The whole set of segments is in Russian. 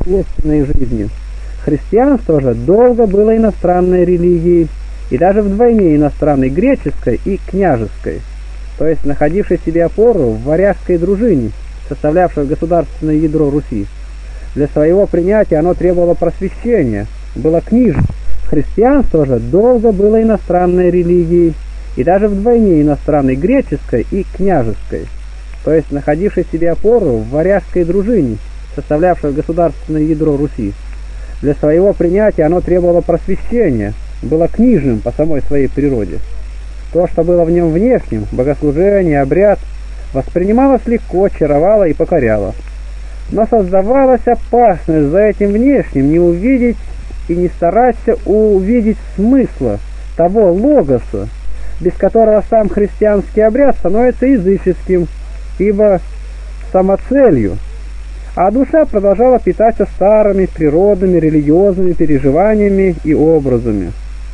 общественной жизнью. Христианство же долго было иностранной религией, и даже вдвойне иностранной, греческой и княжеской, то есть находившей себе опору в варяжской дружине, составлявшей государственное ядро Руси. Для своего принятия оно требовало просвещения, было книжным. Христианство же долго было иностранной религией, и даже вдвойне иностранной, греческой и княжеской, то есть находившей себе опору в варяжской дружине, составлявшей государственное ядро Руси. Для своего принятия оно требовало просвещения, было книжным по самой своей природе. То, что было в нем внешним, богослужение, обряд, воспринималось легко, очаровало и покоряло. Но создавалась опасность за этим внешним не увидеть и не стараться увидеть смысла того логоса, без которого сам христианский обряд становится языческим, ибо самоцелью, а душа продолжала питаться старыми природными религиозными переживаниями и образами.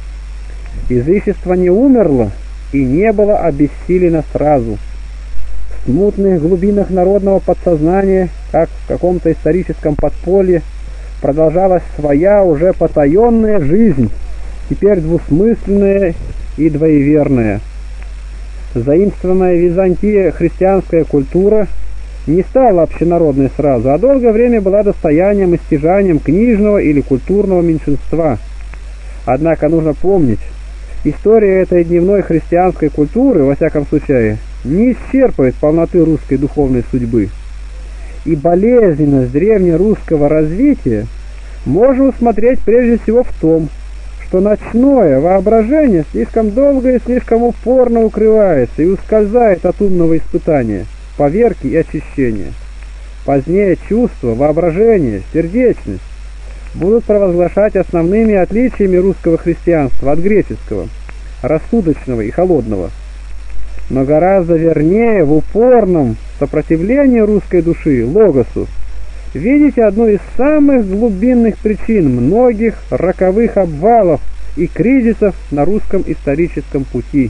Язычество не умерло и не было обессилено сразу. В смутных глубинах народного подсознания, как в каком-то историческом подполье, продолжалась своя уже потаенная жизнь, теперь двусмысленная и двоеверная. Заимствованная в Византии христианская культура не стала общенародной сразу, а долгое время была достоянием и стяжанием книжного или культурного меньшинства. Однако нужно помнить, история этой дневной христианской культуры, во всяком случае, не исчерпывает полноты русской духовной судьбы. И болезненность древнерусского развития можно усмотреть прежде всего в том, что ночное воображение слишком долго и слишком упорно укрывается и ускользает от умного испытания, поверки и очищения. Позднее чувство, воображение, сердечность будут провозглашать основными отличиями русского христианства от греческого, рассудочного и холодного. Но гораздо вернее в упорном сопротивлении русской души логосу видите одну из самых глубинных причин многих роковых обвалов и кризисов на русском историческом пути.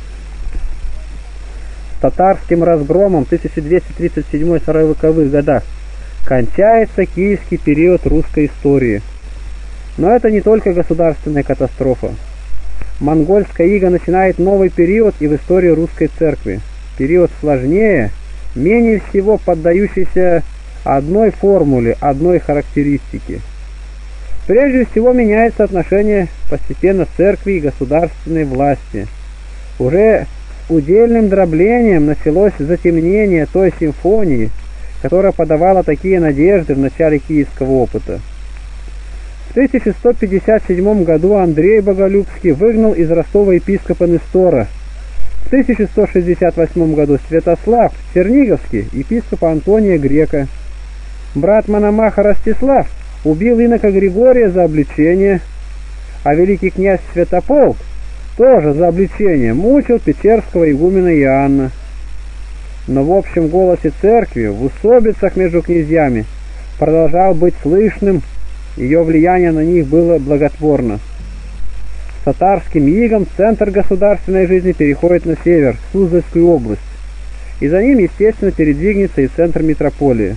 С татарским разгромом 1237-40-х годах кончается киевский период русской истории. Но это не только государственная катастрофа. Монгольская ига начинает новый период и в истории русской церкви. Период сложнее, менее всего поддающийся одной формуле, одной характеристике. Прежде всего меняется отношение постепенно церкви и государственной власти. Уже удельным дроблением началось затемнение той симфонии, которая подавала такие надежды в начале киевского опыта. В 1157 году Андрей Боголюбский выгнал из Ростова епископа Нестора. В 1168 году Святослав Черниговский епископа Антония Грека. Брат Мономаха Ростислав убил инока Григория за обличение, а великий князь Святополк тоже за обличение мучил печерского игумена Иоанна. Но в общем голосе церкви, в усобицах между князьями, продолжал быть слышным, ее влияние на них было благотворно. С татарским игом центр государственной жизни переходит на север, в Суздальскую область, и за ним, естественно, передвигнется и центр митрополии.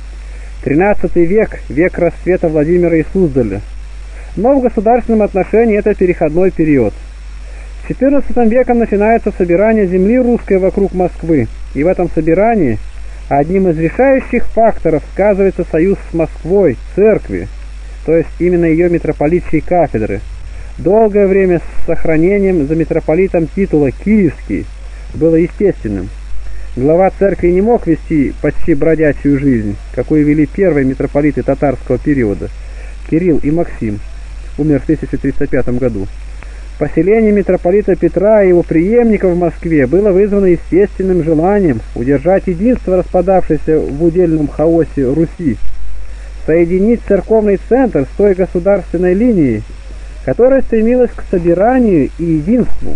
XIII век – век расцвета Владимира и Суздаля. Но в государственном отношении это переходной период. С XIV веком начинается собирание земли русской вокруг Москвы, и в этом собирании одним из решающих факторов сказывается союз с Москвой, церкви, то есть именно ее митрополитчей кафедры. Долгое время с сохранением за митрополитом титула «Киевский» было естественным. Глава церкви не мог вести почти бродячую жизнь, какую вели первые митрополиты татарского периода – Кирилл и Максим, умер в 1305 году. Поселение митрополита Петра и его преемников в Москве было вызвано естественным желанием удержать единство распадавшейся в удельном хаосе Руси, соединить церковный центр с той государственной линией, которая стремилась к собиранию и единству.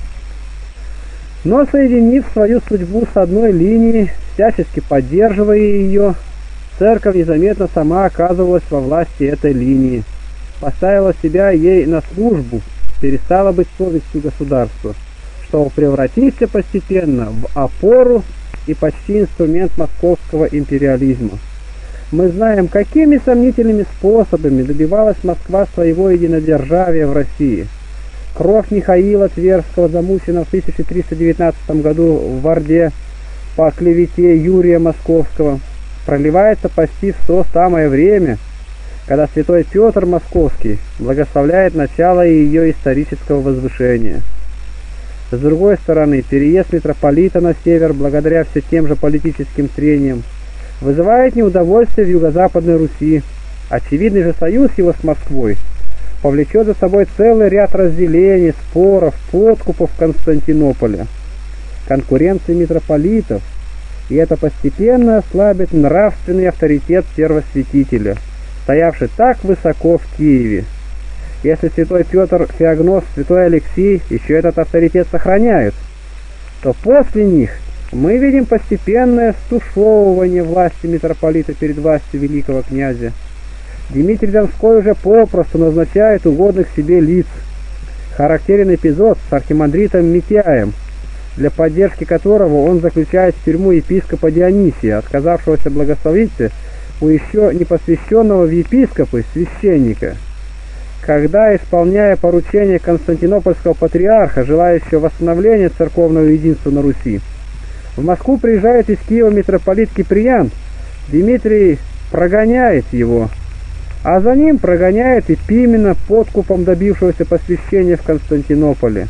Но соединив свою судьбу с одной линией, всячески поддерживая ее, церковь незаметно сама оказывалась во власти этой линии, поставила себя ей на службу, перестала быть совестью государства, чтобы превратиться постепенно в опору и почти инструмент московского империализма. Мы знаем, какими сомнительными способами добивалась Москва своего единодержавия в России. Кровь Михаила Тверского замучена в 1319 году в Орде по клевете Юрия Московского, проливается почти в то самое время, когда святой Петр Московский благословляет начало ее исторического возвышения. С другой стороны, переезд митрополита на север, благодаря все тем же политическим трениям, вызывает неудовольствие в Юго-Западной Руси. Очевидный же союз его с Москвой повлечет за собой целый ряд разделений, споров, подкупов в Константинополе, конкуренции митрополитов, и это постепенно ослабит нравственный авторитет первосвятителя, стоявший так высоко в Киеве. Если святой Петр Феогност, святой Алексий еще этот авторитет сохраняют, то после них мы видим постепенное стушевывание власти митрополита перед властью великого князя. Дмитрий Донской уже попросту назначает угодных себе лиц. Характерен эпизод с архимандритом Митяем, для поддержки которого он заключает в тюрьму епископа Дионисия, отказавшегося благословить у еще не посвященного в епископы священника. Когда, исполняя поручение константинопольского патриарха, желающего восстановления церковного единства на Руси, в Москву приезжает из Киева митрополит Киприан, Дмитрий прогоняет его, а за ним прогоняет и Пимена, подкупом добившегося посвящения в Константинополе.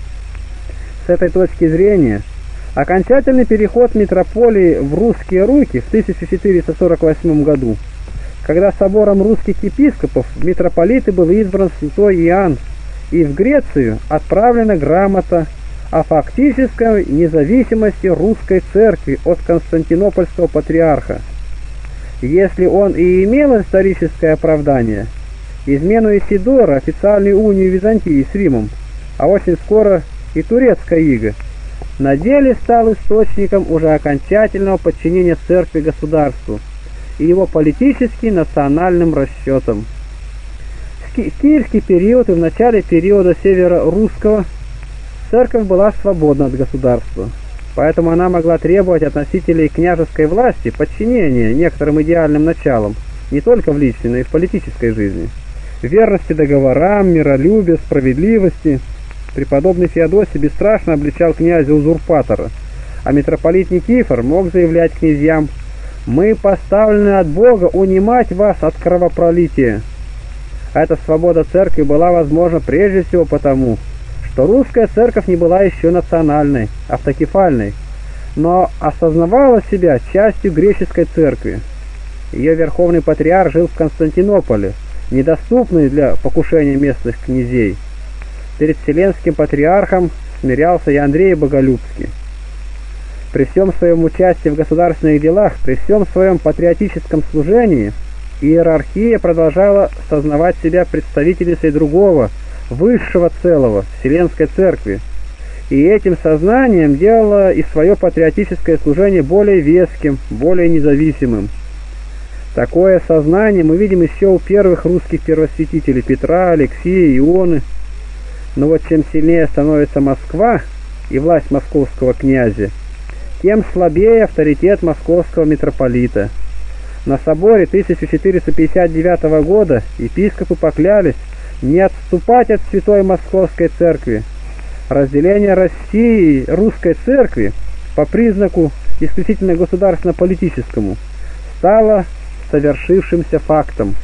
С этой точки зрения, окончательный переход митрополии в русские руки в 1448 году, когда собором русских епископов в митрополиты был избран святой Иоанн, и в Грецию отправлена грамота о фактической независимости русской церкви от константинопольского патриарха. Если он и имел историческое оправдание, измену Исидора, официальную унию Византии с Римом, а очень скоро и турецкая ига, на деле стал источником уже окончательного подчинения церкви государству и его политически национальным расчетам. В киевский период и в начале периода северо-русского церковь была свободна от государства, поэтому она могла требовать от носителей княжеской власти подчинения некоторым идеальным началам, не только в личной, но и в политической жизни, верности договорам, миролюбия, справедливости. Преподобный Феодосий бесстрашно обличал князя-узурпатора, а митрополит Никифор мог заявлять князьям: «Мы поставлены от Бога унимать вас от кровопролития». Эта свобода церкви была возможна прежде всего потому, что русская церковь не была еще национальной, автокефальной, но осознавала себя частью греческой церкви. Ее верховный патриарх жил в Константинополе, недоступный для покушения местных князей. Перед Вселенским патриархом смирялся и Андрей Боголюбский. При всем своем участии в государственных делах, при всем своем патриотическом служении, иерархия продолжала сознавать себя представительницей другого, высшего целого, Вселенской Церкви, и этим сознанием делала и свое патриотическое служение более веским, более независимым. Такое сознание мы видим еще у первых русских первосвятителей Петра, Алексия, Ионы. Но вот чем сильнее становится Москва и власть московского князя, тем слабее авторитет московского митрополита. На соборе 1459 года епископы поклялись не отступать от Святой Московской Церкви. Разделение России и русской церкви по признаку исключительно государственно-политическому стало совершившимся фактом.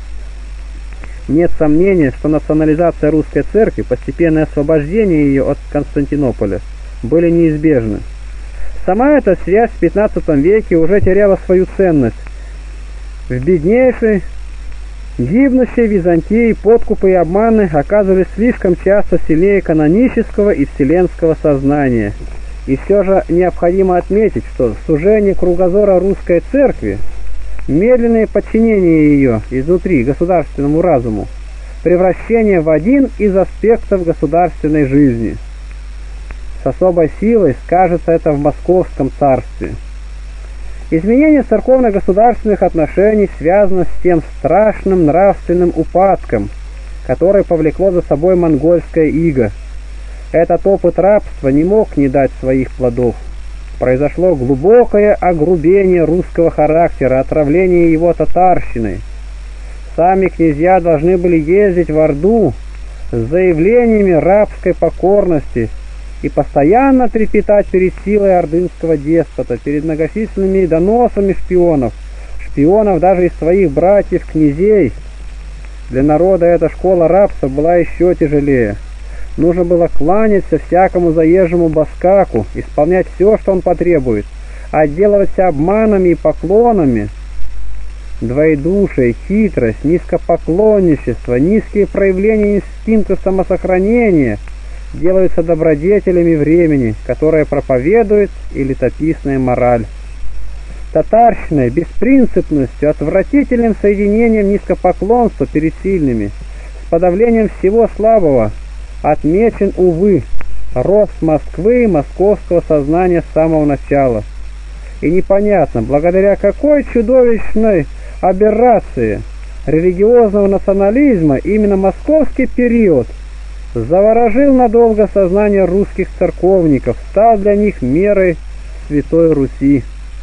Нет сомнения, что национализация русской церкви, постепенное освобождение ее от Константинополя были неизбежны. Сама эта связь в XV веке уже теряла свою ценность. В беднейшей, гибнущей Византии подкупы и обманы оказывались слишком часто сильнее канонического и вселенского сознания. И все же необходимо отметить, что сужение кругозора русской церкви, медленное подчинение ее изнутри государственному разуму, превращение в один из аспектов государственной жизни. С особой силой скажется это в Московском царстве. Изменение церковно-государственных отношений связано с тем страшным нравственным упадком, который повлекло за собой монгольское иго. Этот опыт рабства не мог не дать своих плодов. произошло глубокое огрубение русского характера, отравление его татарщиной. Сами князья должны были ездить в Орду с заявлениями рабской покорности и постоянно трепетать перед силой ордынского деспота, перед многочисленными доносами шпионов даже из своих братьев-князей. Для народа эта школа рабства была еще тяжелее. Нужно было кланяться всякому заезжему баскаку, исполнять все, что он потребует, отделываться обманами и поклонами. Двоедушие, хитрость, низкопоклонничество, низкие проявления инстинкта самосохранения делаются добродетелями времени, которое проповедует и летописная мораль. Татарщиной, беспринципностью, отвратительным соединением низкопоклонства перед сильными, с подавлением всего слабого, отмечен, увы, рост Москвы и московского сознания с самого начала. И непонятно, благодаря какой чудовищной аберрации религиозного национализма именно московский период заворожил надолго сознание русских церковников, стал для них мерой Святой Руси.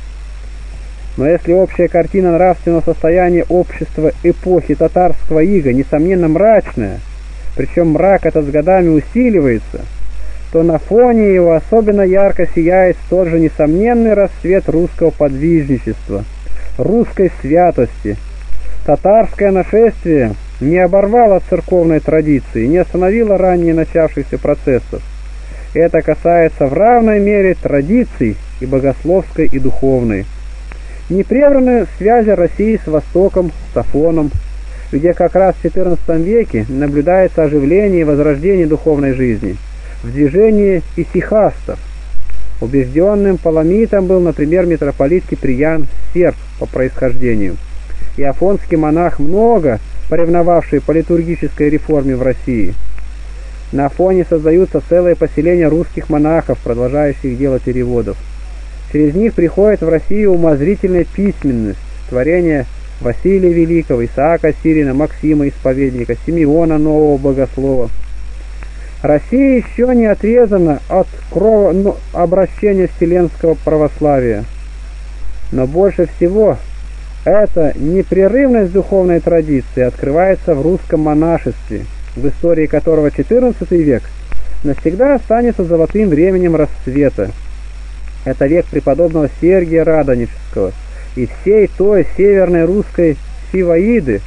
Но если общая картина нравственного состояния общества эпохи татарского ига несомненно мрачная, причем мрак этот с годами усиливается, то на фоне его особенно ярко сияет тот же несомненный расцвет русского подвижничества, русской святости. Татарское нашествие не оборвало церковной традиции, не остановило ранее начавшихся процессов. Это касается в равной мере традиций и богословской, и духовной. Не прерваны связи России с Востоком, с Афоном, где как раз в XIV веке наблюдается оживление и возрождение духовной жизни, в движении исихастов. Убежденным паламитом был, например, митрополит Киприян, серб по происхождению, и афонский монах, много поревновавший по литургической реформе в России. На Афоне создаются целые поселения русских монахов, продолжающих дело переводов. Через них приходит в Россию умозрительная письменность, творения Василия Великого, Исаака Сирина, Максима Исповедника, Симеона Нового Богослова. Россия еще не отрезана от обращения вселенского православия. Но больше всего эта непрерывность духовной традиции открывается в русском монашестве, в истории которого XIV век навсегда останется золотым временем расцвета. Это век преподобного Сергия Радонежского и всей той северной русской фиваиды,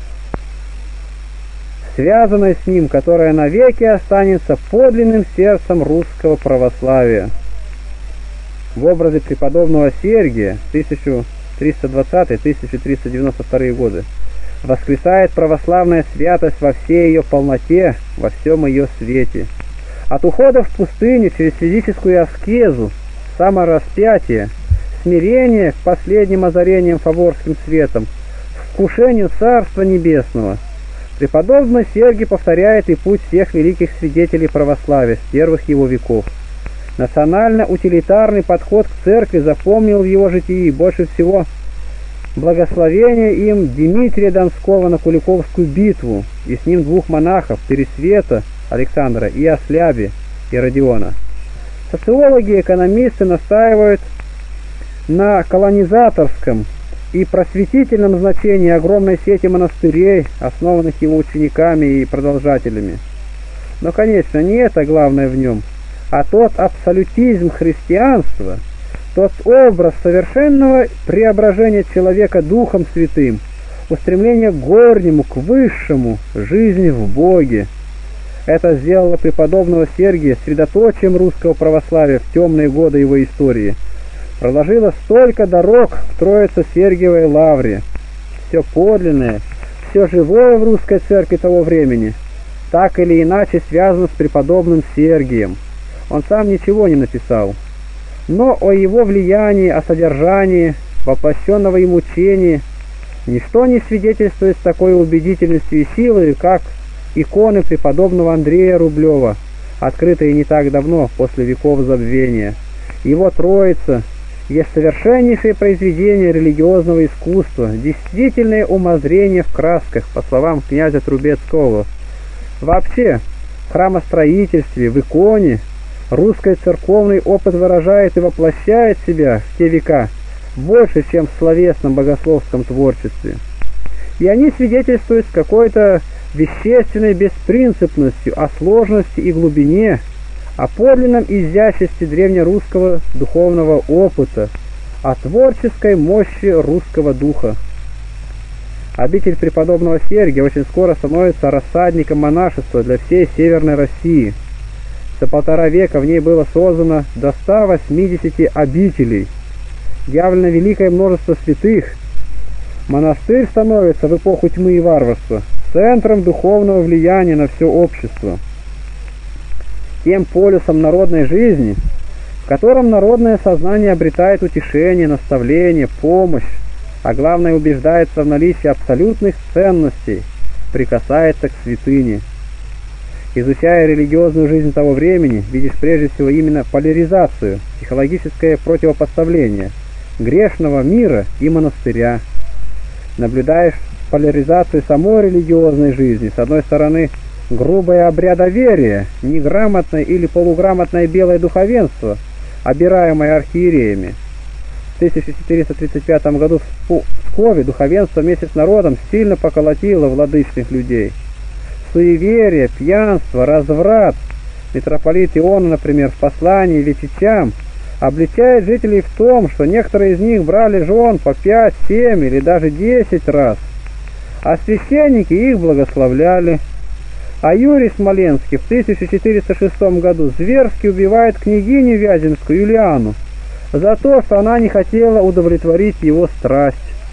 связанной с ним, которая навеки останется подлинным сердцем русского православия. В образе преподобного Сергия 1320-1392 годы воскресает православная святость во всей ее полноте, во всем ее свете. От ухода в пустыню через физическую аскезу, самораспятие, смирение к последним озарениям фаворским светом, вкушению Царства Небесного, преподобный Сергий повторяет и путь всех великих свидетелей православия с первых его веков. Национально-утилитарный подход к церкви запомнил в его житии больше всего благословение им Дмитрия Донского на Куликовскую битву и с ним двух монахов Пересвета Александра и Осляби и Родиона. Социологи и экономисты настаивают на колонизаторском и просветительном значении огромной сети монастырей, основанных его учениками и продолжателями. Но, конечно, не это главное в нем, а тот абсолютизм христианства, тот образ совершенного преображения человека Духом Святым, устремление к горнему, к высшему, жизни в Боге. Это сделало преподобного Сергия средоточием русского православия в темные годы его истории. Проложило столько дорог к Троице-Сергиевой лавре. Все подлинное, все живое в русской церкви того времени так или иначе связано с преподобным Сергием. Он сам ничего не написал, но о его влиянии, о содержании, воплощенного им учении, ничто не свидетельствует с такой убедительностью и силой, как иконы преподобного Андрея Рублева, открытые не так давно, после веков забвения. Его Троица есть совершеннейшее произведение религиозного искусства, действительное умозрение в красках, по словам князя Трубецкого. Вообще, в храмостроительстве, в иконе Русский церковный опыт выражает и воплощает себя в те века больше, чем в словесном богословском творчестве. И они свидетельствуют с какой-то вещественной беспринципностью о сложности и глубине, о подлинном изяществе древнерусского духовного опыта, о творческой мощи русского духа. Обитель преподобного Сергия очень скоро становится рассадником монашества для всей Северной России. За 1,5 века в ней было создано до 180 обителей, явлено великое множество святых. Монастырь становится в эпоху тьмы и варварства центром духовного влияния на все общество, тем полюсом народной жизни, в котором народное сознание обретает утешение, наставление, помощь, а главное убеждается в наличии абсолютных ценностей, прикасается к святыне. Изучая религиозную жизнь того времени, видишь прежде всего именно поляризацию, психологическое противопоставление грешного мира и монастыря. Наблюдаешь поляризацию самой религиозной жизни. С одной стороны, грубое обрядоверие, неграмотное или полуграмотное белое духовенство, обираемое архиереями. В 1435 году в Пскове духовенство вместе с народом сильно поколотило владычных людей. Суеверие, пьянство, разврат. Митрополит Иона, например, в послании Вечичам обличает жителей в том, что некоторые из них брали жен по 5, 7 или даже 10 раз, а священники их благословляли. А Юрий Смоленский в 1406 году зверски убивает княгиню Вяземскую Юлиану за то, что она не хотела удовлетворить его страсть.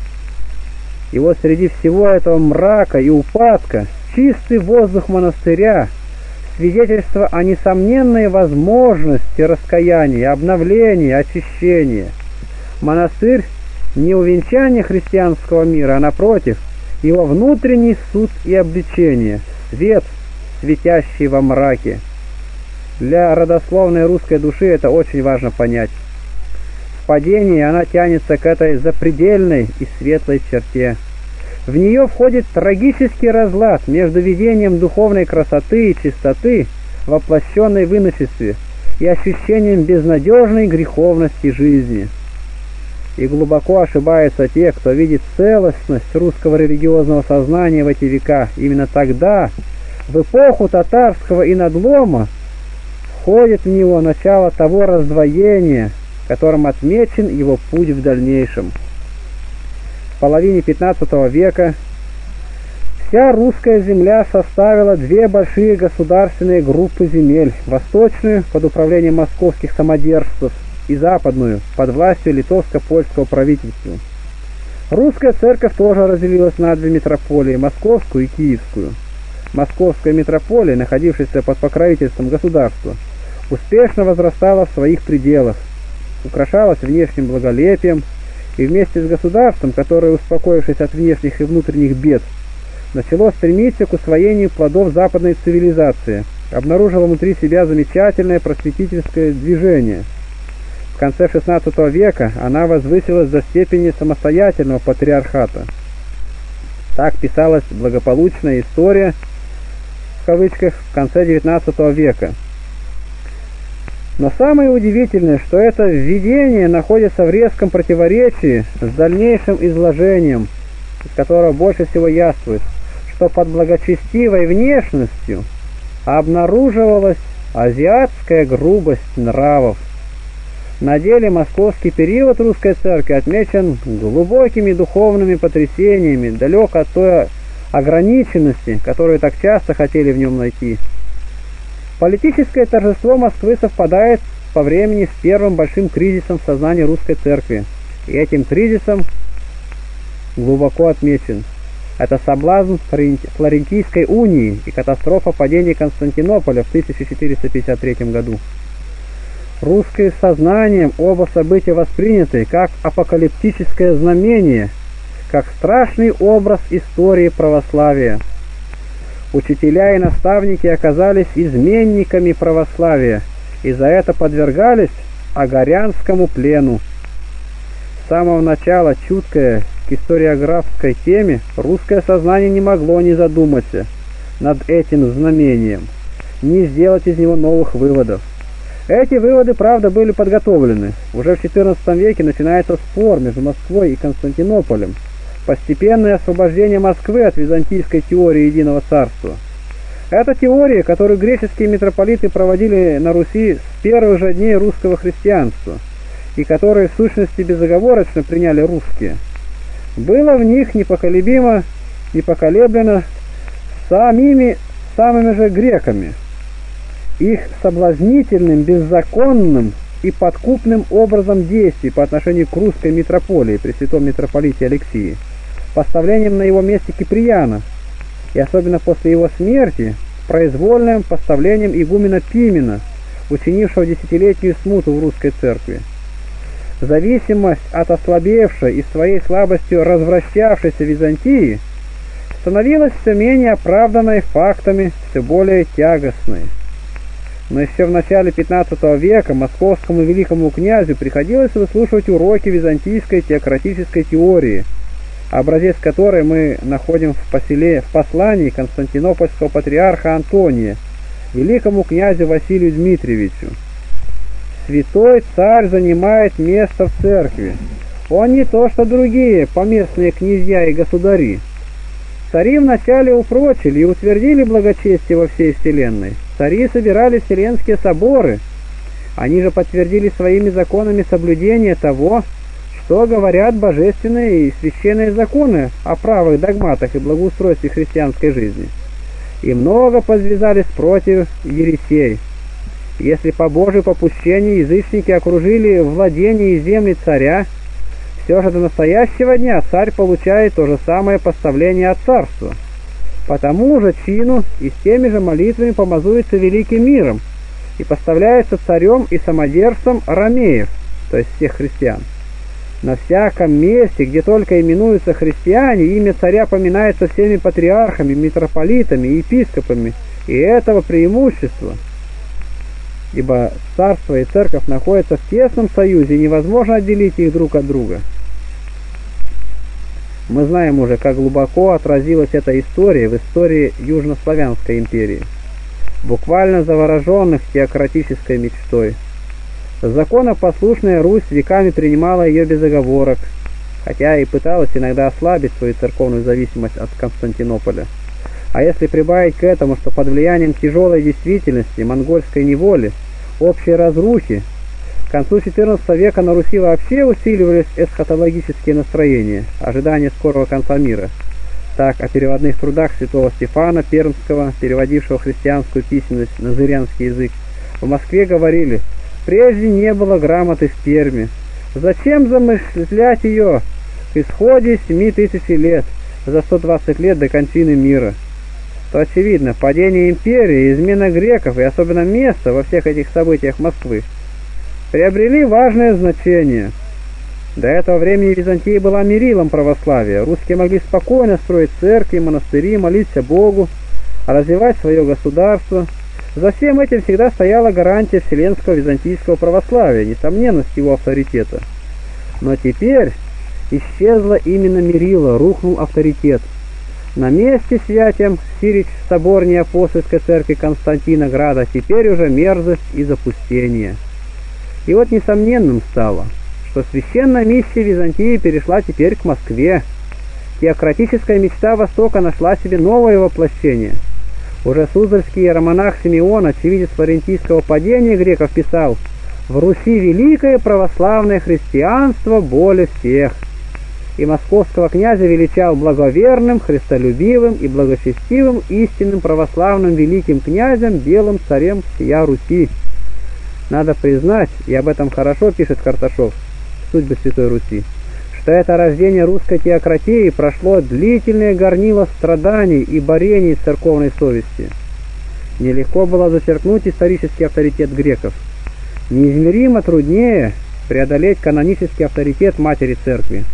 И вот среди всего этого мрака и упадка чистый воздух монастыря, свидетельство о несомненной возможности раскаяния, обновления, очищения. Монастырь не увенчание христианского мира, а напротив, его внутренний суд и обличение, свет, светящий во мраке. Для родословной русской души это очень важно понять. В падении она тянется к этой запредельной и светлой черте. В нее входит трагический разлад между видением духовной красоты и чистоты, воплощенной в иночестве, и ощущением безнадежной греховности жизни. И глубоко ошибаются те, кто видит целостность русского религиозного сознания в эти века. Именно тогда, в эпоху татарского инадлома, входит в него начало того раздвоения, которым отмечен его путь в дальнейшем. В половине 15 века вся русская земля составила две большие государственные группы земель: восточную под управлением московских самодержцев и западную под властью литовско-польского правительства. Русская церковь тоже разделилась на две митрополии: московскую и киевскую. Московская митрополия, находившаяся под покровительством государства, успешно возрастала в своих пределах, украшалась внешним благолепием, и вместе с государством, которое, успокоившись от внешних и внутренних бед, начало стремиться к усвоению плодов западной цивилизации, обнаружило внутри себя замечательное просветительское движение. В конце XVI века она возвысилась до степени самостоятельного патриархата. Так писалась благополучная история, в кавычках, в конце XIX века. Но самое удивительное, что это введение находится в резком противоречии с дальнейшим изложением, из которого больше всего яствует, что под благочестивой внешностью обнаруживалась азиатская грубость нравов. На деле московский период русской церкви отмечен глубокими духовными потрясениями, далек от той ограниченности, которую так часто хотели в нем найти. Политическое торжество Москвы совпадает по времени с первым большим кризисом в сознании русской церкви, и этим кризисом глубоко отмечен. Это соблазн Флорентийской унии и катастрофа падения Константинополя в 1453 году. Русским сознанием оба события восприняты как апокалиптическое знамение, как страшный образ истории православия. Учителя и наставники оказались изменниками православия и за это подвергались агарянскому плену. С самого начала чуткое к историографской теме русское сознание не могло не задуматься над этим знамением, не сделать из него новых выводов. Эти выводы, правда, были подготовлены. Уже в XIV веке начинается спор между Москвой и Константинополем. Постепенное освобождение Москвы от византийской теории единого царства. Это теория, которую греческие митрополиты проводили на Руси с первых же дней русского христианства, и которые в сущности безоговорочно приняли русские. Было в них непоколеблено самыми же греками. Их соблазнительным, беззаконным и подкупным образом действий по отношению к русской митрополии при святом митрополите Алексии, поставлением на его месте Киприяна, и особенно после его смерти, произвольным поставлением игумена Пимена, учинившего десятилетнюю смуту в русской церкви. Зависимость от ослабевшей и своей слабостью развращавшейся Византии становилась все менее оправданной фактами, все более тягостной. Но еще в начале XV века московскому великому князю приходилось выслушивать уроки византийской теократической теории, образец которой мы находим в послании константинопольского патриарха Антония великому князю Василию Дмитриевичу. «Святой царь занимает место в церкви. Он не то, что другие поместные князья и государи. Цари вначале упрочили и утвердили благочестие во всей вселенной. Цари собирали вселенские соборы. Они же подтвердили своими законами соблюдение того, что говорят божественные и священные законы о правых догматах и благоустройстве христианской жизни. И много подвязались против ересей. Если по Божию попущению язычники окружили владения и земли царя, все же до настоящего дня царь получает то же самое поставление от царства. По тому же чину и с теми же молитвами помазуется великим миром и поставляется царем и самодержцем ромеев, то есть всех христиан. На всяком месте, где только именуются христиане, имя царя поминается всеми патриархами, митрополитами и епископами, и этого преимущества. Ибо царство и церковь находятся в тесном союзе, и невозможно отделить их друг от друга. Мы знаем уже, как глубоко отразилась эта история в истории Южнославянской империи, буквально завороженных теократической мечтой. Законопослушная Русь веками принимала ее без оговорок, хотя и пыталась иногда ослабить свою церковную зависимость от Константинополя. А если прибавить к этому, что под влиянием тяжелой действительности, монгольской неволи, общей разрухи, к концу XIV века на Руси вообще усиливались эсхатологические настроения, ожидания скорого конца мира. Так, о переводных трудах святого Стефана Пермского, переводившего христианскую письменность на зырянский язык, в Москве говорили: «Прежде не было грамоты в Перми. Зачем замышлять ее к исходе 7000 лет, за 120 лет до кончины мира?» То очевидно, падение империи, измена греков и особенно место во всех этих событиях Москвы приобрели важное значение. До этого времени Византия была мерилом православия. Русские могли спокойно строить церкви, монастыри, молиться Богу, развивать свое государство. За всем этим всегда стояла гарантия вселенского византийского православия, несомненность его авторитета. Но теперь исчезло именно мерило, рухнул авторитет. На месте святем Сирич соборней апостольской церкви Константинограда теперь уже мерзость и запустение. И вот несомненным стало, что священная миссия Византии перешла теперь к Москве. Теократическая мечта Востока нашла себе новое воплощение. Уже суздальский иеромонах Симеон, очевидец флорентийского падения греков, писал: «В Руси великое православное христианство более всех», и московского князя величал благоверным, христолюбивым и благочестивым истинным православным великим князем, белым царем всея Руси. Надо признать, и об этом хорошо пишет Карташов в «Судьбе Святой Руси», что это рождение русской теократии прошло длительное горнило страданий и борений церковной совести. Нелегко было зачеркнуть исторический авторитет греков. Неизмеримо труднее преодолеть канонический авторитет Матери Церкви.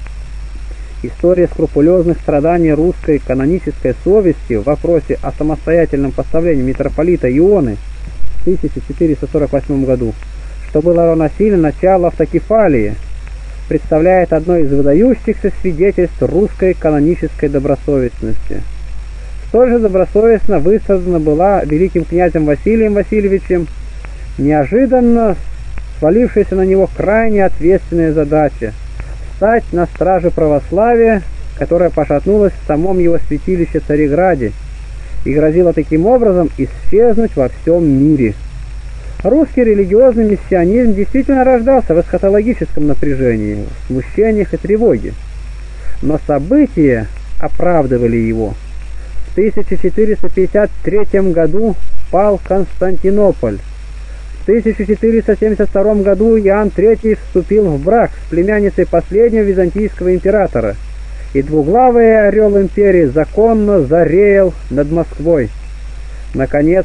История скрупулезных страданий русской канонической совести в вопросе о самостоятельном поставлении митрополита Ионы в 1448 году, что было равносильно началу автокефалии, представляет одно из выдающихся свидетельств русской канонической добросовестности. Столь же добросовестно высказана была великим князем Василием Васильевичем неожиданно свалившаяся на него крайне ответственная задача – стать на страже православия, которое пошатнулось в самом его святилище Цареграде и грозило таким образом исчезнуть во всем мире. Русский религиозный миссионизм действительно рождался в эсхатологическом напряжении, в смущениях и тревоге. Но события оправдывали его. В 1453 году пал Константинополь. В 1472 году Иоанн III вступил в брак с племянницей последнего византийского императора, и двуглавый орел империи законно зареял над Москвой. Наконец,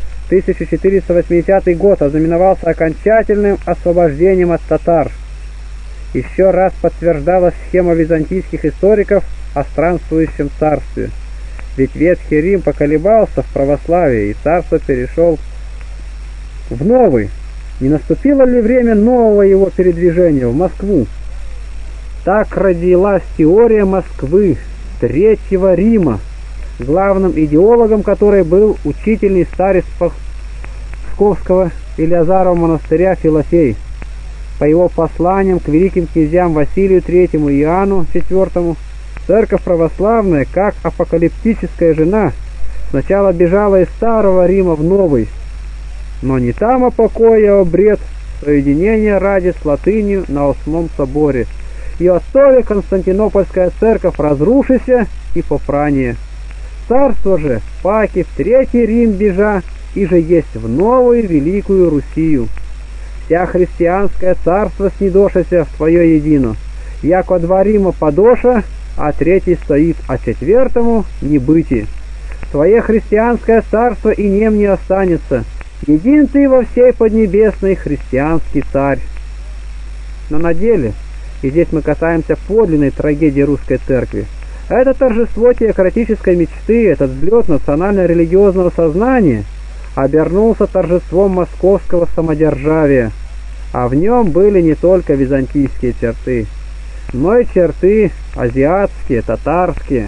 1480 год ознаменовался окончательным освобождением от татар. Еще раз подтверждалась схема византийских историков о странствующем царстве. Ведь Ветхий Рим поколебался в православии, и царство перешел в новый. Не наступило ли время нового его передвижения в Москву? Так родилась теория Москвы, Третьего Рима, главным идеологом которой был учительный старец Псковского Илиазарова монастыря Филофей. По его посланиям к великим князьям Василию III и Иоанну IV, церковь православная, как апокалиптическая жена, сначала бежала из Старого Рима в Новый, но не там о покое, а бред соединения ради с латынью на Осмом соборе. И остави Константинопольская церковь разрушися и попрание. Царство же, паки в Третий Рим бежа, и же есть в новую великую Русию. Вся христианское царство снидошася в твое едино, яко два Рима подоша, а третий стоит, а четвертому не быти. Твое христианское царство и нем не останется, един ты во всей поднебесной христианский царь. Но на деле, и здесь мы касаемся подлинной трагедии русской церкви, это торжество теократической мечты, этот взлет национально-религиозного сознания обернулся торжеством московского самодержавия, а в нем были не только византийские черты, но и черты азиатские, татарские.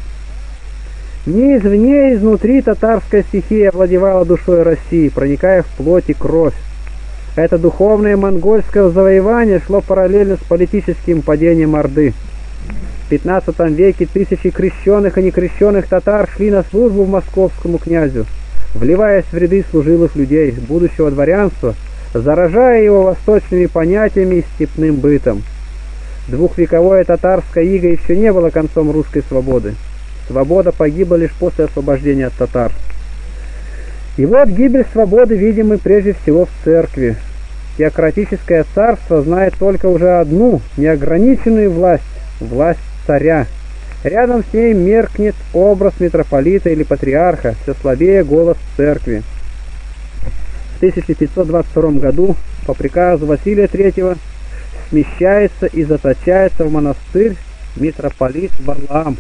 Не извне, изнутри татарская стихия овладевала душой России, проникая в плоть и кровь. Это духовное монгольское завоевание шло параллельно с политическим падением Орды. В XV веке тысячи крещенных и некрещенных татар шли на службу московскому князю, вливаясь в ряды служилых людей будущего дворянства, заражая его восточными понятиями и степным бытом. Двухвековое татарское иго еще не было концом русской свободы. Свобода погибла лишь после освобождения от татар. И вот гибель свободы видимы прежде всего в церкви. Теократическое царство знает только уже одну неограниченную власть – власть царя. Рядом с ней меркнет образ митрополита или патриарха, все слабее голос церкви. В 1522 году по приказу Василия III смещается и заточается в монастырь митрополит Варлаам.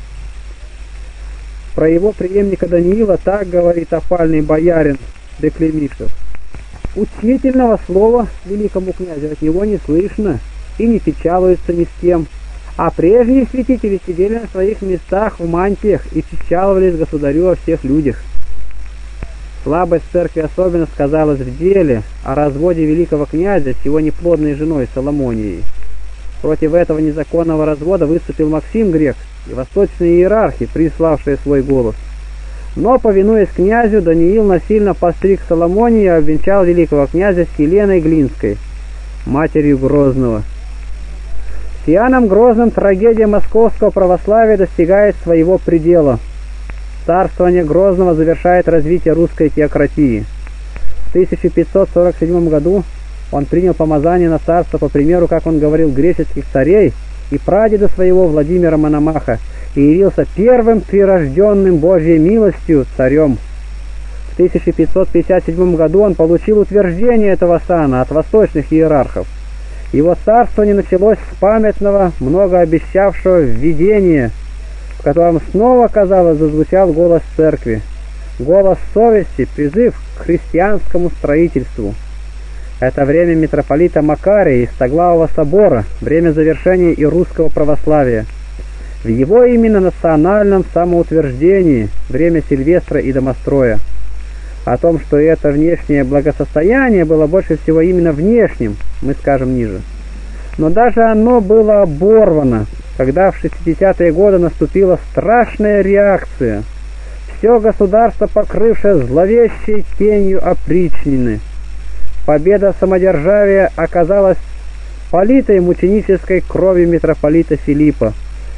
Про его преемника Даниила так говорит опальный боярин Деклемишев: «Учительного слова великому князю от него не слышно и не печалуется ни с кем, а прежние святители сидели на своих местах в мантиях и печаловались государю о всех людях». Слабость церкви особенно сказалась в деле о разводе великого князя с его неплодной женой Соломонией. Против этого незаконного развода выступил Максим Грек и восточные иерархи, приславшие свой голос. Но, повинуясь князю, Даниил насильно постриг Соломонию и обвенчал великого князя с Еленой Глинской, матерью Грозного. С Иоанном Грозным трагедия московского православия достигает своего предела. Царствование Грозного завершает развитие русской теократии. В 1547 году он принял помазание на царство по примеру, как он говорил, греческих царей и прадеда своего Владимира Мономаха, и явился первым прирожденным Божьей милостью царем. В 1557 году он получил утверждение этого сана от восточных иерархов. Его царствование началось с памятного, многообещавшего введения, в котором снова, казалось, зазвучал голос церкви, голос совести, призыв к христианскому строительству. Это время митрополита Макария и Стоглавого собора, время завершения и русского православия. В его именно национальном самоутверждении, время Сильвестра и Домостроя. О том, что это внешнее благосостояние было больше всего именно внешним, мы скажем ниже. Но даже оно было оборвано, когда в 60-е годы наступила страшная реакция. Все государство, покрывшее зловещей тенью опричнины. Победа самодержавия оказалась политой мученической кровью митрополита Филиппа,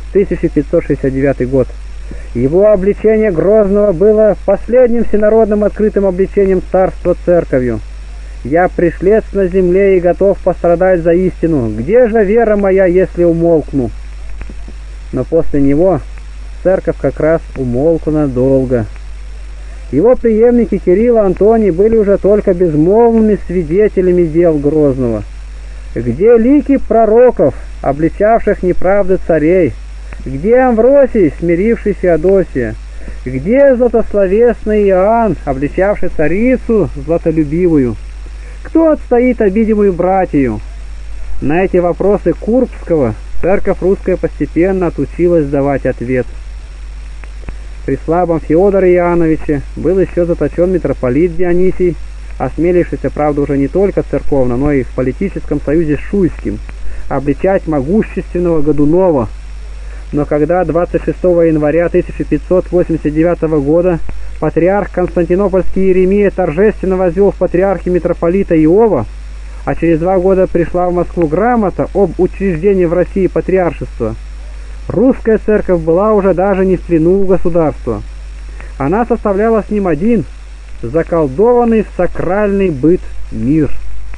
1569 год. Его обличение Грозного было последним всенародным открытым обличением царства церковью. «Я пришлец на земле и готов пострадать за истину. Где же вера моя, если умолкну?» Но после него церковь как раз умолкла надолго. Его преемники Кирилл и Антоний были уже только безмолвными свидетелями дел Грозного. Где лики пророков, обличавших неправды царей? Где Амвросий, смиривший Феодосия? Где златословесный Иоанн, обличавший царицу златолюбивую? Кто отстоит обидимую братью? На эти вопросы Курбского церковь русская постепенно отучилась давать ответ. При слабом Феодоре Иоанновиче был еще заточен митрополит Дионисий, осмелившийся, правда, уже не только церковно, но и в политическом союзе с Шуйским, обличать могущественного Годунова. Но когда 26 января 1589 года патриарх Константинопольский Иеремия торжественно возвел в патриархе митрополита Иова, а через 2 года пришла в Москву грамота об учреждении в России патриаршества, русская церковь была уже даже не в плену у государства. Она составляла с ним один, заколдованный в сакральный быт мир.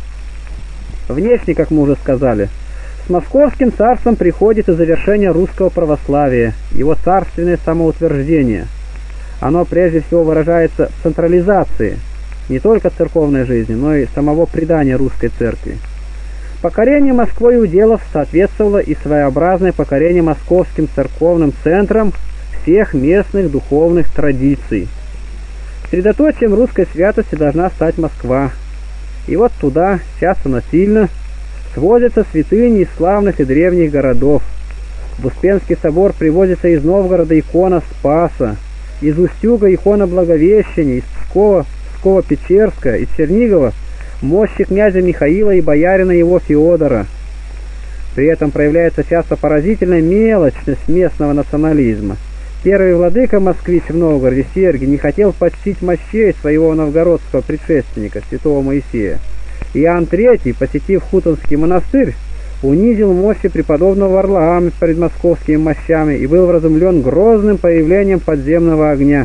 Внешне, как мы уже сказали, с московским царством приходит и завершение русского православия, его царственное самоутверждение. Оно прежде всего выражается в централизации не только церковной жизни, но и самого предания русской церкви. Покорение Москвой уделов соответствовало и своеобразное покорение московским церковным центрам всех местных духовных традиций. Средоточием русской святости должна стать Москва. И вот туда, часто насильно, свозятся святыни из славных и древних городов. В Успенский собор привозится из Новгорода икона Спаса, из Устюга икона Благовещения, из Пскова Псково-Печерская, из Чернигова мощи князя Михаила и боярина его Феодора. При этом проявляется часто поразительная мелочность местного национализма. Первый владыка москвич в Новгороде Сергий не хотел почтить мощей своего новгородского предшественника, святого Моисея. Иоанн III, посетив Хутонский монастырь, унизил мощи преподобного Варлаама перед московскими мощами и был вразумлен грозным появлением подземного огня.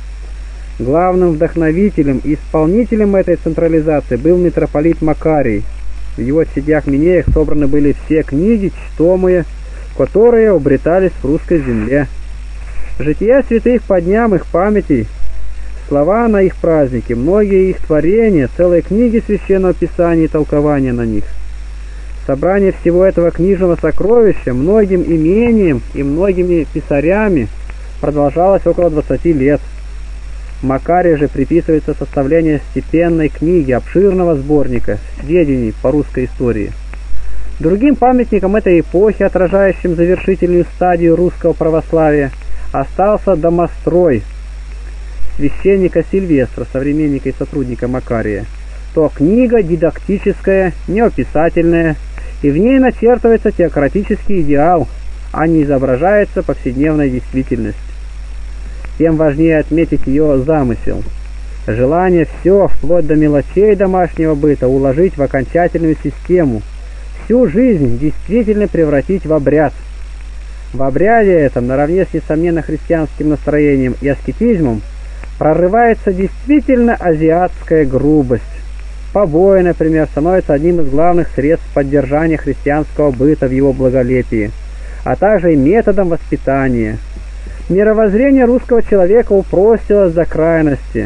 Главным вдохновителем и исполнителем этой централизации был митрополит Макарий. В его чадях-минеях собраны были все книги, чтомые, которые обретались в русской земле. Жития святых по дням их памяти, слова на их праздники, многие их творения, целые книги Священного Писания и толкования на них. Собрание всего этого книжного сокровища многим имением и многими писарями продолжалось около 20 лет. Макарию же приписывается составление степенной книги, обширного сборника сведений по русской истории. Другим памятником этой эпохи, отражающим завершительную стадию русского православия, остался домострой священника Сильвестра, современника и сотрудника Макария. То книга дидактическая, неописательная, и в ней начертывается теократический идеал, а не изображается повседневная действительность. Тем важнее отметить ее замысел. Желание все, вплоть до мелочей домашнего быта, уложить в окончательную систему, всю жизнь действительно превратить в обряд. В обряде этом, наравне с несомненно христианским настроением и аскетизмом, прорывается действительно азиатская грубость. Побои, например, становятся одним из главных средств поддержания христианского быта в его благолепии, а также и методом воспитания. Мировоззрение русского человека упростилось до крайности.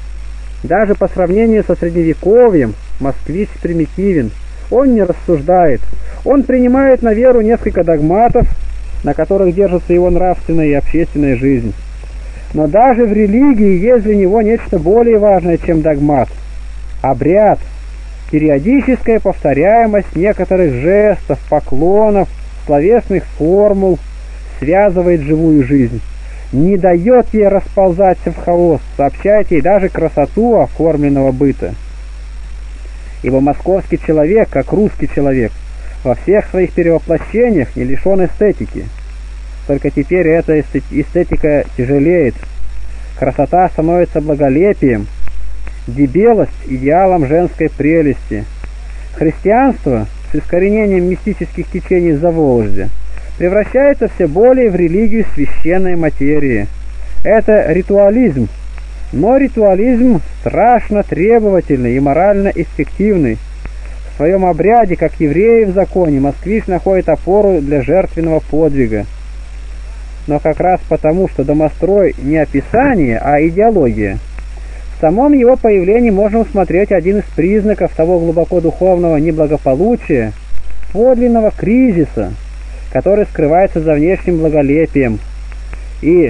Даже по сравнению со средневековьем москвич примитивен. Он не рассуждает. Он принимает на веру несколько догматов, на которых держится его нравственная и общественная жизнь. Но даже в религии есть для него нечто более важное, чем догмат. Обряд, периодическая повторяемость некоторых жестов, поклонов, словесных формул связывает живую жизнь. не дает ей расползаться в хаос, сообщает ей даже красоту оформленного быта. Ибо московский человек, как русский человек, во всех своих перевоплощениях не лишен эстетики. Только теперь эта эстетика тяжелеет, красота становится благолепием, дебелость – идеалом женской прелести. Христианство с искоренением мистических течений Заволжья превращается все более в религию священной материи. Это ритуализм, но ритуализм страшно требовательный и морально эффективный. В своем обряде, как евреи в законе, москвич находит опору для жертвенного подвига. Но как раз потому, что домострой не описание, а идеология, в самом его появлении можно усмотреть один из признаков того глубоко духовного неблагополучия, подлинного кризиса, который скрывается за внешним благолепием и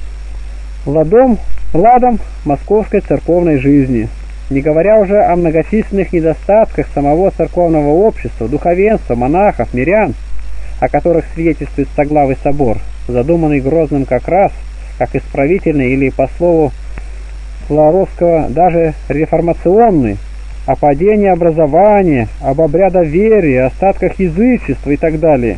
ладом московской церковной жизни, не говоря уже о многочисленных недостатках самого церковного общества, духовенства, монахов, мирян, о которых свидетельствует Стоглавый собор, задуманный Грозным как раз, как исправительный или, по слову Флоровского, даже реформационный, о падении образования, об обрядоверии, остатках язычества и так далее.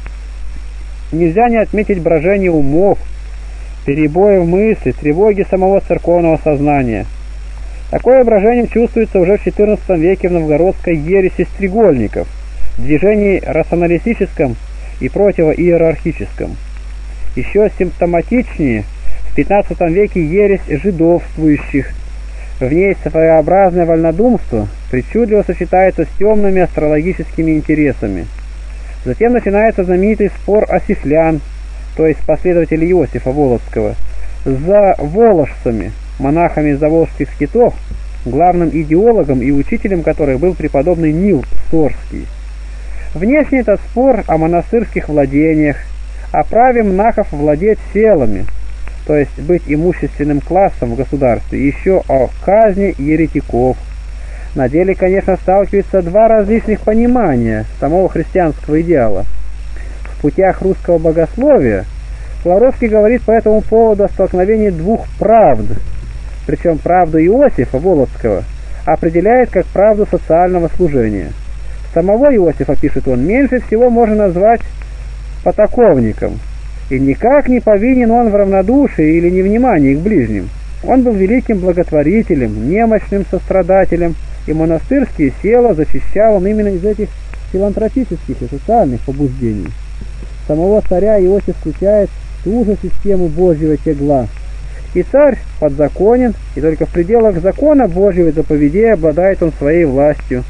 Нельзя не отметить брожение умов, перебои в мысли, тревоги самого церковного сознания. Такое брожение чувствуется уже в XIV веке в новгородской ереси стрегольников, в движении рационалистическом и противоиерархическом. Еще симптоматичнее в XV веке ересь жидовствующих. В ней своеобразное вольнодумство причудливо сочетается с темными астрологическими интересами. Затем начинается знаменитый спор осифлян, то есть последователей Иосифа Волоцкого, за воложцами, монахами заволжских скитов, главным идеологом и учителем которых был преподобный Нил Сорский. Внешне этот спор о монастырских владениях, о праве монахов владеть селами, то есть быть имущественным классом в государстве, и еще о казни еретиков. На деле, конечно, сталкиваются два различных понимания самого христианского идеала. В путях русского богословия Флоровский говорит по этому поводу о столкновении двух правд, причем правду Иосифа Волоцкого определяет как правду социального служения. Самого Иосифа, пишет он, меньше всего можно назвать потаковником, и никак не повинен он в равнодушии или невнимании к ближним. Он был великим благотворителем, немощным сострадателем, и монастырские села защищал он именно из этих филантропических и социальных побуждений. Самого царя Иосиф включает в ту же систему Божьего тягла. И царь подзаконен, и только в пределах закона Божьего и заповедей обладает он своей властью.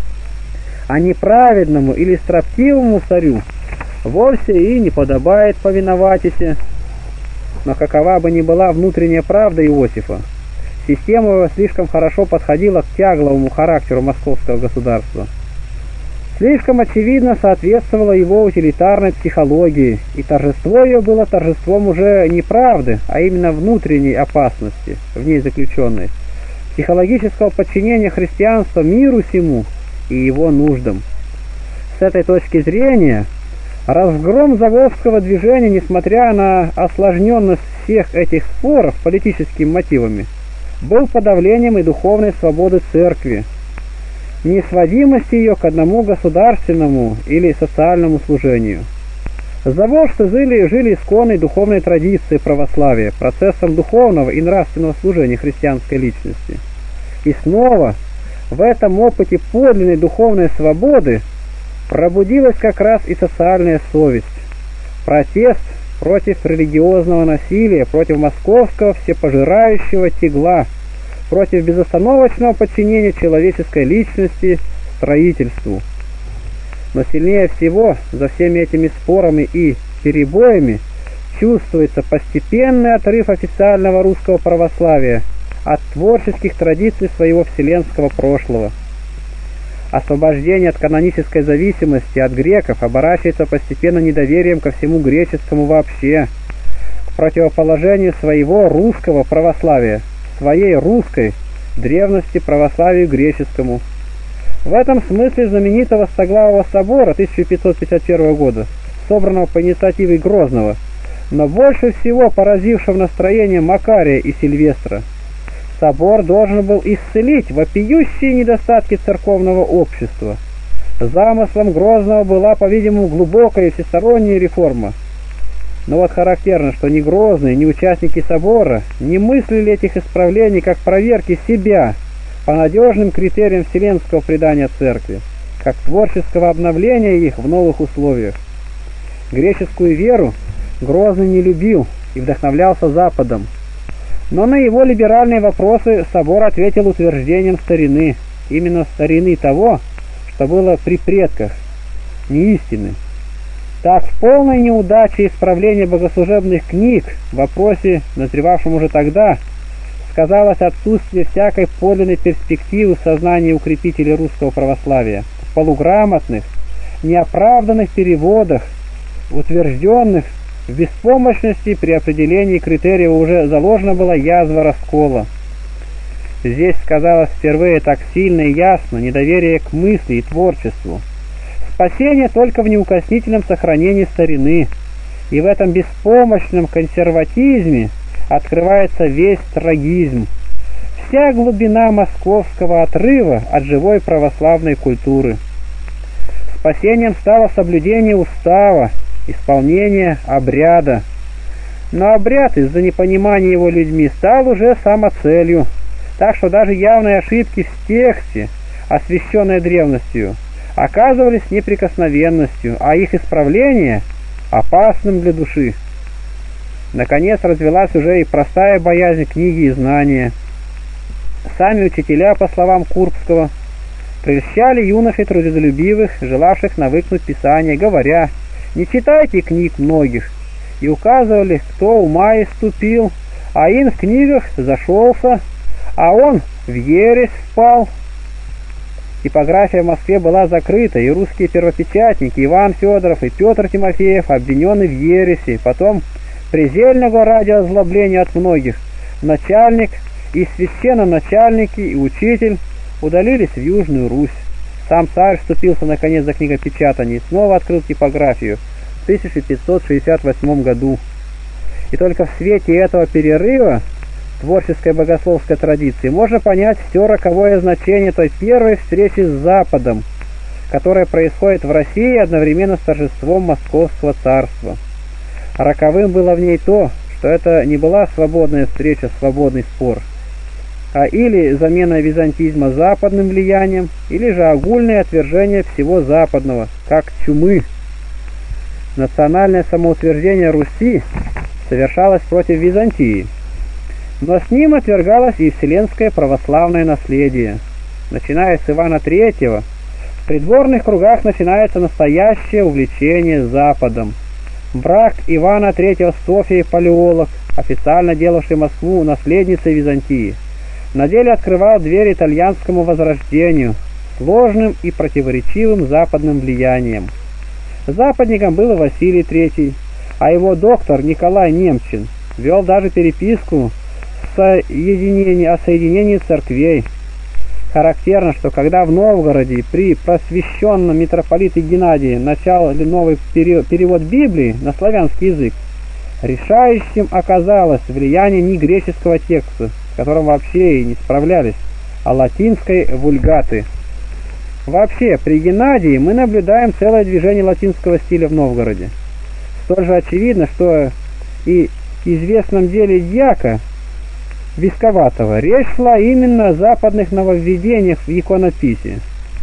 А неправедному или строптивому царю вовсе и не подобает повиноватися. Но какова бы ни была внутренняя правда Иосифа, система его слишком хорошо подходила к тягловому характеру московского государства. Слишком очевидно соответствовала его утилитарной психологии, и торжество ее было торжеством уже не правды, а именно внутренней опасности, в ней заключенной, психологического подчинения христианства миру сему и его нуждам. С этой точки зрения разгром заволжского движения, несмотря на осложненность всех этих споров политическими мотивами, был подавлением и духовной свободы церкви, несводимости ее к одному государственному или социальному служению. Заволжцы жили исконной духовной традицией православия, процессом духовного и нравственного служения христианской личности. И снова в этом опыте подлинной духовной свободы пробудилась как раз и социальная совесть, протест против религиозного насилия, против московского всепожирающего тягла, против безостановочного подчинения человеческой личности строительству. Но сильнее всего за всеми этими спорами и перебоями чувствуется постепенный отрыв официального русского православия от творческих традиций своего вселенского прошлого. Освобождение от канонической зависимости от греков оборачивается постепенно недоверием ко всему греческому вообще, к противоположению своего русского православия, своей русской древности православию греческому. В этом смысле знаменитого Стоглавого собора 1551 года, собранного по инициативе Грозного, Но больше всего поразившим настроение Макария и Сильвестра, собор должен был исцелить вопиющие недостатки церковного общества. Замыслом Грозного была, по-видимому, глубокая и всесторонняя реформа. Но вот характерно, что ни Грозный, ни участники собора не мыслили этих исправлений как проверки себя по надежным критериям вселенского предания церкви, как творческого обновления их в новых условиях. Греческую веру Грозный не любил и вдохновлялся Западом, но на его либеральные вопросы собор ответил утверждением старины, именно старины того, что было при предках, не истины. Так, в полной неудаче исправления богослужебных книг в вопросе, назревавшем уже тогда, сказалось отсутствие всякой подлинной перспективы в сознании укрепителей русского православия, в полуграмотных, неоправданных переводах, утвержденных в беспомощности при определении критериев уже заложена была язва раскола. Здесь сказалось впервые так сильно и ясно недоверие к мысли и творчеству. Спасение только в неукоснительном сохранении старины, и в этом беспомощном консерватизме открывается весь трагизм, вся глубина московского отрыва от живой православной культуры. Спасением стало соблюдение устава, исполнение обряда. Но обряд из-за непонимания его людьми стал уже самоцелью, так что даже явные ошибки в тексте, освященные древностью, оказывались неприкосновенностью, а их исправление опасным для души. Наконец развелась уже и простая боязнь книги и знания. Сами учителя, по словам Курбского, прельщали юношей трудолюбивых, желавших навыкнуть Писание, говоря: «Не читайте книг многих», и указывали, кто ума иступил, а ин в книгах зашелся, а он в ересь впал. Типография в Москве была закрыта, и русские первопечатники Иван Федоров и Петр Тимофеев обвинены в ереси. Потом, презельного ради озлобления от многих, начальник и священноначальники и учитель удалились в Южную Русь. Сам царь вступился наконец за книгопечатание и снова открыл типографию в 1568 году. И только в свете этого перерыва творческой богословской традиции можно понять все роковое значение той первой встречи с Западом, которая происходит в России одновременно с торжеством Московского царства. Роковым было в ней то, что это не была свободная встреча, свободный спор, а или замена византизма западным влиянием, или же огульное отвержение всего западного, как чумы. Национальное самоутверждение Руси совершалось против Византии, но с ним отвергалось и вселенское православное наследие. Начиная с Ивана III, в придворных кругах начинается настоящее увлечение Западом. Брак Ивана III с Софией Палеолог, официально делавший Москву наследницей Византии, на деле открывал дверь итальянскому возрождению, сложным и противоречивым западным влиянием. Западником был Василий III, а его доктор Николай Немчин вел даже переписку о соединении церквей. Характерно, что когда в Новгороде при просвещенном митрополите Геннадии начал новый перевод Библии на славянский язык, решающим оказалось влияние не греческого текста, с которым вообще и не справлялись, а латинской вульгаты. Вообще, при Геннадии мы наблюдаем целое движение латинского стиля в Новгороде. Столь же очевидно, что и в известном деле Дьяка Висковатого речь шла именно о западных нововведениях в иконописи.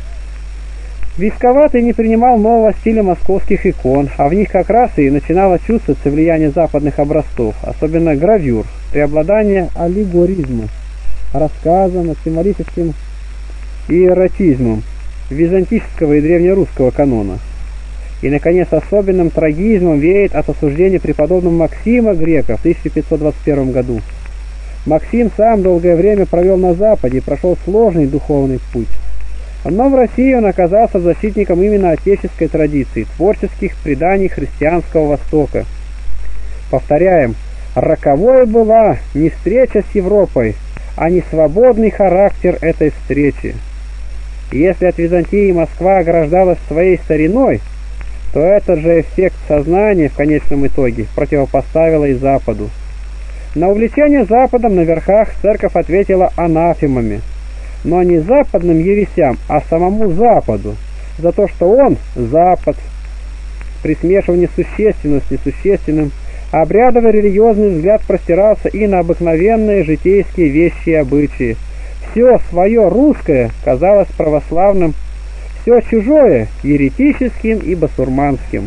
Висковатый не принимал нового стиля московских икон, а в них как раз и начинало чувствоваться влияние западных образцов, особенно гравюр, преобладание аллегоризма, рассказа над символическим иеротизмом византического и древнерусского канона. И, наконец, особенным трагизмом веет от осуждения преподобного Максима Грека в 1521 году. Максим сам долгое время провел на Западе и прошел сложный духовный путь. Но в России он оказался защитником именно отеческой традиции, творческих преданий христианского Востока. Повторяем, роковой была не встреча с Европой, а не свободный характер этой встречи. И если от Византии Москва ограждалась своей стариной, то этот же эффект сознания в конечном итоге противопоставила и Западу. На увлечение Западом на верхах церковь ответила анафемами, но не западным ересям, а самому Западу, за то, что он, Запад, при смешивании существенного с несущественным, обрядовый религиозный взгляд простирался и на обыкновенные житейские вещи и обычаи. Все свое русское казалось православным, все чужое – еретическим и басурманским.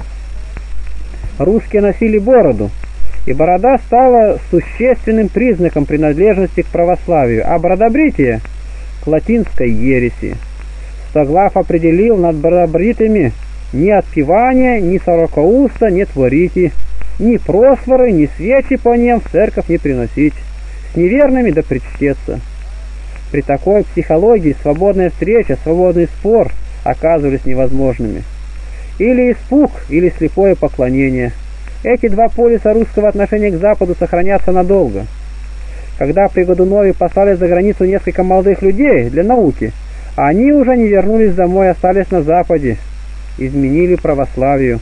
Русские носили бороду, и борода стала существенным признаком принадлежности к православию, а бродобритие – к латинской ереси. Стоглав определил над бродобритыми: ни отпевания, ни сорокауста не творите, ни просфоры, ни свечи по ним в церковь не приносить, с неверными да причтеться. При такой психологии свободная встреча, свободный спор оказывались невозможными. Или испуг, или слепое поклонение. Эти два полюса русского отношения к Западу сохранятся надолго. Когда при Годунове послали за границу несколько молодых людей для науки, они уже не вернулись домой, остались на Западе, изменили православию.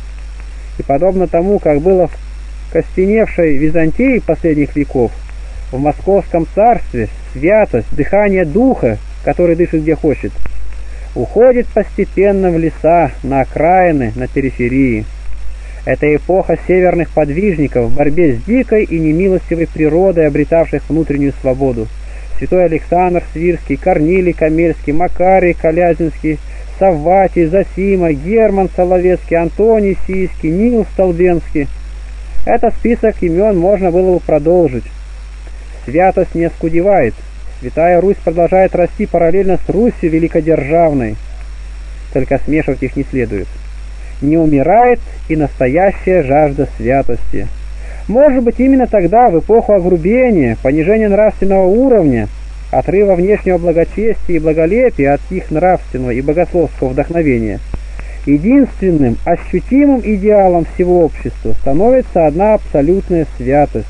И подобно тому, как было в костеневшей Византии последних веков, в Московском царстве святость, дыхание духа, который дышит где хочет, уходит постепенно в леса, на окраины, на периферии. Это эпоха северных подвижников в борьбе с дикой и немилостивой природой, обретавших внутреннюю свободу. Святой Александр Свирский, Корнилий Камельский, Макарий Колязинский, Савватий, Зосима, Герман Соловецкий, Антоний Сийский, Нил Столбенский. Этот список имен можно было бы продолжить. Святость не оскудевает. Святая Русь продолжает расти параллельно с Русью великодержавной. Только смешивать их не следует. Не умирает и настоящая жажда святости. Может быть, именно тогда, в эпоху огрубения, понижения нравственного уровня, отрыва внешнего благочестия и благолепия от их нравственного и богословского вдохновения, единственным ощутимым идеалом всего общества становится одна абсолютная святость.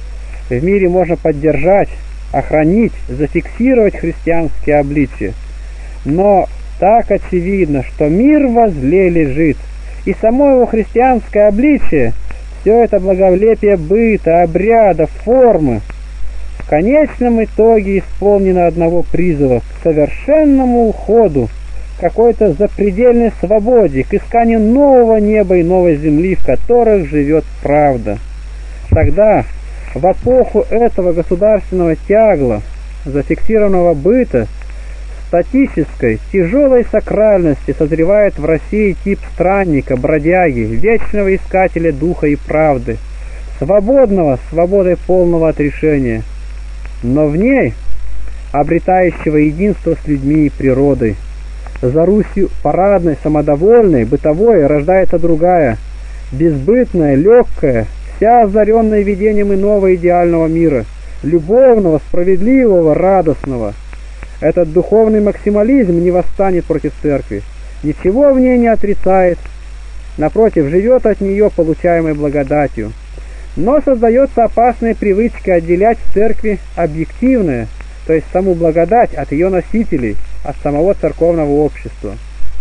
В мире можно поддержать, охранить, зафиксировать христианские обличия, но так очевидно, что мир возле лежит, и само его христианское обличие, все это благолепие быта, обряда, формы, в конечном итоге исполнено одного призыва к совершенному уходу, к какой-то запредельной свободе, к исканию нового неба и новой земли, в которых живет правда. Тогда, в эпоху этого государственного тягла, зафиксированного быта, статической, тяжелой сакральности созревает в России тип странника, бродяги, вечного искателя духа и правды, свободного, свободой полного отрешения, но в ней обретающего единство с людьми и природой. За Русью парадной, самодовольной, бытовой рождается другая, безбытная, легкая, вся озаренная видением иного идеального мира, любовного, справедливого, радостного. Этот духовный максимализм не восстанет против церкви, ничего в ней не отрицает, напротив, живет от нее получаемой благодатью. Но создается опасная привычка отделять в церкви объективное, то есть саму благодать, от ее носителей, от самого церковного общества.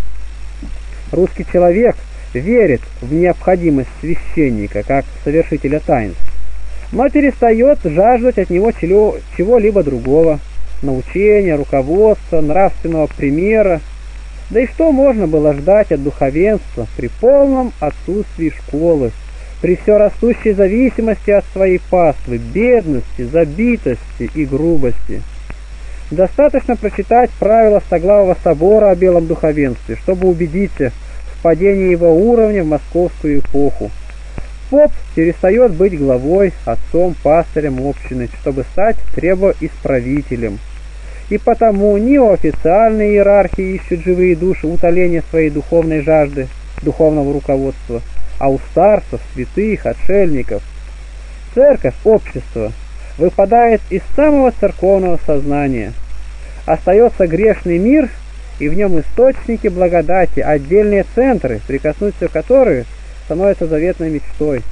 Русский человек верит в необходимость священника как совершителя таинств, но перестает жаждать от него чего-либо другого, научения, руководства, нравственного примера. Да и что можно было ждать от духовенства при полном отсутствии школы, при все растущей зависимости от своей паствы, бедности, забитости и грубости? Достаточно прочитать правила Стоглавого собора о белом духовенстве, чтобы убедиться в падении его уровня в московскую эпоху. Поп перестает быть главой, отцом, пастырем общины, чтобы стать требоисправителем. И потому не у официальной иерархии ищут живые души утоления своей духовной жажды, духовного руководства, а у старцев, святых, отшельников. Церковь, общество, выпадает из самого церковного сознания. Остается грешный мир, и в нем источники благодати, отдельные центры, прикоснуться к которым становится заветной мечтой.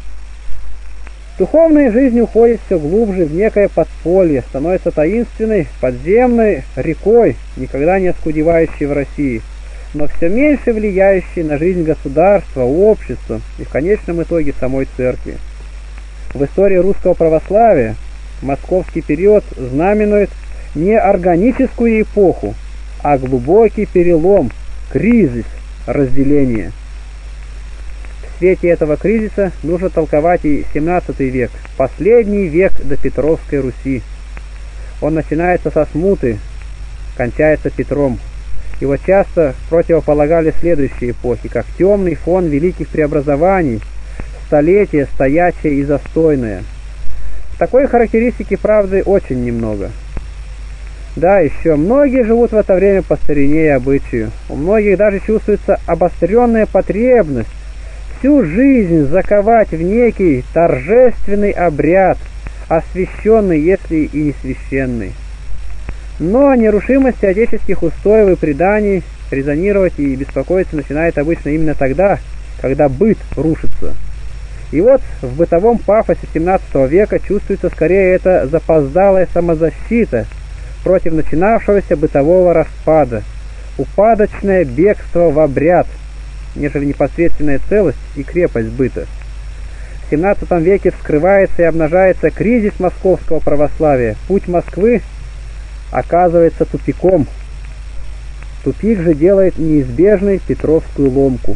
Духовная жизнь уходит все глубже в некое подполье, становится таинственной, подземной рекой, никогда не оскудевающей в России. но все меньше влияющей на жизнь государства, общества и в конечном итоге самой церкви. В истории русского православия московский период знаменует не органическую эпоху, а глубокий перелом, кризис, разделение. В свете этого кризиса нужно толковать и XVII век, последний век до Петровской Руси. Он начинается со смуты, кончается Петром. Его часто противополагали следующие эпохи, как темный фон великих преобразований, столетие стоячее и застойное. Такой характеристики, правды, очень немного. Да, еще многие живут в это время по старине и обычаю. У многих даже чувствуется обостренная потребность всю жизнь заковать в некий торжественный обряд, освященный, если и не священный. Но о нерушимости отеческих устоев и преданий резонировать и беспокоиться начинает обычно именно тогда, когда быт рушится. И вот в бытовом пафосе XVII века чувствуется скорее эта запоздалая самозащита против начинавшегося бытового распада, упадочное бегство в обряд, нежели непосредственная целость и крепость быта. В XVII веке вскрывается и обнажается кризис московского православия. Путь Москвы оказывается тупиком. Тупик же делает неизбежной Петровскую ломку.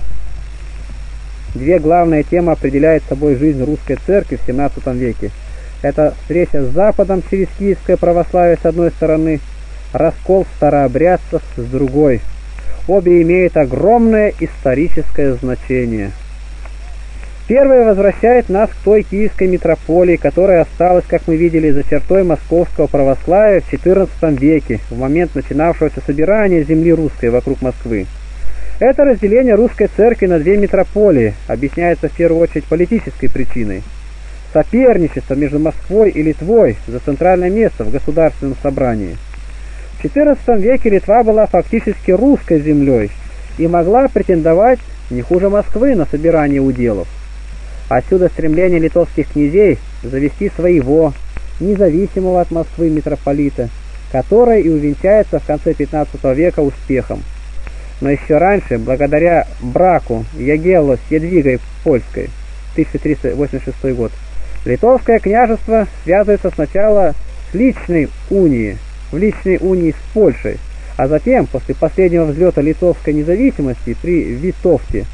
Две главные темы определяют собой жизнь русской церкви в XVII веке. Это встреча с Западом через киевское православие с одной стороны, раскол старообрядцев с другой. Обе имеют огромное историческое значение. Первое возвращает нас к той киевской митрополии, которая осталась, как мы видели, за чертой московского православия в XIV веке, в момент начинавшегося собирания земли русской вокруг Москвы. Это разделение русской церкви на две митрополии объясняется в первую очередь политической причиной. Соперничество между Москвой и Литвой за центральное место в государственном собрании. В XIV веке Литва была фактически русской землей и могла претендовать не хуже Москвы на собирание уделов. Отсюда стремление литовских князей завести своего, независимого от Москвы митрополита, которое и увенчается в конце XV века успехом. Но еще раньше, благодаря браку Ягелло с Едвигой Польской, 1386 год, Литовское княжество связывается сначала с личной унией, в личной унии с Польшей, а затем, после последнего взлета литовской независимости при Витовте,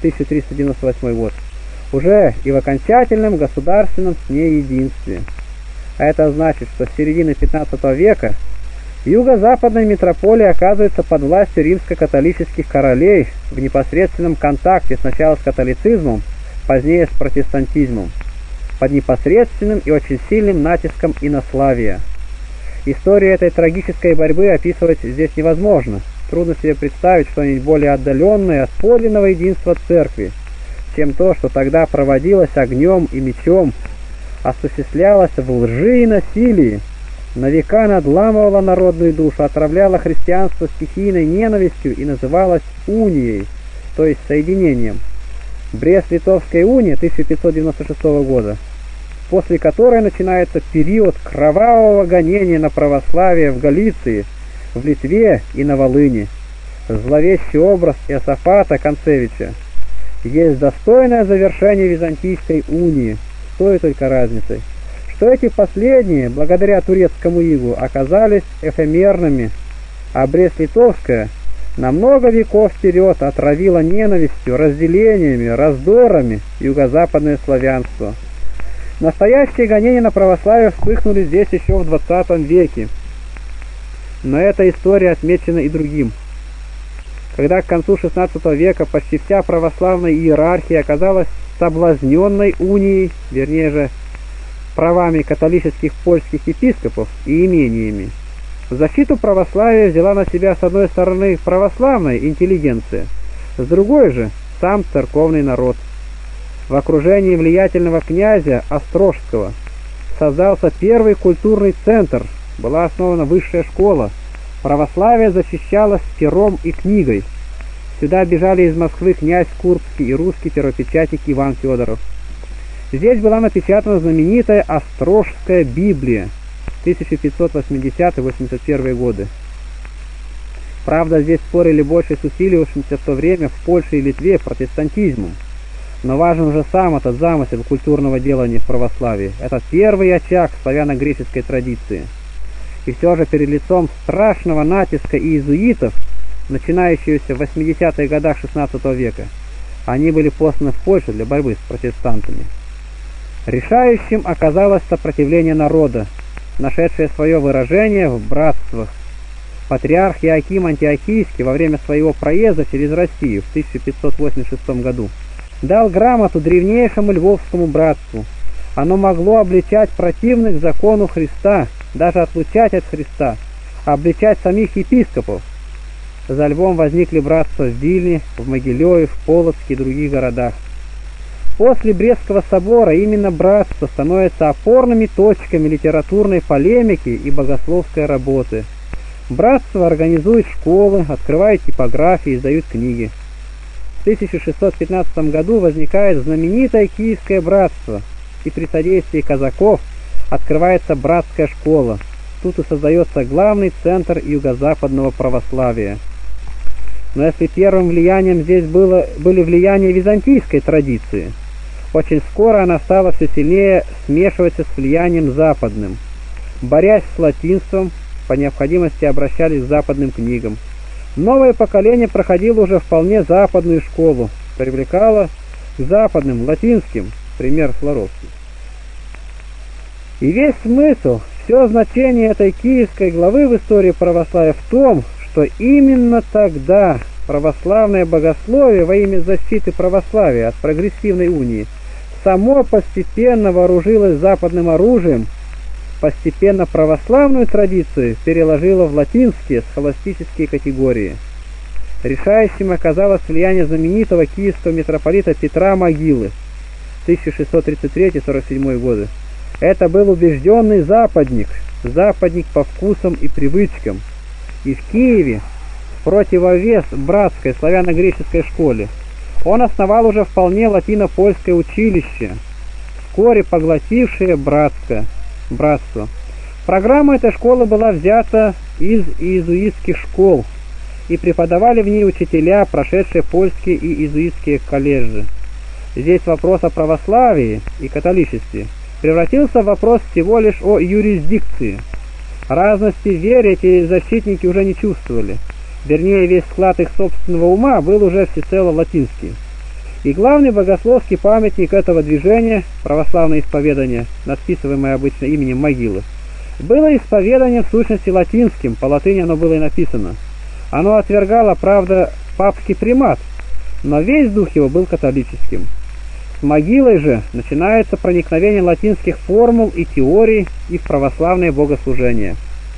1398 год, уже и в окончательном государственном с ней единстве. А это значит, что с середины XV века юго-западная митрополия оказывается под властью римско-католических королей в непосредственном контакте сначала с католицизмом, позднее с протестантизмом, под непосредственным и очень сильным натиском инославия. Историю этой трагической борьбы описывать здесь невозможно. Трудно себе представить что-нибудь более отдаленное от подлинного единства церкви, чем то, что тогда проводилось огнем и мечом, осуществлялось в лжи и насилии, на века надламывало народную душу, отравляло христианство стихийной ненавистью и называлось унией, то есть соединением. Брест-Литовская уния 1596 года, после которой начинается период кровавого гонения на православие в Галиции, в Литве и на Волыни. Зловещий образ Иосафата Концевича есть достойное завершение византийской унии, с той только разницей, что эти последние, благодаря турецкому игу, оказались эфемерными, а Брест-Литовская на много веков вперед отравила ненавистью, разделениями, раздорами юго-западное славянство. Настоящие гонения на православие вспыхнули здесь еще в XX веке, но эта история отмечена и другим. Когда к концу XVI века почти вся православная иерархия оказалась соблазненной унией, вернее же, правами католических польских епископов и имениями, в защиту православия взяла на себя с одной стороны православная интеллигенция, с другой же сам церковный народ. В окружении влиятельного князя Острожского создался первый культурный центр, была основана высшая школа, православие защищалось пером и книгой. Сюда бежали из Москвы князь Курбский и русский первопечатник Иван Федоров. Здесь была напечатана знаменитая Острожская Библия 1580-81 годы. Правда, здесь спорили больше с усиливавшимся в то время в Польше и Литве протестантизмом. Но важен уже сам этот замысел культурного делания в православии. Это первый очаг славяно-греческой традиции. И все же перед лицом страшного натиска иезуитов, начинающегося в 80-х годах XVI века, они были посланы в Польшу для борьбы с протестантами. Решающим оказалось сопротивление народа, нашедшее свое выражение в братствах. Патриарх Иоаким Антиохийский во время своего проезда через Россию в 1586 году дал грамоту древнейшему Львовскому братству. Оно могло обличать противных закону Христа, даже отлучать от Христа, обличать самих епископов. За Львом возникли братства в Вильне, в Могилеве, в Полоцке и других городах. После Брестского собора именно братства становятся опорными точками литературной полемики и богословской работы. Братство организует школы, открывает типографии, издают книги. В 1615 году возникает знаменитое Киевское братство, и при содействии казаков открывается братская школа. Тут и создается главный центр юго-западного православия. Но если первым влиянием здесь были влияния византийской традиции, очень скоро она стала все сильнее смешиваться с влиянием западным. Борясь с латинством, по необходимости обращались к западным книгам. Новое поколение проходило уже вполне западную школу, привлекало к западным, латинским, пример Флоровский. И весь смысл, все значение этой киевской главы в истории православия в том, что именно тогда православное богословие во имя защиты православия от прогрессивной унии само постепенно вооружилось западным оружием, постепенно православную традицию переложила в латинские схоластические категории. Решающим оказалось влияние знаменитого киевского митрополита Петра Могилы 1633-47 годы. Это был убежденный западник по вкусам и привычкам. И в Киеве, в противовес братской славяно-греческой школе, он основал уже вполне латино-польское училище, вскоре поглотившее братство. Программа этой школы была взята из иезуитских школ, и преподавали в ней учителя, прошедшие польские и иезуитские колледжи. Здесь вопрос о православии и католичестве превратился в вопрос всего лишь о юрисдикции. Разности в вере эти защитники уже не чувствовали. Вернее, весь склад их собственного ума был уже всецело латинский. И главный богословский памятник этого движения, православное исповедание, надписываемое обычно именем Могилы, было исповедание в сущности латинским, по латыни оно было и написано. Оно отвергало, правда, папский примат, но весь дух его был католическим. С Могилой же начинается проникновение латинских формул и теорий и в православное богослужение.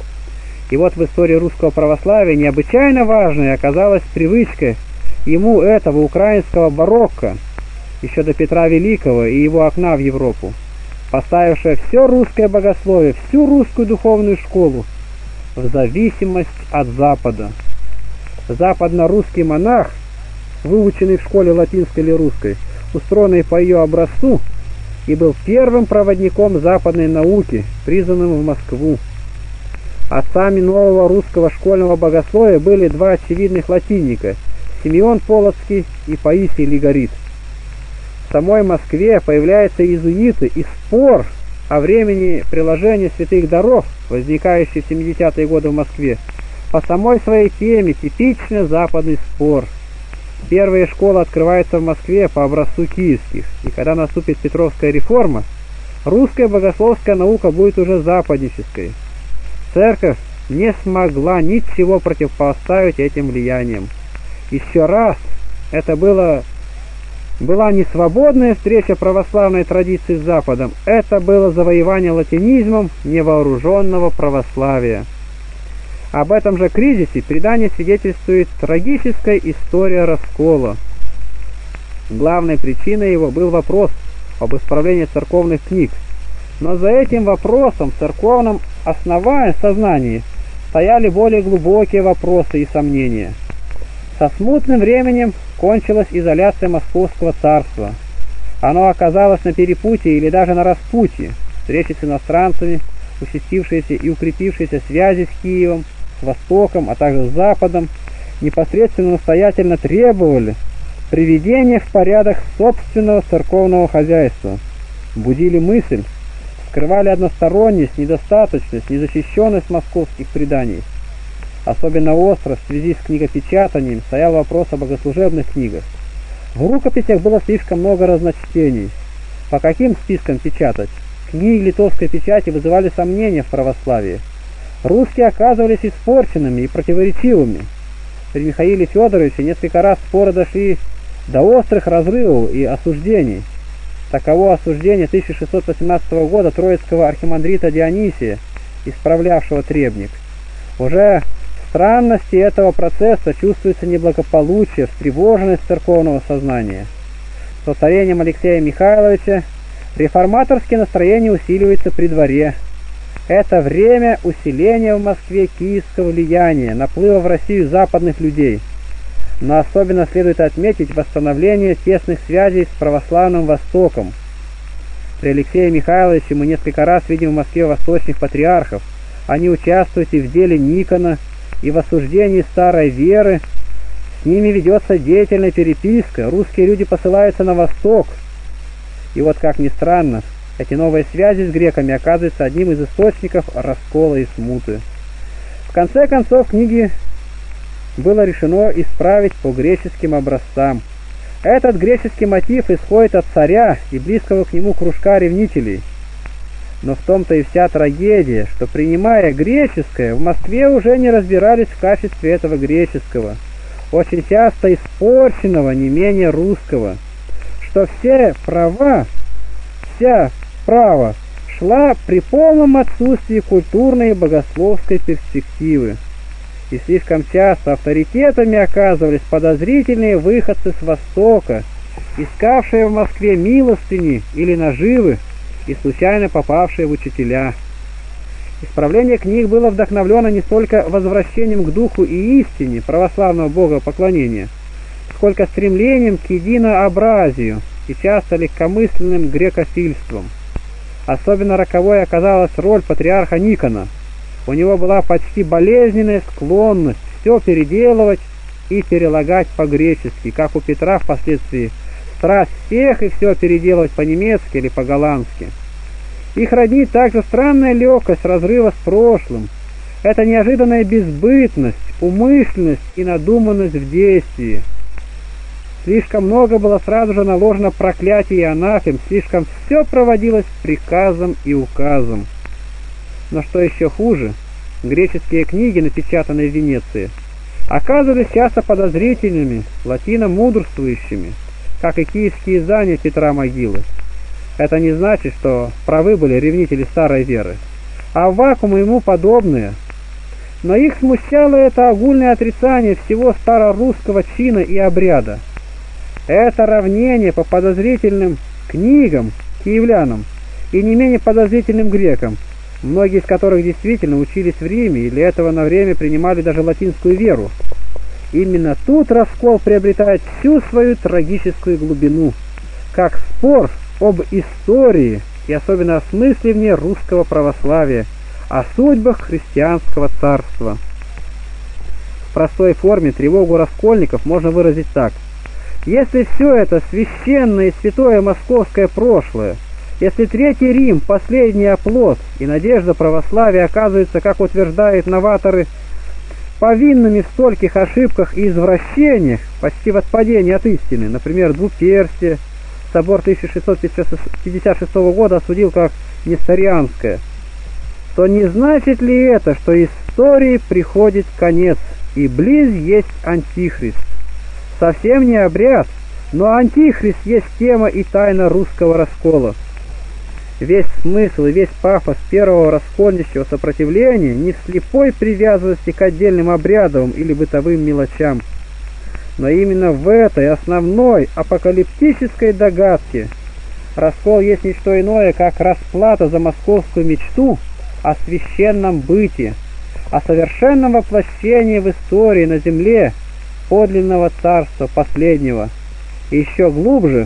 И вот в истории русского православия необычайно важной оказалась привычка ему этого украинского барокко, еще до Петра Великого и его окна в Европу, поставившая все русское богословие, всю русскую духовную школу в зависимость от Запада. Западно-русский монах, выученный в школе латинской или русской, устроенный по ее образцу, и был первым проводником западной науки, призванным в Москву. Отцами нового русского школьного богословия были два очевидных латинника – Симеон Полоцкий и Паисий Лигорит. В самой Москве появляются иезуиты, и спор о времени приложения святых даров, возникающий в 70-е годы в Москве, по самой своей теме типично западный спор. Первая школа открывается в Москве по образцу киевских, и когда наступит Петровская реформа, русская богословская наука будет уже западнической. Церковь не смогла ничего противопоставить этим влияниям. Еще раз, это была не свободная встреча православной традиции с Западом, это было завоевание латинизмом невооруженного православия. Об этом же кризисе предание свидетельствует трагическая история раскола. Главной причиной его был вопрос об исправлении церковных книг, но за этим вопросом в церковном сознании стояли более глубокие вопросы и сомнения. Со смутным временем кончилась изоляция Московского царства. Оно оказалось на перепутье или даже на распутье. Встречи с иностранцами, участившиеся и укрепившиеся связи с Киевом, с Востоком, а также с Западом, непосредственно настоятельно требовали приведения в порядок собственного церковного хозяйства, будили мысль, скрывали односторонность, недостаточность, незащищенность московских преданий. Особенно остро в связи с книгопечатанием стоял вопрос о богослужебных книгах. В рукописях было слишком много разночтений. По каким спискам печатать? Книги литовской печати вызывали сомнения в православии. Русские оказывались испорченными и противоречивыми. При Михаиле Федоровиче несколько раз споры дошли до острых разрывов и осуждений. Таково осуждение 1618 года троицкого архимандрита Дионисия, исправлявшего требник. Уже в странности этого процесса чувствуется неблагополучие, встревоженность церковного сознания. С воцарением Алексея Михайловича реформаторские настроения усиливаются при дворе. Это время усиления в Москве киевского влияния, наплыва в Россию западных людей. Но особенно следует отметить восстановление тесных связей с православным Востоком. При Алексее Михайловиче мы несколько раз видим в Москве восточных патриархов. Они участвуют и в деле Никона, и в осуждении старой веры. С ними ведется деятельная переписка, русские люди посылаются на восток. И вот, как ни странно, эти новые связи с греками оказываются одним из источников раскола и смуты. В конце концов, книги было решено исправить по греческим образцам. Этот греческий мотив исходит от царя и близкого к нему кружка ревнителей. Но в том-то и вся трагедия, что, принимая греческое, в Москве уже не разбирались в качестве этого греческого, очень часто испорченного не менее русского, что вся право шла при полном отсутствии культурной и богословской перспективы. И слишком часто авторитетами оказывались подозрительные выходцы с Востока, искавшие в Москве милостыни или наживы и случайно попавшие в учителя. Исправление книг было вдохновлено не столько возвращением к духу и истине православного богопоклонения, сколько стремлением к единообразию и часто легкомысленным грекофильством. Особенно роковой оказалась роль патриарха Никона. У него была почти болезненная склонность все переделывать и перелагать по-гречески, как у Петра впоследствии страсть всех и все переделывать по-немецки или по-голландски. Их роднит также странная легкость разрыва с прошлым. Это неожиданная безбытность, умышленность и надуманность в действии. Слишком много было сразу же наложено проклятий и анафем, слишком все проводилось приказом и указом. Но что еще хуже, греческие книги, напечатанные в Венеции, оказывались часто подозрительными, латиномудрствующими, как и киевские издания Петра Могилы. Это не значит, что правы были ревнители старой веры, а вакуум ему подобные. Но их смущало это огульное отрицание всего старорусского чина и обряда. Это равнение по подозрительным книгам киевлянам и не менее подозрительным грекам, многие из которых действительно учились в Риме или этого на время принимали даже латинскую веру. Именно тут раскол приобретает всю свою трагическую глубину, как спор об истории и особенно о смысле в ней русского православия, о судьбах христианского царства. В простой форме тревогу раскольников можно выразить так. Если все это священное и святое московское прошлое, если Третий Рим – последний оплот, и надежда православия оказывается, как утверждают новаторы, повинными в стольких ошибках и извращениях, почти в отпадении от истины, например, двуперстие, собор 1656 года осудил как несторианское, то не значит ли это, что истории приходит конец, и близ есть антихрист? Совсем не обряд, но антихрист есть тема и тайна русского раскола. Весь смысл и весь пафос первого раскольничьего сопротивления не в слепой привязанности к отдельным обрядовым или бытовым мелочам, но именно в этой основной апокалиптической догадке. Раскол есть не что иное, как расплата за московскую мечту о священном бытии, о совершенном воплощении в истории на земле подлинного царства последнего. И еще глубже,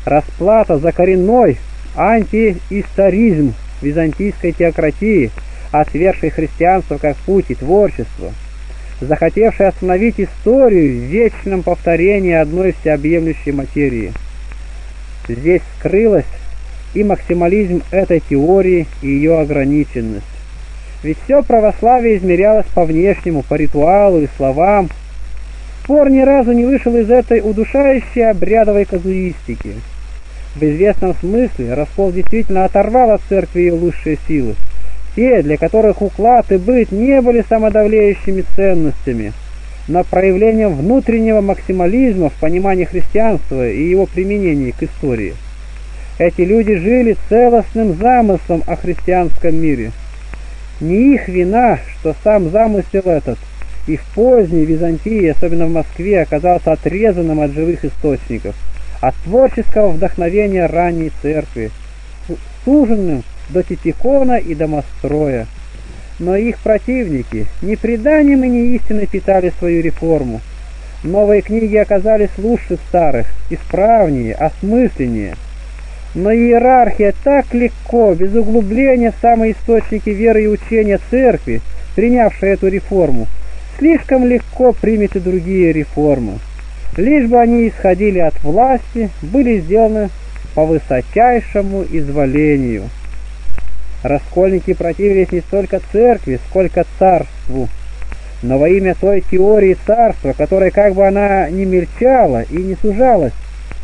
расплата за коренной антиисторизм византийской теократии, отвергшей христианство как путь и творчество, захотевшей остановить историю в вечном повторении одной всеобъемлющей материи. Здесь скрылась и максимализм этой теории, и ее ограниченность. Ведь все православие измерялось по внешнему, по ритуалу и словам. Спор ни разу не вышел из этой удушающей обрядовой казуистики. В известном смысле раскол действительно оторвал от церкви ее высшие силы, те, для которых уклад и быт не были самодавлеющими ценностями, но проявлением внутреннего максимализма в понимании христианства и его применении к истории. Эти люди жили целостным замыслом о христианском мире. Не их вина, что сам замысел этот и в поздней Византии, особенно в Москве, оказался отрезанным от живых источников, от творческого вдохновения ранней церкви, суженным до Титикона и домостроя. Но их противники ни преданием и ни истиной питали свою реформу. Новые книги оказались лучше старых, исправнее, осмысленнее. Но иерархия так легко, без углубления в самые источники веры и учения церкви, принявшая эту реформу, слишком легко примет и другие реформы. Лишь бы они исходили от власти, были сделаны по высочайшему изволению. Раскольники противились не столько церкви, сколько царству, но во имя той теории царства, которая, как бы она ни мельчала и не сужалась,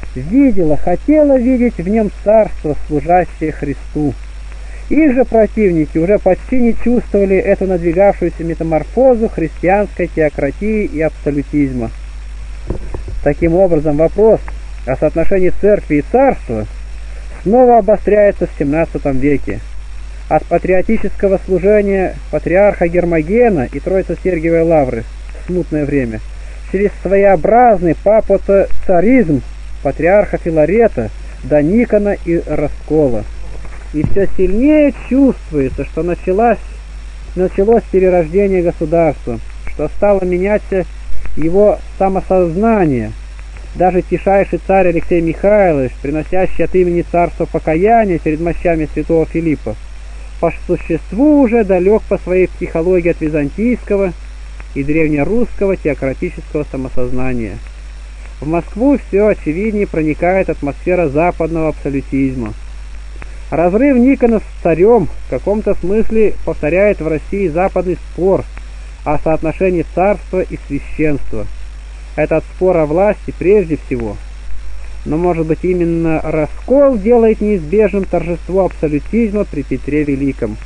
хотела видеть в нем царство, служащее Христу. Их же противники уже почти не чувствовали эту надвигавшуюся метаморфозу христианской теократии и абсолютизма. Таким образом, вопрос о соотношении церкви и царства снова обостряется в XVII веке. От патриотического служения патриарха Гермогена и Троице-Сергиевой Лавры в смутное время, через своеобразный папоцаризм патриарха Филарета до Никона и раскола. И все сильнее чувствуется, что началось перерождение государства, что стало меняться его самосознание. Даже тишайший царь Алексей Михайлович, приносящий от имени царства покаяние перед мощами святого Филиппа, по существу уже далек по своей психологии от византийского и древнерусского теократического самосознания. В Москву все очевиднее проникает атмосфера западного абсолютизма. Разрыв Никона с царем в каком-то смысле повторяет в России западный спор о соотношении царства и священства. Этот спор о власти прежде всего. Но, может быть, именно раскол делает неизбежным торжество абсолютизма при Петре Великом.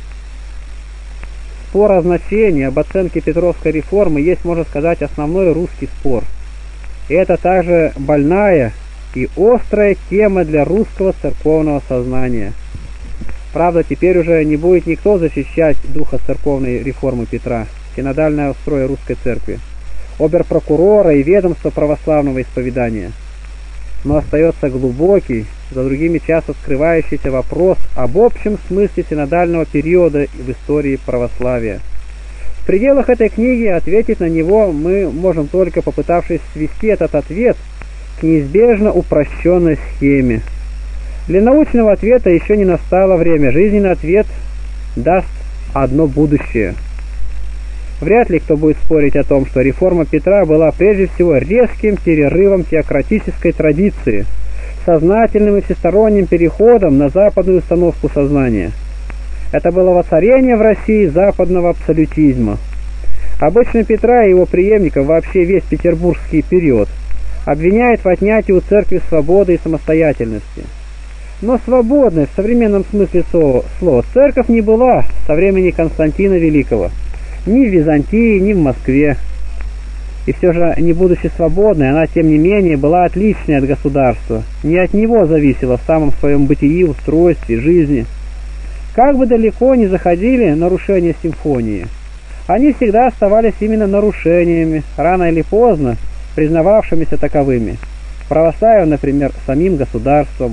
Спор о значении, об оценке Петровской реформы есть, можно сказать, основной русский спор. И это также больная и острая тема для русского церковного сознания. Правда, теперь уже не будет никто защищать духа церковной реформы Петра, синодального строя русской церкви, оберпрокурора и ведомства православного исповедания. Но остается глубокий, за другими часто скрывающийся вопрос об общем смысле синодального периода в истории православия. В пределах этой книги ответить на него мы можем только попытавшись свести этот ответ к неизбежно упрощенной схеме. Для научного ответа еще не настало время, жизненный ответ даст одно будущее. Вряд ли кто будет спорить о том, что реформа Петра была прежде всего резким перерывом теократической традиции, сознательным и всесторонним переходом на западную установку сознания. Это было воцарение в России западного абсолютизма. Обычно Петра и его преемников, вообще весь петербургский период, обвиняет в отнятии у церкви свободы и самостоятельности. Но свободной в современном смысле слова церковь не была со времени Константина Великого, ни в Византии, ни в Москве. И все же, не будучи свободной, она тем не менее была отличной от государства, не от него зависела в самом своем бытии, устройстве, жизни. Как бы далеко ни заходили нарушения симфонии, они всегда оставались именно нарушениями, рано или поздно признававшимися таковыми. Православие, например, самим государством.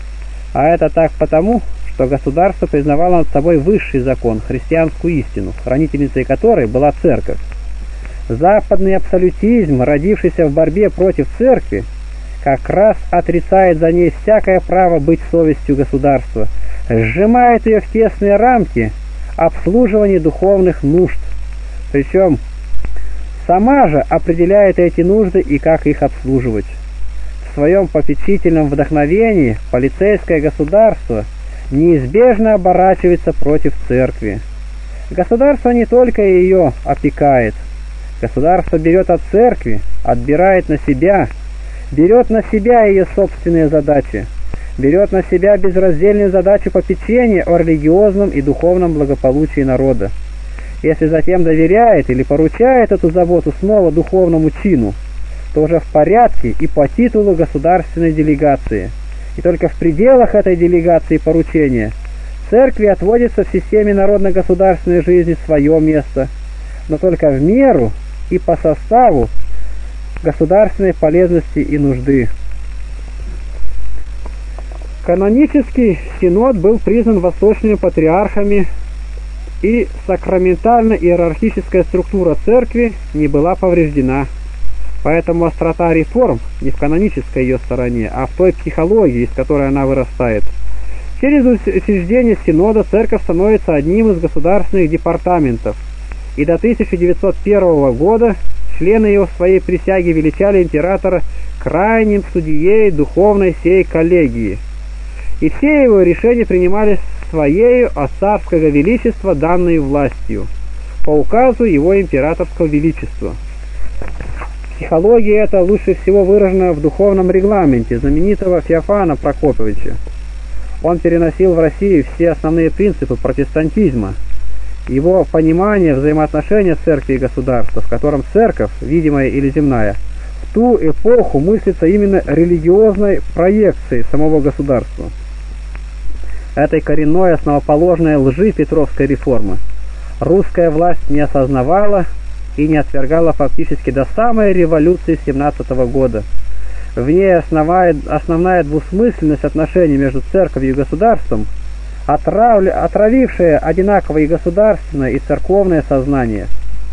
А это так потому, что государство признавало над собой высший закон, христианскую истину, хранительницей которой была церковь. Западный абсолютизм, родившийся в борьбе против церкви, как раз отрицает за ней всякое право быть совестью государства, сжимает ее в тесные рамки, обслуживании духовных нужд. Причем сама же определяет эти нужды и как их обслуживать. В своем попечительном вдохновении полицейское государство неизбежно оборачивается против церкви. Государство не только ее опекает, государство берет от церкви, отбирает на себя, берет на себя ее собственные задачи, берет на себя безраздельную задачу попечения о религиозном и духовном благополучии народа. Если затем доверяет или поручает эту заботу снова духовному чину, то уже в порядке и по титулу государственной делегации. И только в пределах этой делегации поручения церкви отводится в системе народно-государственной жизни свое место, но только в меру и по составу государственной полезности и нужды. Канонический синод был признан восточными патриархами, и сакраментально-иерархическая структура церкви не была повреждена. Поэтому острота реформ не в канонической ее стороне, а в той психологии, из которой она вырастает. Через учреждение синода церковь становится одним из государственных департаментов, и до 1901 года члены его в своей присяге величали императора крайним судьей духовной сей коллегии, и все его решения принимались своею от царского величества данной властью, по указу его императорского величества. Психология эта лучше всего выражена в духовном регламенте знаменитого Феофана Прокоповича. Он переносил в Россию все основные принципы протестантизма, его понимание взаимоотношения церкви и государства, в котором церковь, видимая или земная, в ту эпоху мыслится именно религиозной проекцией самого государства. Этой коренной основоположной лжи Петровской реформы русская власть не осознавала и не отвергала фактически до самой революции 17 года. В ней основная двусмысленность отношений между церковью и государством, отравившая одинаково и государственное, и церковное сознание.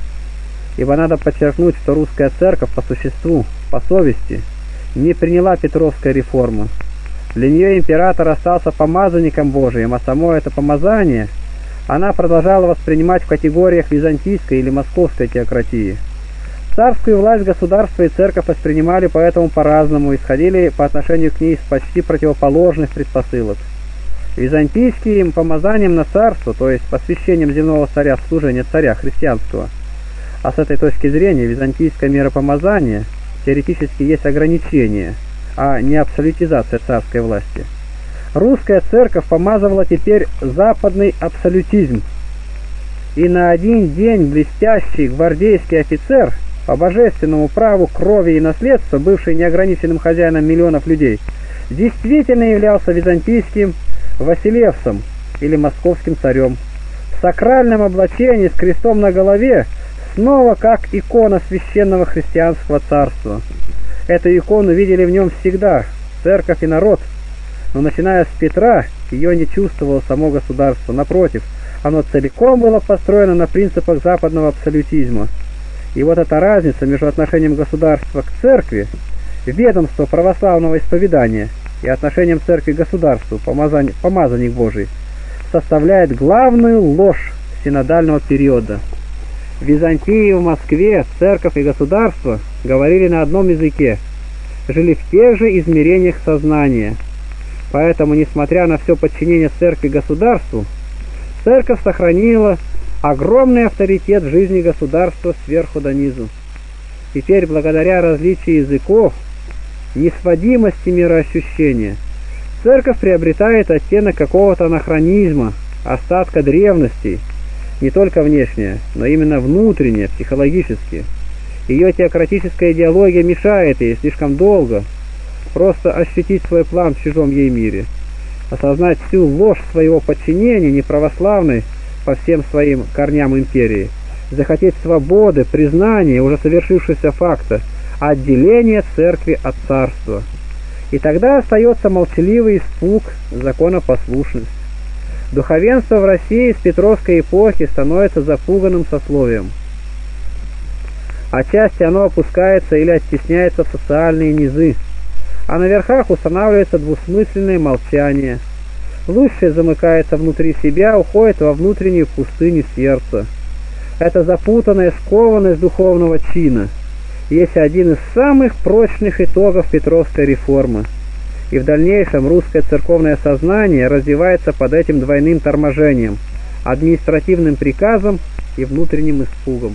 Ибо надо подчеркнуть, что русская церковь по существу, по совести, не приняла Петровской реформы. Для нее император остался помазанником Божиим, а само это помазание она продолжала воспринимать в категориях византийской или московской теократии. Царскую власть государство и церковь воспринимали поэтому по-разному, исходили по отношению к ней с почти противоположных предпосылок. Византийским помазанием на царство, то есть посвящением земного царя в служение царя христианского, а с этой точки зрения византийское миропомазание теоретически есть ограничение, а не абсолютизация царской власти. Русская церковь помазывала теперь западный абсолютизм, и на один день блестящий гвардейский офицер, по божественному праву крови и наследства, бывший неограниченным хозяином миллионов людей, действительно являлся византийским Василевсом или московским царем. В сакральном облачении с крестом на голове, снова как икона священного христианского царства. Эту икону видели в нем всегда церковь и народ, но начиная с Петра ее не чувствовало само государство. Напротив, оно целиком было построено на принципах западного абсолютизма. И вот эта разница между отношением государства к церкви, ведомства православного исповедания, и отношением церкви к государству, помазанник Божий, составляет главную ложь синодального периода. В Византии и в Москве церковь и государство говорили на одном языке, жили в тех же измерениях сознания. Поэтому, несмотря на все подчинение церкви государству, церковь сохранила огромный авторитет в жизни государства сверху донизу. Теперь, благодаря различию языков, несводимости мироощущения, церковь приобретает оттенок какого-то анахронизма, остатка древности, не только внешняя, но именно внутренняя, психологически. Ее теократическая идеология мешает ей слишком долго просто ощутить свой план в чужом ей мире, осознать всю ложь своего подчинения неправославной по всем своим корням империи, захотеть свободы, признания уже совершившегося факта, отделения церкви от царства. И тогда остается молчаливый испуг, законопослушность. Духовенство в России с Петровской эпохи становится запуганным сословием. Отчасти оно опускается или оттесняется в социальные низы, а на верхах устанавливается двусмысленное молчание. Лучшее замыкается внутри себя, уходит во внутреннюю пустыню сердца. Это запутанная скованность духовного чина есть один из самых прочных итогов Петровской реформы. И в дальнейшем русское церковное сознание развивается под этим двойным торможением, административным приказом и внутренним испугом.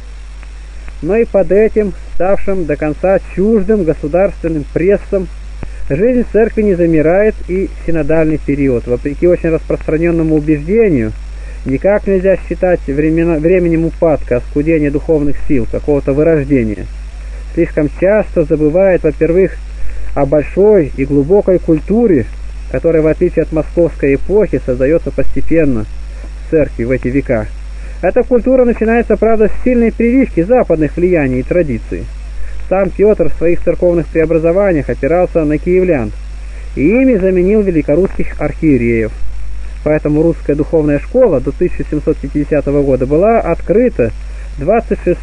Но и под этим, ставшим до конца чуждым государственным прессом, жизнь церкви не замирает, и синодальный период, вопреки очень распространенному убеждению, никак нельзя считать временем упадка, оскудения духовных сил, какого-то вырождения. Слишком часто забывает, во-первых, о большой и глубокой культуре, которая, в отличие от московской эпохи, создается постепенно в церкви в эти века. Эта культура начинается, правда, с сильной прививки западных влияний и традиций. Сам Петр в своих церковных преобразованиях опирался на киевлян и ими заменил великорусских архиереев. Поэтому русская духовная школа до 1750 года была открыта 26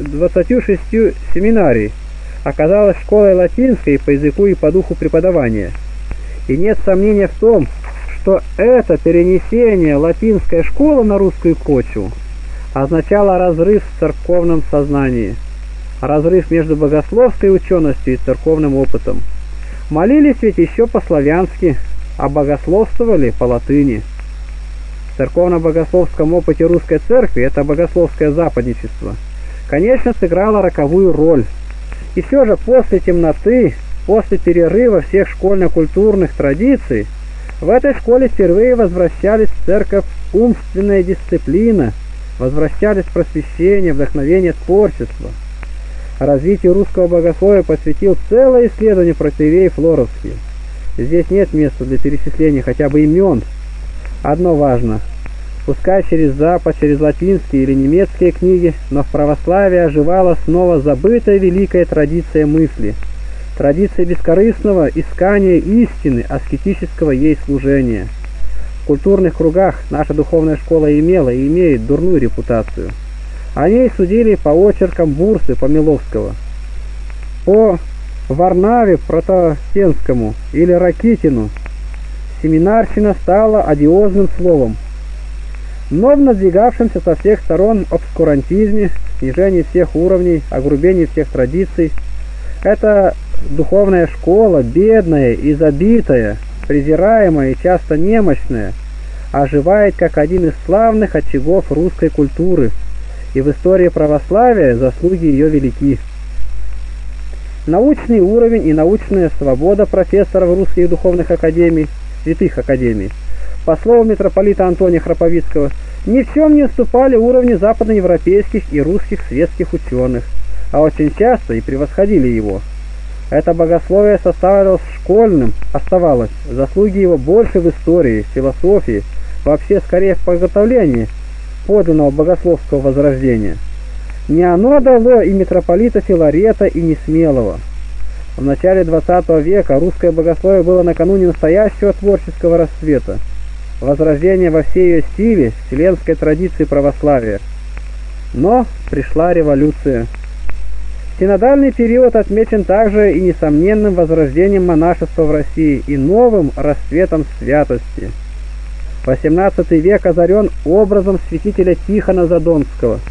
семинарий, оказалась школой латинской по языку и по духу преподавания. И нет сомнения в том, что это перенесение латинской школы на русскую почву означало разрыв в церковном сознании, разрыв между богословской ученостью и церковным опытом. Молились ведь еще по-славянски, а богословствовали по латыни. В церковно-богословском опыте русской церкви это богословское западничество, конечно, сыграло роковую роль. И все же после темноты, после перерыва всех школьно-культурных традиций, в этой школе впервые возвращались в церковь умственная дисциплина, возвращались просвещение, вдохновение, творчество. Развитию русского богословия посвятил целое исследование протоиерей Флоровский. Здесь нет места для перечисления хотя бы имен. Одно важно. Пускай через Запад, через латинские или немецкие книги, но в православии оживала снова забытая великая традиция мысли, традиция бескорыстного искания истины, аскетического ей служения. В культурных кругах наша духовная школа имела и имеет дурную репутацию. О ней судили по очеркам Бурсы Помиловского, по Варнаве Протасенскому или Ракитину. Семинарщина стала одиозным словом. Но в надвигавшемся со всех сторон обскурантизме, снижении всех уровней, огрубении всех традиций, эта духовная школа, бедная и забитая, презираемая и часто немощная, оживает как один из славных очагов русской культуры, и в истории православия заслуги ее велики. Научный уровень и научная свобода профессоров русских духовных академий, святых академий, по слову митрополита Антония Храповицкого, ни в чем не уступали уровню западноевропейских и русских светских ученых, а очень часто и превосходили его. Это богословие составилось школьным, оставалось, заслуги его больше в истории, философии, вообще скорее в подготовлении подлинного богословского возрождения. Не оно дало и митрополита Филарета, и Несмелого. В начале XX века русское богословие было накануне настоящего творческого расцвета, возрождения во всей ее силе вселенской традиции православия. Но пришла революция. Синодальный период отмечен также и несомненным возрождением монашества в России и новым расцветом святости. XVIII век озарен образом святителя Тихона Задонского,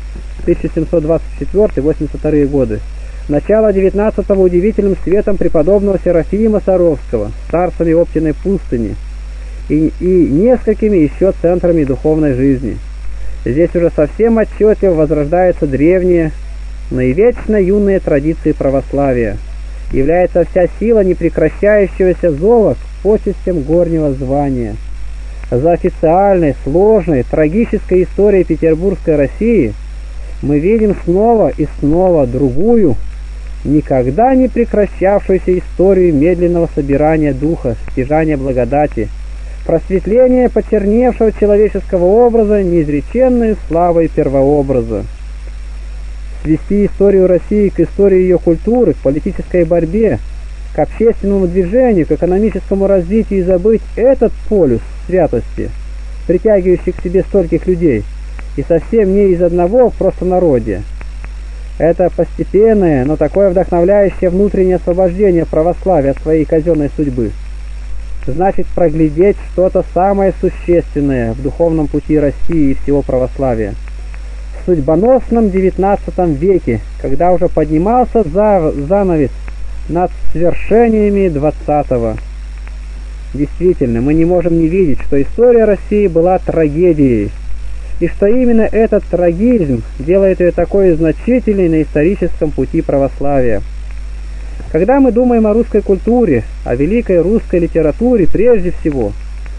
1724-82 годы. Начало XIX удивительным светом преподобного Серафима Саровского, старцами Оптиной пустыни и несколькими еще центрами духовной жизни. Здесь уже совсем отчетливо возрождаются древние, но и вечно юные традиции православия. Является вся сила непрекращающегося зова к почестям горнего звания. За официальной, сложной, трагической историей Петербургской России мы видим снова и снова другую, никогда не прекращавшуюся историю медленного собирания духа, стяжания благодати, просветления почерневшего человеческого образа неизреченной славой первообраза. Свести историю России к истории ее культуры, к политической борьбе, к общественному движению, к экономическому развитию и забыть этот полюс святости, притягивающий к себе стольких людей, и совсем не из одного простонародья. Это постепенное, но такое вдохновляющее внутреннее освобождение православия от своей казенной судьбы. значит проглядеть что-то самое существенное в духовном пути России и всего православия. В судьбоносном XIX веке, когда уже поднимался занавес над свершениями XX. Действительно, мы не можем не видеть, что история России была трагедией, и что именно этот трагизм делает ее такой значительной на историческом пути православия. Когда мы думаем о русской культуре, о великой русской литературе прежде всего,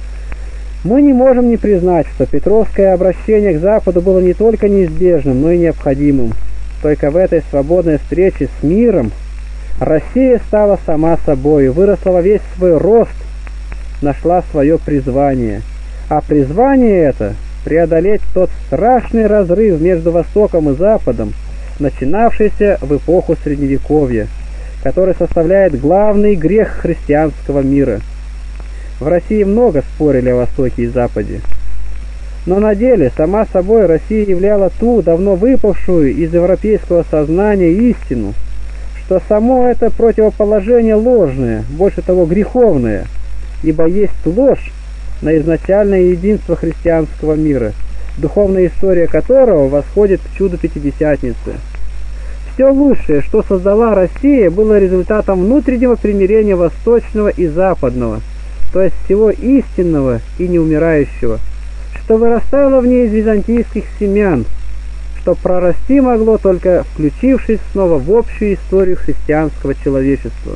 мы не можем не признать, что петровское обращение к Западу было не только неизбежным, но и необходимым. Только в этой свободной встрече с миром Россия стала сама собой, выросла во весь свой рост, нашла свое призвание. А призвание это – преодолеть тот страшный разрыв между Востоком и Западом, начинавшийся в эпоху Средневековья, который составляет главный грех христианского мира. В России много спорили о Востоке и Западе. Но на деле сама собой Россия являла ту давно выпавшую из европейского сознания истину, что само это противоположение ложное, больше того греховное, ибо есть ложь на изначальное единство христианского мира, духовная история которого восходит к чуду Пятидесятницы. Все лучшее, что создала Россия, было результатом внутреннего примирения восточного и западного, то есть всего истинного и неумирающего, что вырастало в ней из византийских семян, что прорасти могло только включившись снова в общую историю христианского человечества.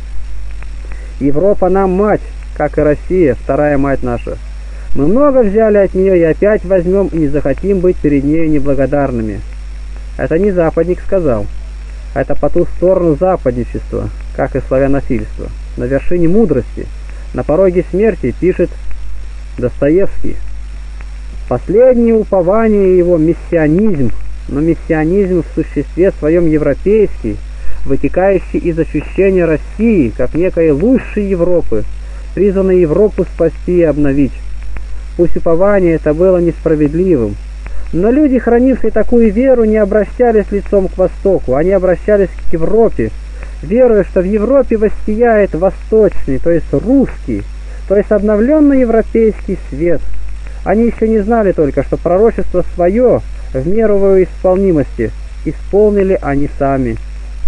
Европа нам мать, как и Россия, вторая мать наша. Мы много взяли от нее и опять возьмем и не захотим быть перед нею неблагодарными. Это не западник сказал. Это по ту сторону западничества, как и славянофильство. На вершине мудрости, на пороге смерти, пишет Достоевский. Последнее упование его – миссионизм, но миссионизм в существе своем европейский, вытекающий из ощущения России, как некой лучшей Европы, призванной Европу спасти и обновить. Пусть упование это было несправедливым, но люди, хранившие такую веру, не обращались лицом к Востоку, они обращались к Европе, веруя, что в Европе воссияет восточный, то есть русский, то есть обновленный европейский свет. Они еще не знали только, что пророчество свое в меру его исполнимости исполнили они сами.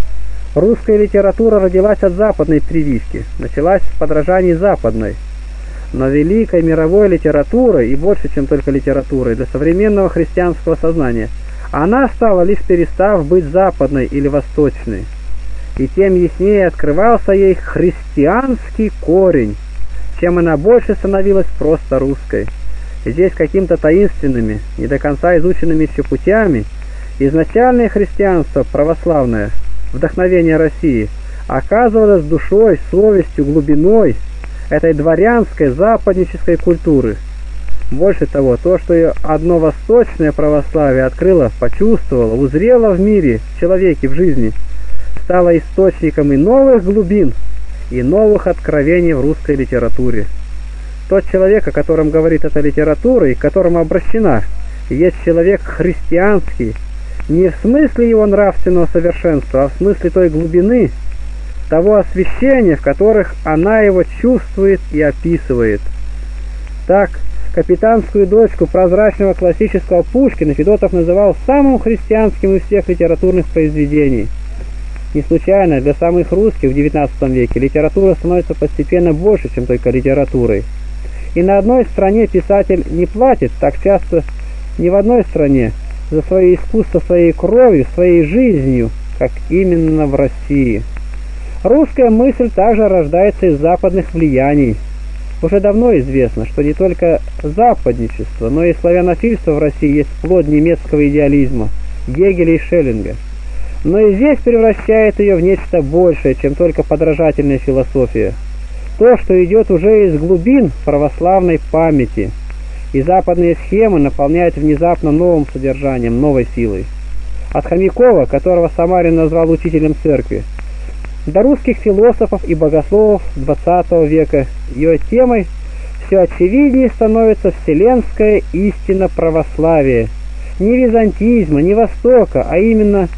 Русская литература родилась от западной прививки, началась в подражании западной. Но великой мировой литературой, и больше, чем только литературой, для современного христианского сознания, она стала лишь перестав быть западной или восточной. И тем яснее открывался ей христианский корень, чем она больше становилась просто русской. И здесь каким-то таинственными, не до конца изученными еще путями, изначальное христианство православное, вдохновение России, оказывалось душой, совестью, глубиной этой дворянской западнической культуры. Больше того, то, что ее одно восточное православие открыло, почувствовало, узрело в мире, в человеке, в жизни, стало источником и новых глубин, и новых откровений в русской литературе. Тот человек, о котором говорит эта литература и к которому обращена, есть человек христианский, не в смысле его нравственного совершенства, а в смысле той глубины, того освящения, в которых она его чувствует и описывает. Так, капитанскую дочку прозрачного классического Пушкина Федотов называл самым христианским из всех литературных произведений. Не случайно для самых русских в XIX веке литература становится постепенно больше, чем только литературой. И на одной стране писатель не платит так часто ни в одной стране за свое искусство своей кровью, своей жизнью, как именно в России. Русская мысль также рождается из западных влияний. Уже давно известно, что не только западничество, но и славянофильство в России есть плод немецкого идеализма, Гегеля и Шеллинга. Но и здесь превращает ее в нечто большее, чем только подражательная философия. То, что идет уже из глубин православной памяти, и западные схемы наполняют внезапно новым содержанием, новой силой. От Хомякова, которого Самарин назвал учителем церкви, до русских философов и богословов XX века ее темой все очевиднее становится вселенская истина православия, не византизма, не Востока, а именно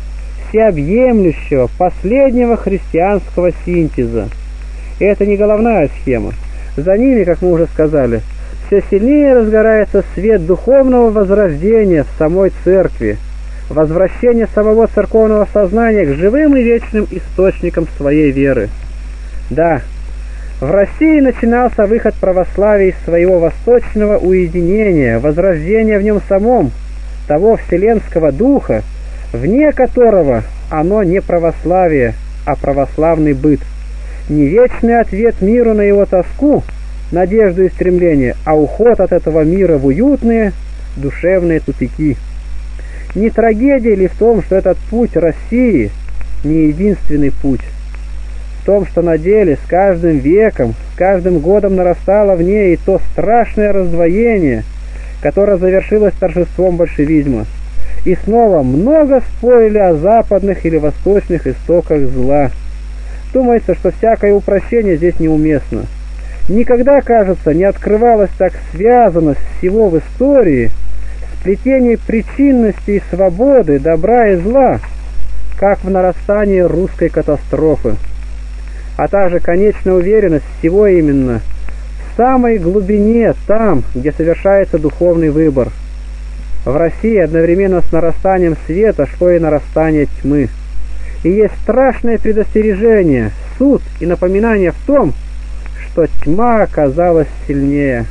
всеобъемлющего, последнего христианского синтеза. И это не головная схема. За ними, как мы уже сказали, все сильнее разгорается свет духовного возрождения в самой церкви, возвращение самого церковного сознания к живым и вечным источникам своей веры. Да, в России начинался выход православия из своего восточного уединения, возрождения в нем самом, того вселенского духа, вне которого оно не православие, а православный быт, не вечный ответ миру на его тоску, надежду и стремление, а уход от этого мира в уютные душевные тупики. Не трагедия ли в том, что этот путь России не единственный путь? В том, что на деле с каждым веком, с каждым годом нарастало в ней и то страшное раздвоение, которое завершилось торжеством большевизма. И снова много спорили о западных или восточных истоках зла. Думается, что всякое упрощение здесь неуместно. Никогда, кажется, не открывалась так связанность всего в истории, сплетение причинности и свободы, добра и зла, как в нарастании русской катастрофы, а также конечная уверенность всего именно в самой глубине, там, где совершается духовный выбор. В России одновременно с нарастанием света шло и нарастание тьмы. И есть страшное предостережение, суд и напоминание в том, что тьма оказалась сильнее.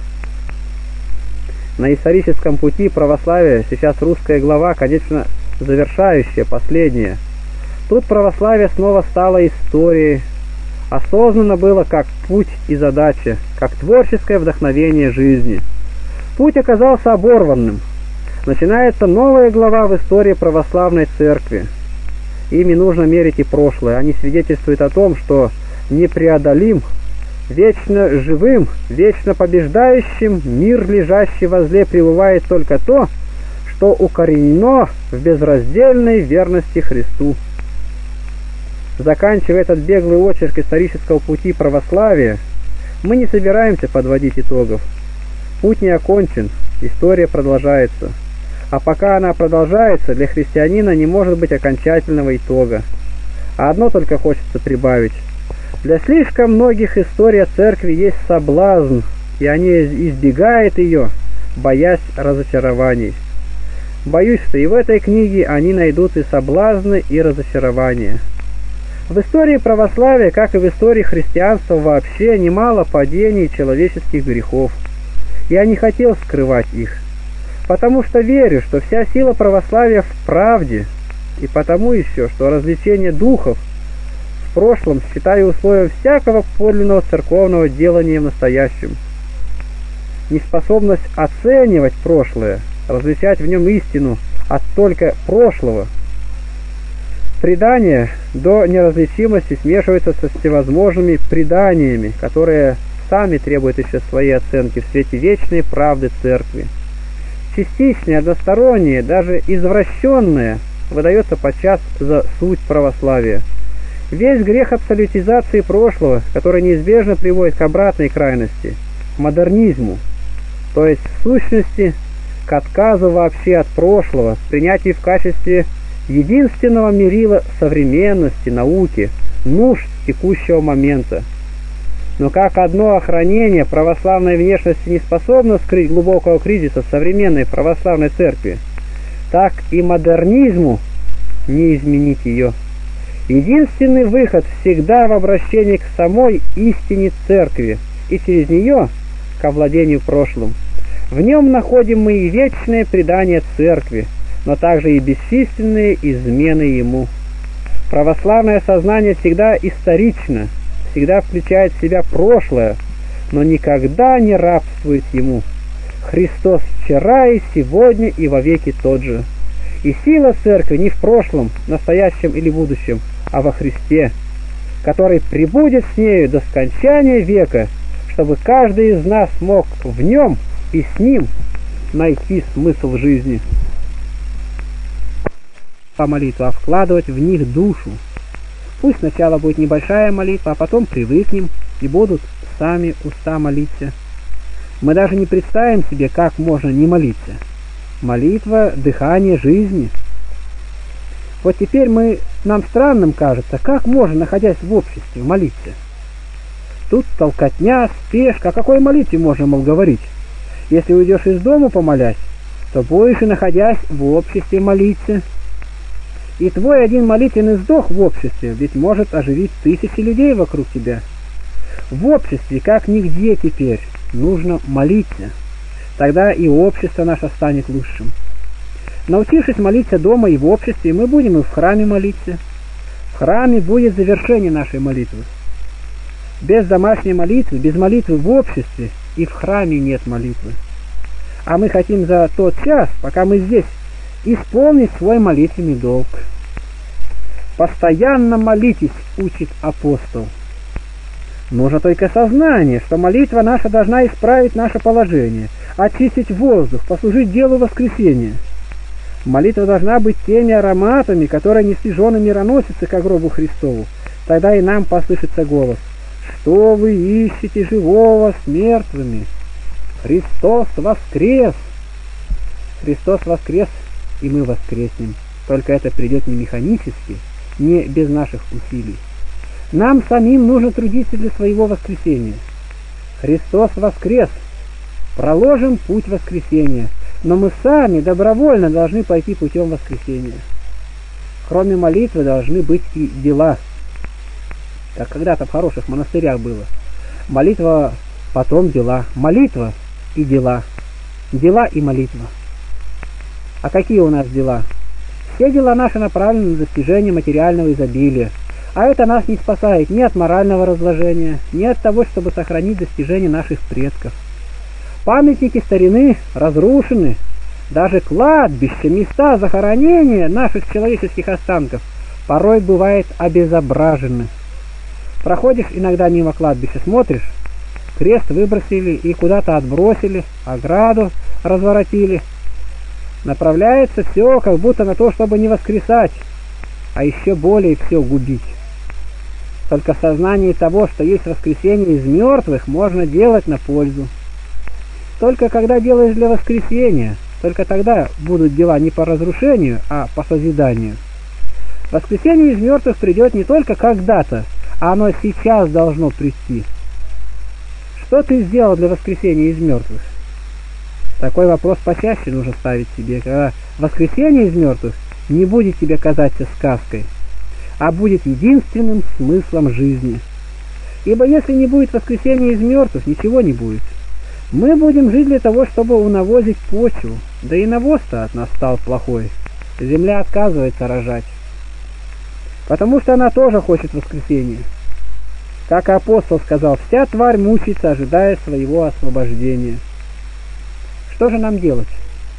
На историческом пути православия сейчас русская глава, конечно, завершающая, последняя. Тут православие снова стало историей, осознанно было как путь и задача, как творческое вдохновение жизни. Путь оказался оборванным. Начинается новая глава в истории православной церкви. Ими нужно мерить и прошлое. Они свидетельствуют о том, что непреодолим, вечно живым, вечно побеждающим мир, лежащий возле, пребывает только то, что укоренено в безраздельной верности Христу. Заканчивая этот беглый очерк исторического пути православия, мы не собираемся подводить итогов. Путь не окончен, история продолжается. А пока она продолжается, для христианина не может быть окончательного итога. А одно только хочется прибавить. Для слишком многих история церкви есть соблазн, и они избегают ее, боясь разочарований. Боюсь, что и в этой книге они найдут и соблазны, и разочарования. В истории православия, как и в истории христианства вообще, немало падений человеческих грехов. Я не хотел скрывать их, потому что верю, что вся сила православия в правде, и потому еще, что развлечение духов в прошлом считаю условием всякого подлинного церковного делания в настоящем. Неспособность оценивать прошлое, различать в нем истину от только прошлого. Предание до неразличимости смешивается со всевозможными преданиями, которые сами требуют еще своей оценки в свете вечной правды церкви. Частичное, одностороннее, даже извращенное выдается подчас за суть православия. Весь грех абсолютизации прошлого, который неизбежно приводит к обратной крайности, к модернизму, то есть в сущности к отказу вообще от прошлого, принятию в качестве единственного мерила современности, науки, нужд текущего момента. Но как одно охранение православной внешности не способно скрыть глубокого кризиса современной православной церкви, так и модернизму не изменить ее. Единственный выход всегда в обращении к самой истине церкви и через нее к овладению прошлым. В нем находим мы и вечное предание церкви, но также и бесчисленные измены ему. Православное сознание всегда исторично, всегда включает в себя прошлое, но никогда не рабствует ему. Христос вчера и сегодня и вовеки тот же. И сила церкви не в прошлом, настоящем или будущем, а во Христе, который пребудет с нею до скончания века, чтобы каждый из нас мог в нем и с ним найти смысл жизни. По молитве, а вкладывать в них душу. Пусть сначала будет небольшая молитва, а потом привыкнем и будут сами уста молиться. Мы даже не представим себе, как можно не молиться. Молитва – дыхание жизни. Вот теперь нам странным кажется, как можно, находясь в обществе, молиться. Тут толкотня, спешка. О какой молитве можно, мол, говорить? Если уйдешь из дому помолясь, то будешь и находясь в обществе молиться. И твой один молитвенный вздох в обществе ведь может оживить тысячи людей вокруг тебя. В обществе, как нигде теперь, нужно молиться. Тогда и общество наше станет лучшим. Научившись молиться дома и в обществе, мы будем и в храме молиться. В храме будет завершение нашей молитвы. Без домашней молитвы, без молитвы в обществе и в храме нет молитвы. А мы хотим за тот час, пока мы здесь, исполнить свой молитвенный долг. Постоянно молитесь, учит апостол. Нужно только сознание, что молитва наша должна исправить наше положение, очистить воздух, послужить делу воскресения. Молитва должна быть теми ароматами, которые несли жены мироносицы ко гробу Христову. Тогда и нам послышится голос: «Что вы ищете живого с мертвыми? Христос воскрес!» Христос воскрес, и мы воскреснем. Только это придет не механически, не без наших усилий. Нам самим нужно трудиться для своего воскресения. Христос воскрес. Проложим путь воскресения, но мы сами добровольно должны пойти путем воскресения. Кроме молитвы должны быть и дела. Как когда-то в хороших монастырях было. Молитва, потом дела. Молитва и дела. Дела и молитва. А какие у нас дела? Все дела наши направлены на достижение материального изобилия. А это нас не спасает ни от морального разложения, ни от того, чтобы сохранить достижения наших предков. Памятники старины разрушены. Даже кладбища, места захоронения наших человеческих останков порой бывают обезображены. Проходишь иногда мимо кладбища, смотришь, крест выбросили и куда-то отбросили, ограду разворотили. Направляется все как будто на то, чтобы не воскресать, а еще более все губить. Только в сознании того, что есть воскресение из мертвых, можно делать на пользу. Только когда делаешь для воскресения, только тогда будут дела не по разрушению, а по созиданию. Воскресение из мертвых придет не только когда-то, а оно сейчас должно прийти. Что ты сделал для воскресения из мертвых? Такой вопрос почаще нужно ставить себе, когда воскресение из мертвых не будет тебе казаться сказкой, а будет единственным смыслом жизни. Ибо если не будет воскресения из мертвых, ничего не будет. Мы будем жить для того, чтобы унавозить почву, да и навоз-то от нас стал плохой. Земля отказывается рожать, потому что она тоже хочет воскресения. Как апостол сказал, вся тварь мучается, ожидая своего освобождения. Что же нам делать?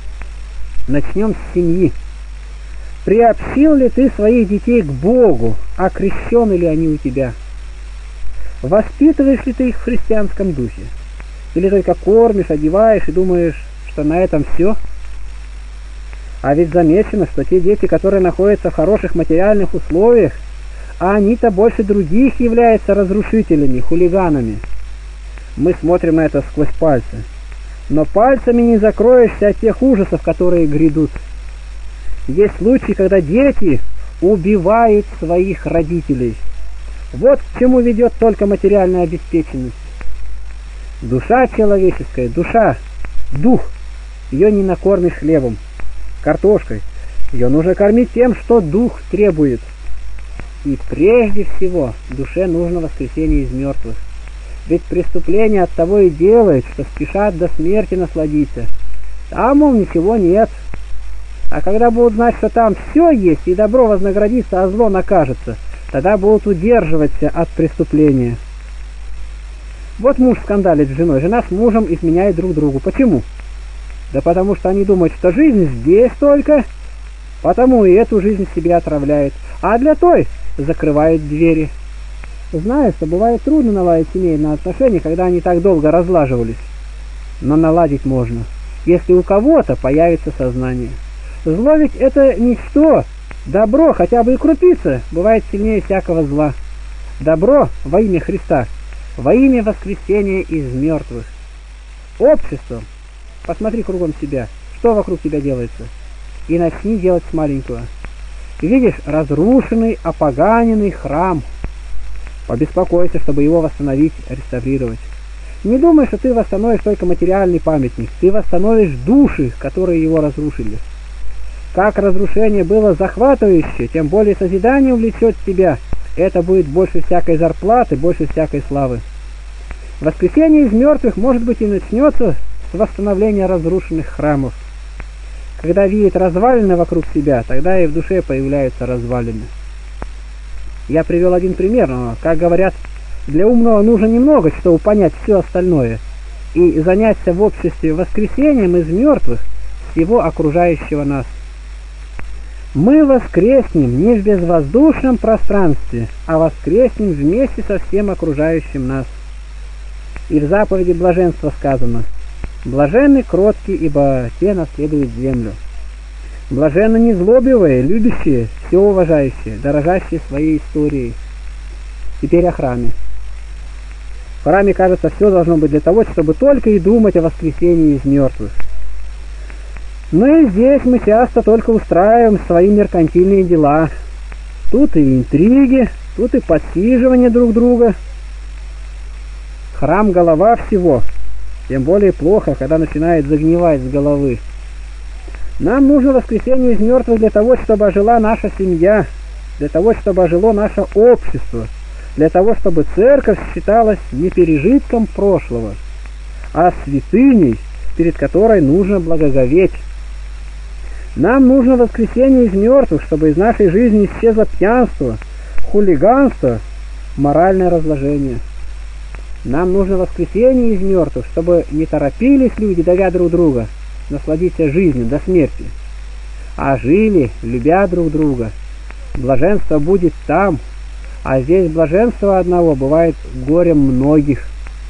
Начнем с семьи. Приобщил ли ты своих детей к Богу, окрещены ли они у тебя? Воспитываешь ли ты их в христианском духе? Или только кормишь, одеваешь и думаешь, что на этом все? А ведь замечено, что те дети, которые находятся в хороших материальных условиях, а они-то больше других являются разрушителями, хулиганами. Мы смотрим на это сквозь пальцы. Но пальцами не закроешься от тех ужасов, которые грядут. Есть случаи, когда дети убивают своих родителей. Вот к чему ведет только материальная обеспеченность. Душа человеческая, душа, дух, ее не накормишь хлебом, картошкой. Ее нужно кормить тем, что дух требует. И прежде всего душе нужно воскресение из мертвых. Ведь преступление от того и делает, что спешат до смерти насладиться. Там, мол, ничего нет. А когда будут знать, что там все есть, и добро вознаградится, а зло накажется, тогда будут удерживаться от преступления. Вот муж скандалит с женой, жена с мужем изменяет друг другу. Почему? Да потому что они думают, что жизнь здесь только, потому и эту жизнь себе отравляют, а для той закрывают двери. Знаю, что бывает трудно наладить семейные отношения, когда они так долго разлаживались. Но наладить можно, если у кого-то появится сознание. Зло ведь это ничто, добро, хотя бы и крупица, бывает сильнее всякого зла. Добро во имя Христа, во имя воскресения из мертвых. Общество, посмотри кругом себя, что вокруг тебя делается, и начни делать с маленького. Видишь разрушенный, опоганенный храм. Побеспокойся, чтобы его восстановить, реставрировать. Не думай, что ты восстановишь только материальный памятник, ты восстановишь души, которые его разрушили. Как разрушение было захватывающее, тем более созидание увлечет тебя. Это будет больше всякой зарплаты, больше всякой славы. Воскресение из мертвых, может быть, и начнется с восстановления разрушенных храмов. Когда видит развалины вокруг себя, тогда и в душе появляются развалины. Я привел один пример, но, как говорят, для умного нужно немного, чтобы понять все остальное, и заняться в обществе воскресением из мертвых всего окружающего нас. Мы воскреснем не в безвоздушном пространстве, а воскреснем вместе со всем окружающим нас. И в заповеди блаженства сказано: «Блаженны кроткие, ибо те наследуют землю». Блаженны незлобивые, любящие, все уважающие, дорожащие своей историей. Теперь о храме. В храме, кажется, все должно быть для того, чтобы только и думать о воскресении из мертвых. Но и здесь мы часто только устраиваем свои меркантильные дела. Тут и интриги, тут и подсиживание друг друга. Храм — голова всего, тем более плохо, когда начинает загнивать с головы. Нам нужно воскресение из мертвых для того, чтобы ожила наша семья, для того, чтобы ожило наше общество, для того, чтобы церковь считалась не пережитком прошлого, а святыней, перед которой нужно благоговеть. Нам нужно воскресение из мертвых, чтобы из нашей жизни исчезло пьянство, хулиганство, моральное разложение. Нам нужно воскресение из мертвых, чтобы не торопились люди, давя друг друга, насладиться жизнью до смерти, а жили, любя друг друга. Блаженство будет там, а здесь блаженство одного бывает горем многих.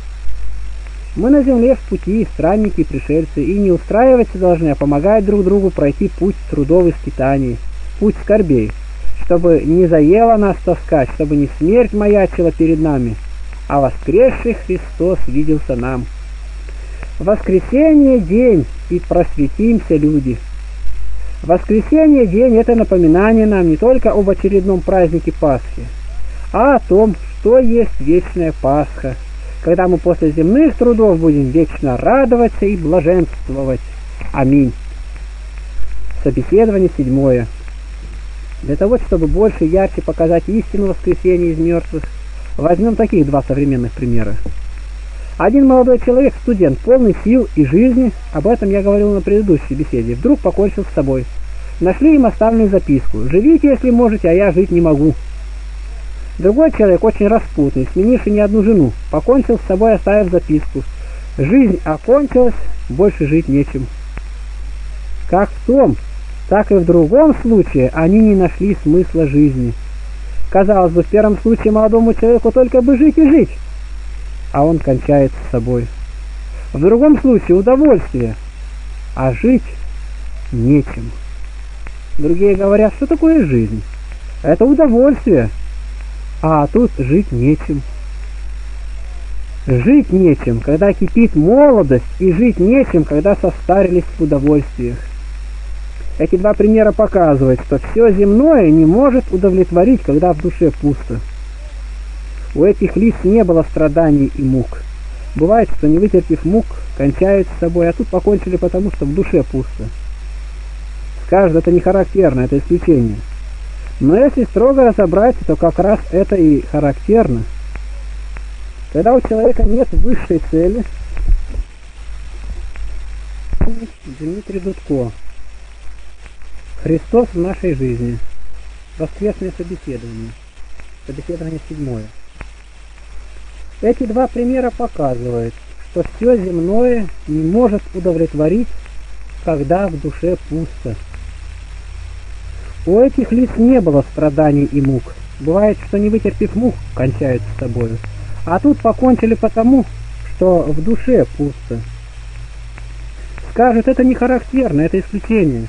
Мы на земле в пути, странники и пришельцы, и не устраиваться должны, а помогать друг другу пройти путь трудов и скитаний, путь скорбей, чтобы не заела нас тоска, чтобы не смерть маячила перед нами, а воскресший Христос виделся нам. Воскресение — день, и просветимся, люди. Воскресение — день — это напоминание нам не только об очередном празднике Пасхи, а о том, что есть вечная Пасха, когда мы после земных трудов будем вечно радоваться и блаженствовать. Аминь. Собеседование 7. Для того, чтобы больше и ярче показать истину воскресения из мертвых, возьмем таких два современных примера. Один молодой человек, студент, полный сил и жизни, об этом я говорил на предыдущей беседе, вдруг покончил с собой. Нашли им оставленную записку: «Живите, если можете, а я жить не могу». Другой человек, очень распутный, сменивший не одну жену, покончил с собой, оставив записку: «Жизнь окончилась, больше жить нечем». Как в том, так и в другом случае они не нашли смысла жизни. Казалось бы, в первом случае молодому человеку только бы жить и жить, а он кончает с собой. В другом случае удовольствие, а жить нечем. Другие говорят, что такое жизнь? Это удовольствие, а тут жить нечем. Жить нечем, когда кипит молодость, и жить нечем, когда состарились в удовольствиях. Эти два примера показывают, что все земное не может удовлетворить, когда в душе пусто. У этих лиц не было страданий и мук. Бывает, что, не вытерпев мук, кончают с собой, а тут покончили потому, что в душе пусто. Скажут, это не характерно, это исключение. Но если строго разобраться, то как раз это и характерно. Когда у человека нет высшей цели. Дмитрий Дудко. Христос в нашей жизни. Воскресное собеседование. Собеседование 7. Эти два примера показывают, что все земное не может удовлетворить, когда в душе пусто. У этих лиц не было страданий и мук. Бывает, что, не вытерпев мук, кончают с собою. А тут покончили потому, что в душе пусто. Скажут, это не характерно, это исключение.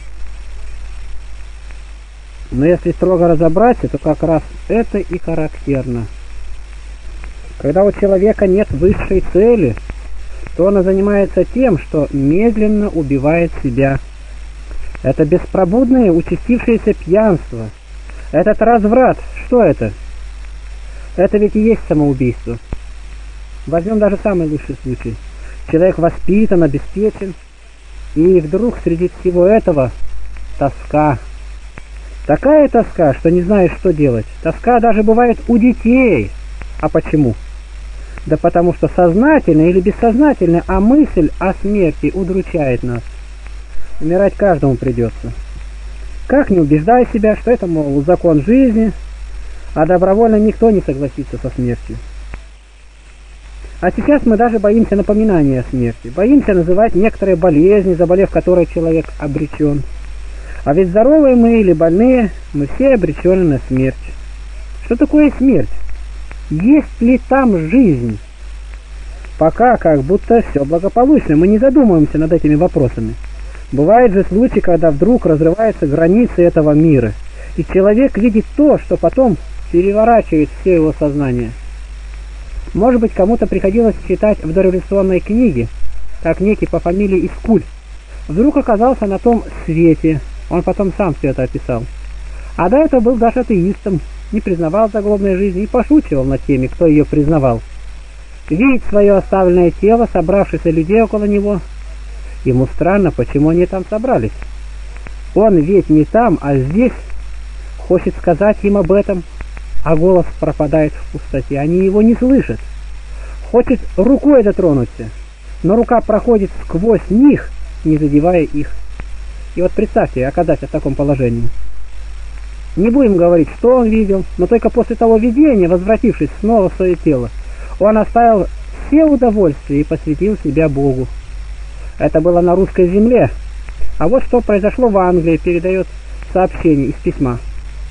Но если строго разобраться, то как раз это и характерно. Когда у человека нет высшей цели, то он занимается тем, что медленно убивает себя. Это беспробудное участившееся пьянство. Этот разврат, что это? Это ведь и есть самоубийство. Возьмем даже самый лучший случай. Человек воспитан, обеспечен, и вдруг среди всего этого тоска. Такая тоска, что не знаешь, что делать. Тоска даже бывает у детей. А почему? Да потому что сознательно или бессознательно, а мысль о смерти удручает нас. Умирать каждому придется. Как не убеждай себя, что это, мол, закон жизни, а добровольно никто не согласится со смертью. А сейчас мы даже боимся напоминания о смерти, боимся называть некоторые болезни, заболев которой человек обречен. А ведь здоровые мы или больные, мы все обречены на смерть. Что такое смерть? Есть ли там жизнь? Пока как будто все благополучно, мы не задумываемся над этими вопросами. Бывают же случаи, когда вдруг разрываются границы этого мира, и человек видит то, что потом переворачивает все его сознание. Может быть, кому-то приходилось читать в дореволюционной книге, как некий по фамилии Искуль вдруг оказался на том свете, он потом сам все это описал. А до этого был даже атеистом, не признавал загробной жизни и пошучивал над теми, кто ее признавал. Видит свое оставленное тело, собравшихся людей около него. Ему странно, почему они там собрались. Он ведь не там, а здесь. Хочет сказать им об этом, а голос пропадает в пустоте, они его не слышат. Хочет рукой дотронуться, но рука проходит сквозь них, не задевая их. И вот представьте, оказаться в таком положении. Не будем говорить, что он видел, но только после того видения, возвратившись снова в свое тело, он оставил все удовольствия и посвятил себя Богу. Это было на русской земле. А вот что произошло в Англии, передает сообщение из письма.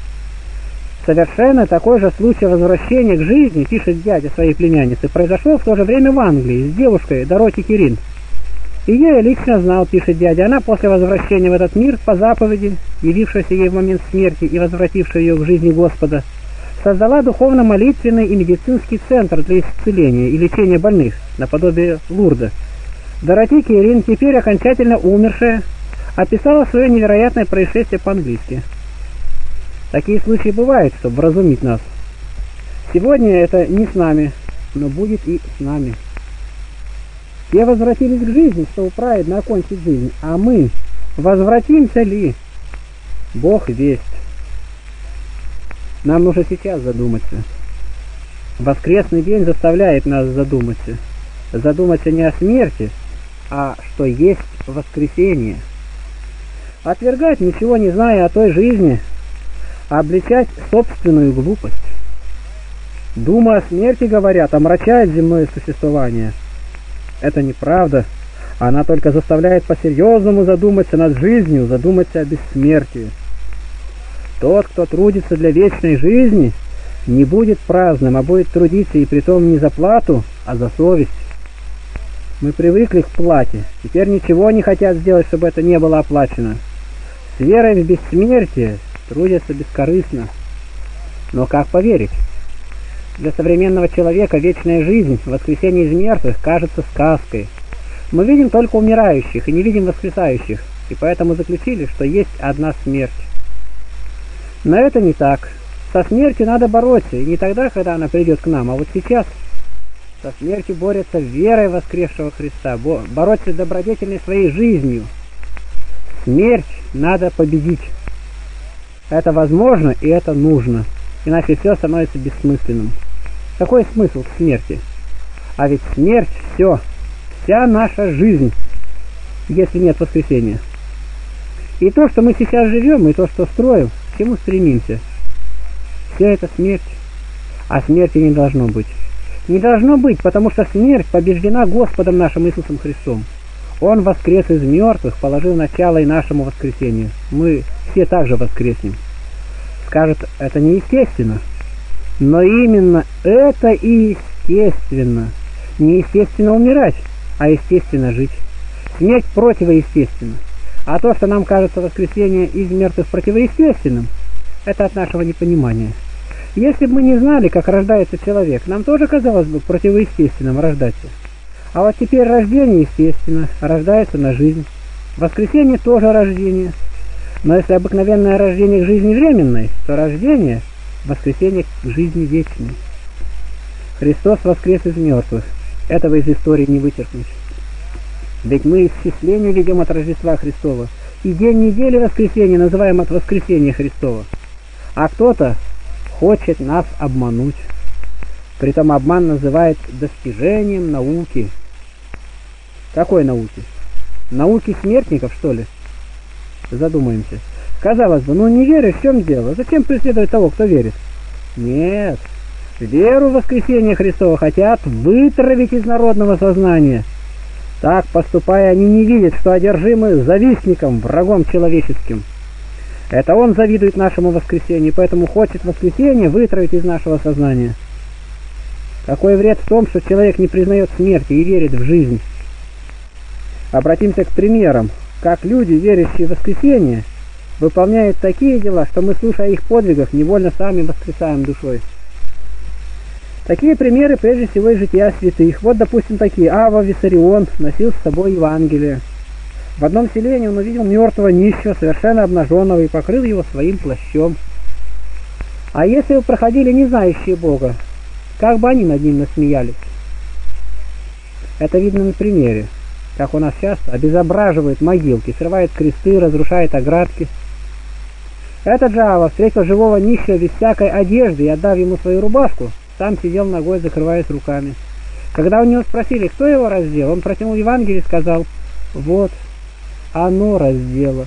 Совершенно такой же случай возвращения к жизни, пишет дядя своей племянницы, произошел в то же время в Англии с девушкой Дороти Кирин. Ее я лично знал, пишет дядя. Она после возвращения в этот мир по заповеди, явившейся ей в момент смерти и возвратившей ее к жизни Господа, создала духовно-молитвенный и медицинский центр для исцеления и лечения больных, наподобие Лурда. Дороти Кирин, теперь окончательно умершая, описала свое невероятное происшествие по-английски. Такие случаи бывают, чтобы вразумить нас. Сегодня это не с нами, но будет и с нами. Все возвратились к жизни, чтобы праведно окончить жизнь, а мы возвратимся ли? Бог весть. Нам нужно сейчас задуматься. Воскресный день заставляет нас задуматься. Задуматься не о смерти, а что есть воскресение. Отвергать, ничего не зная о той жизни, обличать собственную глупость. Дума о смерти, говорят, омрачает земное существование. Это неправда. Она только заставляет по-серьезному задуматься над жизнью, задуматься о бессмертии. Тот, кто трудится для вечной жизни, не будет праздным, а будет трудиться и притом не за плату, а за совесть. Мы привыкли к плате, теперь ничего не хотят сделать, чтобы это не было оплачено. С верой в бессмертие трудятся бескорыстно. Но как поверить? Для современного человека вечная жизнь, воскресение из мертвых, кажется сказкой. Мы видим только умирающих и не видим воскресающих, и поэтому заключили, что есть одна смерть. Но это не так. Со смертью надо бороться, и не тогда, когда она придет к нам, а вот сейчас. Со смертью борется верой воскресшего Христа, бороться добродетельной своей жизнью. Смерть надо победить. Это возможно и это нужно, иначе все становится бессмысленным. Какой смысл в смерти? А ведь смерть все, вся наша жизнь, если нет воскресения. И то, что мы сейчас живем, и то, что строим, к чему стремимся, все это смерть. А смерти не должно быть. Не должно быть, потому что смерть побеждена Господом нашим Иисусом Христом. Он воскрес из мертвых, положил начало и нашему воскресению. Мы все также воскреснем. Скажут, это неестественно. Но именно это и естественно. Не естественно умирать, а естественно жить. Смерть противоестественна. А то, что нам кажется воскресение из мертвых противоестественным, это от нашего непонимания. Если бы мы не знали, как рождается человек, нам тоже казалось бы противоестественным рождаться. А вот теперь рождение естественно, рождается на жизнь. Воскресение тоже рождение. Но если обыкновенное рождение к жизни временной, то рождение – воскресение к жизни вечной. Христос воскрес из мертвых. Этого из истории не вычеркнуть. Ведь мы исчисление ведем от Рождества Христова. И день недели воскресенья называем от воскресения Христова. А кто-то хочет нас обмануть. Притом обман называет достижением науки. Какой науки? Науки смертников, что ли? Задумаемся. Казалось бы, не веришь, в чем дело? Зачем преследовать того, кто верит? Нет. Веру в воскресение Христова хотят вытравить из народного сознания. Так, поступая, они не видят, что одержимы завистником, врагом человеческим. Это он завидует нашему воскресению, поэтому хочет воскресение вытравить из нашего сознания. Какой вред в том, что человек не признает смерти и верит в жизнь? Обратимся к примерам, как люди, верящие в воскресение, выполняют такие дела, что мы, слушая их подвигов, невольно сами воскресаем душой. Такие примеры прежде всего из жития святых. Вот, допустим, такие. Ава Виссарион носил с собой Евангелие. В одном селении он увидел мертвого нищего, совершенно обнаженного, и покрыл его своим плащом. А если бы проходили не знающие Бога, как бы они над ним насмеялись? Это видно на примере, как у нас часто обезображивают могилки, срывает кресты, разрушает оградки. Этот же Ава встретил живого нищего без всякой одежды и, отдав ему свою рубашку, сам сидел ногой, закрываясь руками. Когда у него спросили, кто его раздел, он протянул Евангелие и сказал: «Вот, оно раздело».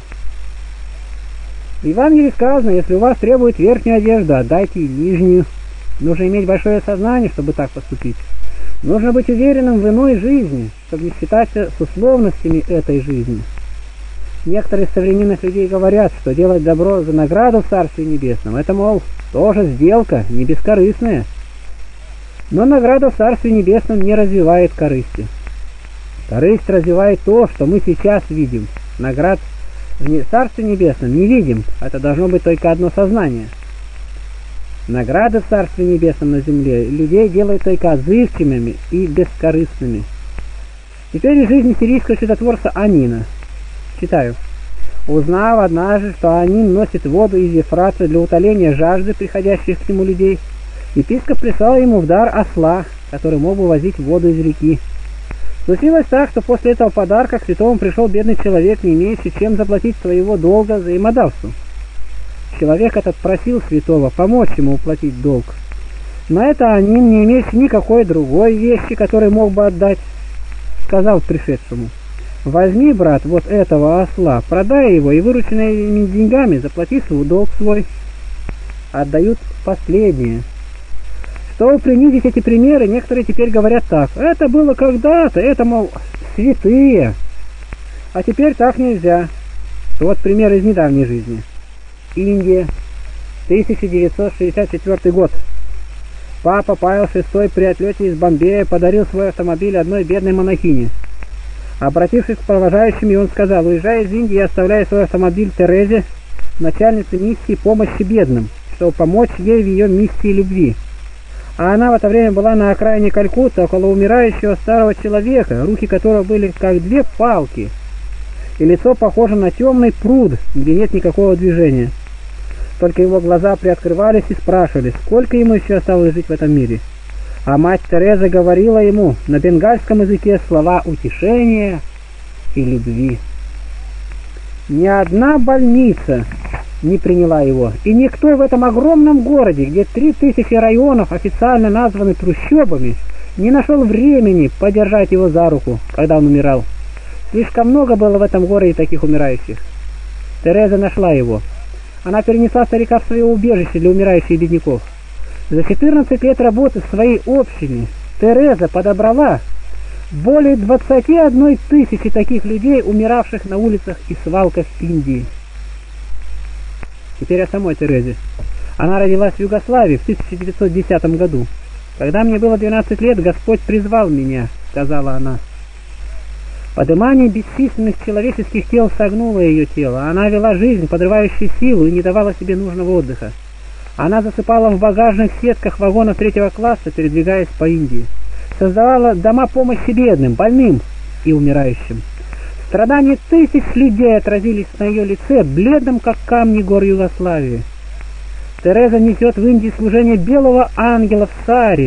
В Евангелии сказано: если у вас требует верхнюю одежду, отдайте и нижнюю. Нужно иметь большое сознание, чтобы так поступить. Нужно быть уверенным в иной жизни, чтобы не считаться с условностями этой жизни. Некоторые из современных людей говорят, что делать добро за награду в Царстве Небесном — это, мол, тоже сделка, не бескорыстная. Но награда в Царстве Небесном не развивает корысти. Корысть развивает то, что мы сейчас видим. Наград в Царстве Небесном не видим, это должно быть только одно сознание. Награды в Царстве Небесном на земле людей делают только отзывчивыми и бескорыстными. Теперь из жизни сирийского чудотворца Анина. Читаю. Узнав однажды, что Анин носит воду из Ефрата для утоления жажды приходящих к нему людей, епископ прислал ему в дар осла, который мог бы возить воду из реки. Случилось так, что после этого подарка к святому пришел бедный человек, не имеющий чем заплатить своего долга взаимодавцу. Человек этот просил святого помочь ему уплатить долг. На это Анин, не имеющий никакой другой вещи, которой мог бы отдать, сказал пришедшему: «Возьми, брат, вот этого осла, продай его и вырученными деньгами заплати свой долг свой». Отдают последнее. Чтобы принизить эти примеры, некоторые теперь говорят так: это было когда-то, это, мол, святые. А теперь так нельзя. Вот пример из недавней жизни. Индия, 1964 год. Папа Павел VI при отлете из Бомбея подарил свой автомобиль одной бедной монахине. Обратившись к провожающим, он сказал: уезжая из Индии, я оставляю свой автомобиль Терезе, начальнице миссии помощи бедным, чтобы помочь ей в ее миссии любви. А она в это время была на окраине Калькутты, около умирающего старого человека, руки которого были как две палки, и лицо похоже на темный пруд, где нет никакого движения. Только его глаза приоткрывались и спрашивали, сколько ему еще осталось жить в этом мире. А мать Тереза говорила ему на бенгальском языке слова утешения и любви. Ни одна больница не приняла его, и никто в этом огромном городе, где 3000 районов официально названы трущобами, не нашел времени подержать его за руку, когда он умирал. Слишком много было в этом городе таких умирающих. Тереза нашла его. Она перенесла старика в свое убежище для умирающих бедняков. За 14 лет работы в своей общине Тереза подобрала более 21 тысячи таких людей, умиравших на улицах и свалках Индии. Теперь о самой Терезе. Она родилась в Югославии в 1910 году. «Когда мне было 12 лет, Господь призвал меня», — сказала она. Подымание бесчисленных человеческих тел согнуло ее тело. Она вела жизнь, подрывающую силу, и не давала себе нужного отдыха. Она засыпала в багажных сетках вагонов 3-го класса, передвигаясь по Индии. Создавала дома помощи бедным, больным и умирающим. Страдания тысяч людей отразились на ее лице, бледным, как камни гор Югославии. Тереза несет в Индии служение белого ангела в саре,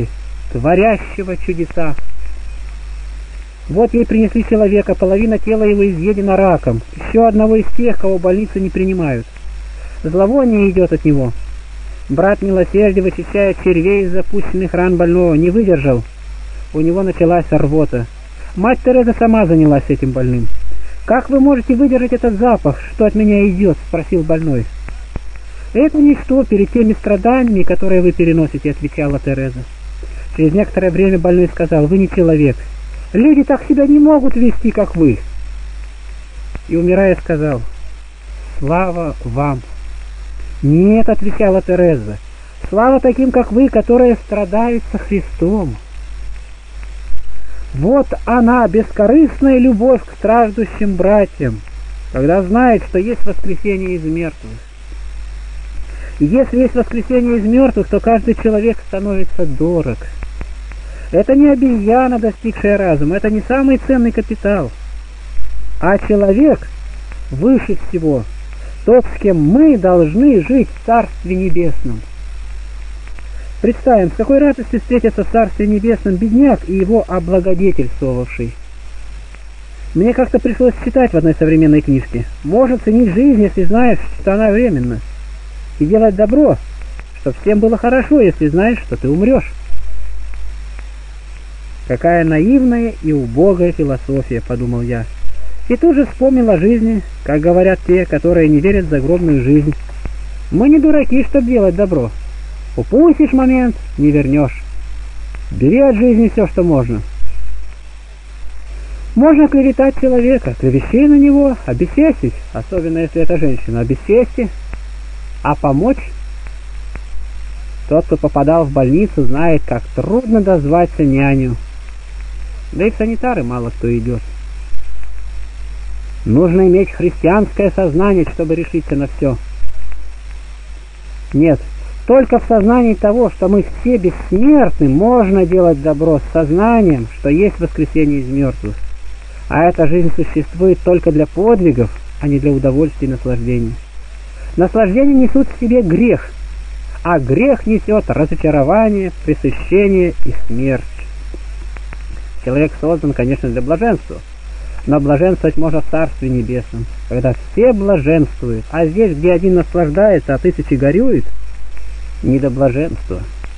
творящего чудеса. Вот ей принесли человека, половина тела его изъедена раком, еще одного из тех, кого больницу не принимают. Зловоние идет от него. Брат милосердия, вычищая червей из запущенных ран больного, не выдержал. У него началась рвота. Мать Тереза сама занялась этим больным. «Как вы можете выдержать этот запах, что от меня идет?» — спросил больной. «Это ничто перед теми страданиями, которые вы переносите», — отвечала Тереза. Через некоторое время больной сказал: «Вы не человек. Люди так себя не могут вести, как вы». И, умирая, сказал: «Слава вам». «Нет», — отвечала Тереза, — «слава таким, как вы, которые страдают со Христом». Вот она, бескорыстная любовь к страждущим братьям, когда знает, что есть воскресение из мертвых. И если есть воскресение из мертвых, то каждый человек становится дорог. Это не обезьяна, достигшая разума, это не самый ценный капитал, а человек выше всего, тот, с кем мы должны жить в Царстве Небесном. Представим, с какой радостью встретится в Царстве Небесном бедняк и его облагодетельствовавший. Мне как-то пришлось читать в одной современной книжке: можно ценить жизнь, если знаешь, что она временна, и делать добро, чтобы всем было хорошо, если знаешь, что ты умрешь. Какая наивная и убогая философия, подумал я. И тут же вспомнил о жизни, как говорят те, которые не верят в загробную жизнь. Мы не дураки, чтобы делать добро. Упустишь момент, не вернешь. Бери от жизни все, что можно. Можно клеветать человека, клевещи на него, обесчестить, особенно если это женщина, обесчести, а помочь. Тот, кто попадал в больницу, знает, как трудно дозваться няню. Да и в санитары мало кто идет. Нужно иметь христианское сознание, чтобы решиться на все. Нет, только в сознании того, что мы все бессмертны, можно делать добро с сознанием, что есть воскресение из мертвых. А эта жизнь существует только для подвигов, а не для удовольствия и наслаждений. Наслаждения несут в себе грех, а грех несет разочарование, пресыщение и смерть. Человек создан, конечно, для блаженства, но блаженствовать можно в Царстве Небесном, когда все блаженствуют, а здесь, где один наслаждается, а тысячи горюют, не до блаженства.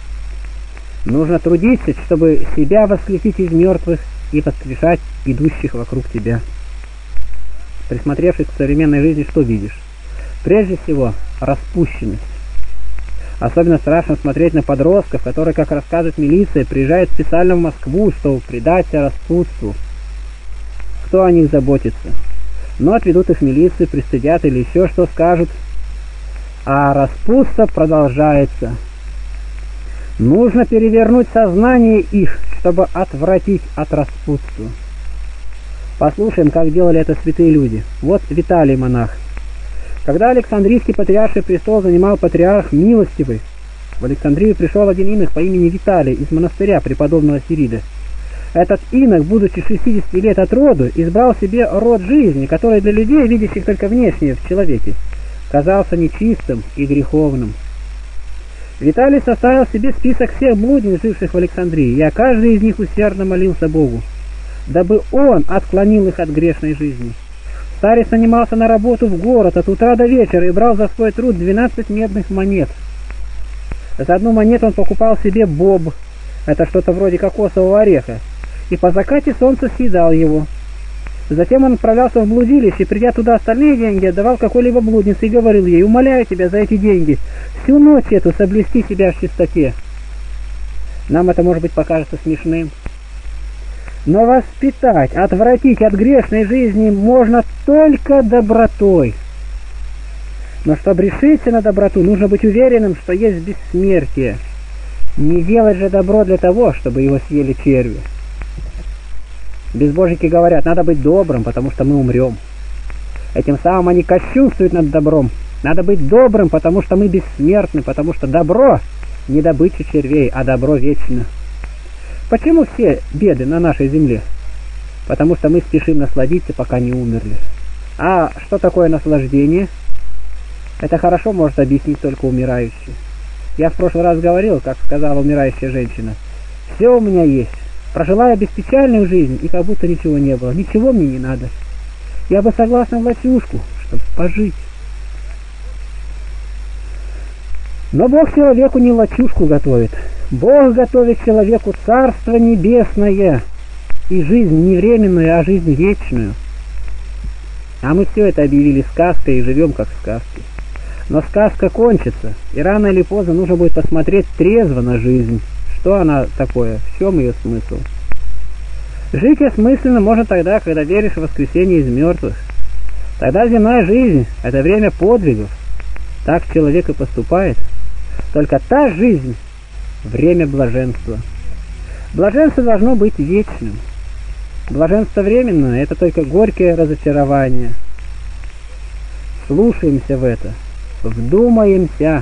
Нужно трудиться, чтобы себя воскресить из мертвых и воскрешать идущих вокруг тебя. Присмотревшись к современной жизни, что видишь? Прежде всего, распущенность. Особенно страшно смотреть на подростков, которые, как рассказывает милиция, приезжают специально в Москву, чтобы предать себя распутству. Кто о них заботится? Но отведут их в милицию, пристыдят или еще что скажут. А распутство продолжается. Нужно перевернуть сознание их, чтобы отвратить от распутства. Послушаем, как делали это святые люди. Вот Виталий монах. Когда Александрийский патриарший престол занимал патриарх Милостивый, в Александрию пришел один инок по имени Виталий из монастыря преподобного Сирида. Этот инок, будучи 60 лет от роду, избрал себе род жизни, который для людей, видящих только внешнее в человеке, казался нечистым и греховным. Виталий составил себе список всех блудниц, живших в Александрии, и о каждой из них усердно молился Богу, дабы он отклонил их от грешной жизни. Старец нанимался на работу в город от утра до вечера и брал за свой труд 12 медных монет. За одну монету он покупал себе боб, это что-то вроде кокосового ореха, и по закате солнца съедал его. Затем он отправлялся в блудилище, и, придя туда остальные деньги, отдавал какой-либо блуднице и говорил ей: «Умоляю тебя за эти деньги всю ночь эту соблюсти себя в чистоте». Нам это, может быть, покажется смешным. Но воспитать, отвратить от грешной жизни можно только добротой. Но чтобы решиться на доброту, нужно быть уверенным, что есть бессмертие. Не делать же добро для того, чтобы его съели черви. Безбожники говорят: надо быть добрым, потому что мы умрем. Этим самым они кощунствуют над добром. Надо быть добрым, потому что мы бессмертны, потому что добро не добыча червей, а добро вечно. Почему все беды на нашей земле? Потому что мы спешим насладиться, пока не умерли. А что такое наслаждение? Это хорошо может объяснить только умирающий. Я в прошлый раз говорил, как сказала умирающая женщина: Все у меня есть. Прожила я беспечальную жизнь, и как будто ничего не было. Ничего мне не надо. Я бы согласна в лачушку, чтобы пожить. Но Бог человеку не лачушку готовит. Бог готовит человеку царство небесное и жизнь не временную, а жизнь вечную. А мы все это объявили сказкой и живем как в сказке. Но сказка кончится, и рано или поздно нужно будет посмотреть трезво на жизнь. Что она такое? В чем ее смысл? Жить осмысленно можно тогда, когда веришь в воскресение из мертвых. Тогда земная жизнь – это время подвигов. Так человек и поступает. Только та жизнь – время блаженства. Блаженство должно быть вечным. Блаженство временное – это только горькое разочарование. Слушаемся в это, вдумаемся.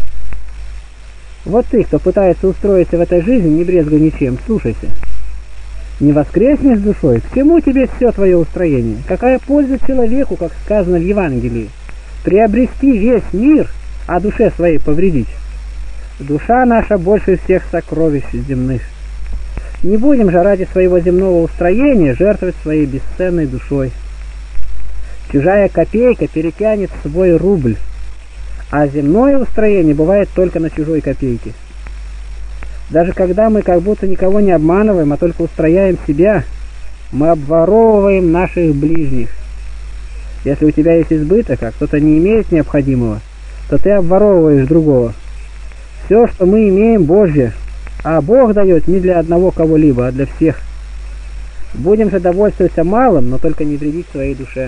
Вот ты, кто пытается устроиться в этой жизни, не брезгуй ничем, слушайся. Не воскреснешь душой, к чему тебе все твое устроение? Какая польза человеку, как сказано в Евангелии, приобрести весь мир, а душе своей повредить? Душа наша больше всех сокровищ земных. Не будем же ради своего земного устроения жертвовать своей бесценной душой. Чужая копейка перетянет свой рубль, а земное устроение бывает только на чужой копейке. Даже когда мы как будто никого не обманываем, а только устрояем себя, мы обворовываем наших ближних. Если у тебя есть избыток, а кто-то не имеет необходимого, то ты обворовываешь другого. Все, что мы имеем, Божье, а Бог дает не для одного кого-либо, а для всех. Будем же довольствоваться малым, но только не вредить своей душе.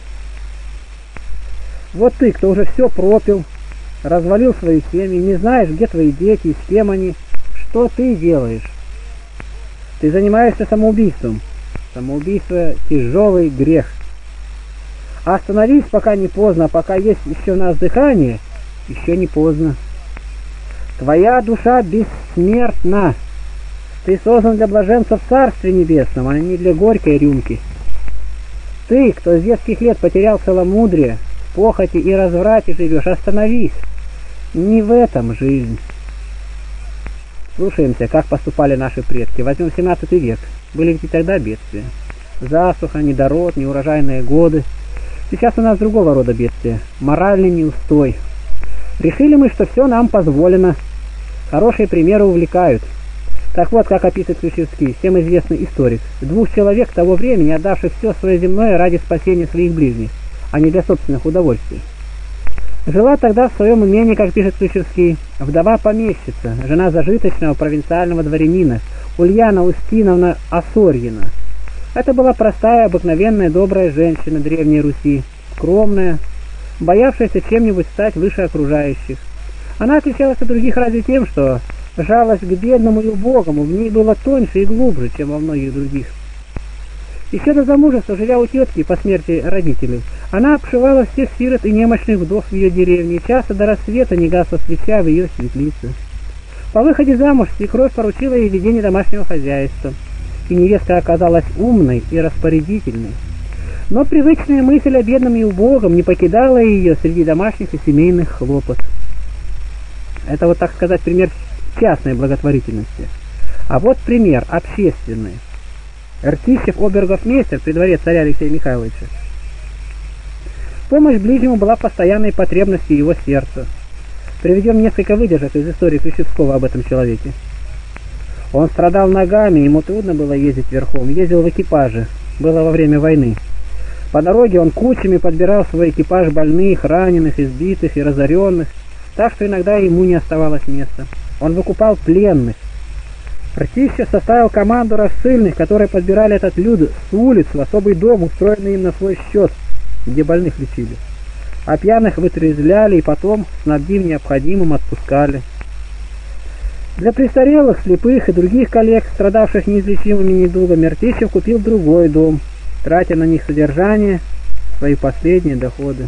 Вот ты, кто уже все пропил, развалил свою семью, не знаешь, где твои дети и с кем они, что ты делаешь? Ты занимаешься самоубийством. Самоубийство – тяжелый грех. Остановись, пока не поздно, пока есть еще у нас дыхание, еще не поздно. Твоя душа бессмертна. Ты создан для блаженства в Царстве Небесном, а не для горькой рюмки. Ты, кто с детских лет потерял целомудрие, в похоти и разврате живешь, остановись. Не в этом жизнь. Слушаемся, как поступали наши предки. Возьмем 17 век. Были ведь и тогда бедствия. Засуха, недород, неурожайные годы. Сейчас у нас другого рода бедствия. Моральный неустой. Решили мы, что все нам позволено. Хорошие примеры увлекают. Так вот, как описывает Ключевский, всем известный историк. 2 человек того времени, отдавших все свое земное ради спасения своих ближних, а не для собственных удовольствий. Жила тогда в своем имении, как пишет Ключевский, вдова-помещица, жена зажиточного провинциального дворянина, Ульяна Устиновна Осорьина. Это была простая, обыкновенная, добрая женщина Древней Руси, скромная, боявшаяся чем-нибудь стать выше окружающих. Она отличалась от других разве тем, что жалость к бедному и убогому в ней была тоньше и глубже, чем во многих других. Еще до замужества, живя у тетки по смерти родителей, она обшивала всех сирот и немощных вдов в ее деревне, и часто до рассвета не гасла свеча в ее светлице. По выходе замуж свекровь поручила ей ведение домашнего хозяйства, и невестка оказалась умной и распорядительной. Но привычная мысль о бедном и убогом не покидала ее среди домашних и семейных хлопот. Это вот, так сказать, пример частной благотворительности. А вот пример общественный. Ртищев обергофмейстер при дворе царя Алексея Михайловича. Помощь ближнему была постоянной потребностью его сердца. Приведем несколько выдержек из истории Ключевского об этом человеке. Он страдал ногами, ему трудно было ездить верхом, ездил в экипаже, было во время войны. По дороге он кучами подбирал в свой экипаж больных, раненых, избитых и разоренных, так что иногда ему не оставалось места. Он выкупал пленных. Ртищев составил команду рассыльных, которые подбирали этот люд с улиц в особый дом, устроенный им на свой счет, где больных лечили. А пьяных вытрезвляли и потом, снабдив необходимым, отпускали. Для престарелых, слепых и других коллег, страдавших неизлечимыми недугами, Ртищев купил другой дом, тратя на них содержание, свои последние доходы.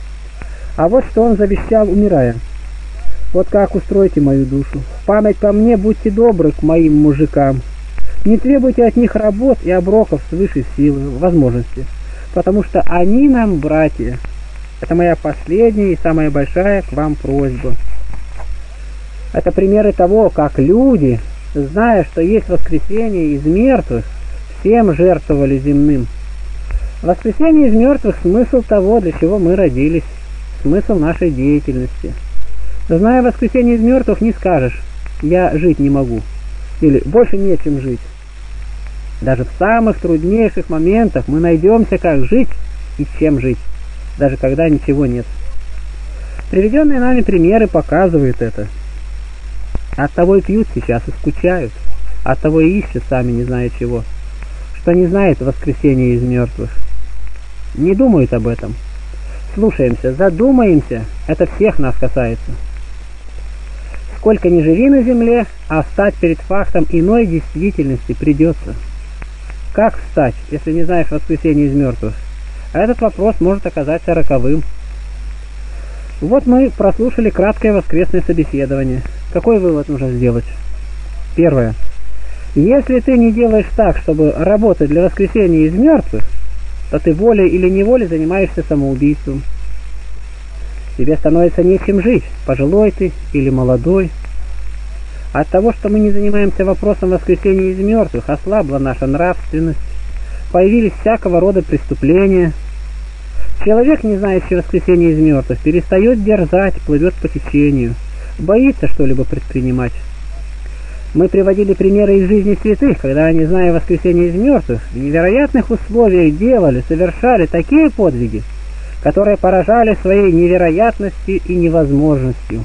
А вот что он завещал, умирая. Вот как устройте мою душу. В память по мне будьте добры к моим мужикам. Не требуйте от них работ и оброков свыше силы, возможности, потому что они нам братья. Это моя последняя и самая большая к вам просьба. Это примеры того, как люди зная, что есть воскресение из мертвых, всем жертвовали земным. Воскресение из мертвых – смысл того, для чего мы родились, смысл нашей деятельности. Зная воскресение из мертвых, не скажешь «я жить не могу» или «больше нечем жить». Даже в самых труднейших моментах мы найдемся, как жить и чем жить, даже когда ничего нет. Приведенные нами примеры показывают это. Оттого и пьют сейчас, и скучают, оттого и ищут сами не зная чего, что не знает воскресения из мертвых. Не думают об этом. Слушаемся, задумаемся, это всех нас касается. Сколько ни живи на земле, а встать перед фактом иной действительности придется. Как встать, если не знаешь воскресения из мертвых? Этот вопрос может оказаться роковым. Вот мы прослушали краткое воскресное собеседование. Какой вывод нужно сделать? Первое. Если ты не делаешь так, чтобы работать для воскресения из мертвых, то ты волей или неволей занимаешься самоубийством. Тебе становится нечем жить, пожилой ты или молодой. От того, что мы не занимаемся вопросом воскресения из мертвых, ослабла наша нравственность, появились всякого рода преступления. Человек, не знающий воскресения из мертвых, перестает дерзать, плывет по течению, боится что-либо предпринимать. Мы приводили примеры из жизни святых, когда они, зная воскресение из мертвых, в невероятных условиях делали, совершали такие подвиги, которые поражали своей невероятностью и невозможностью.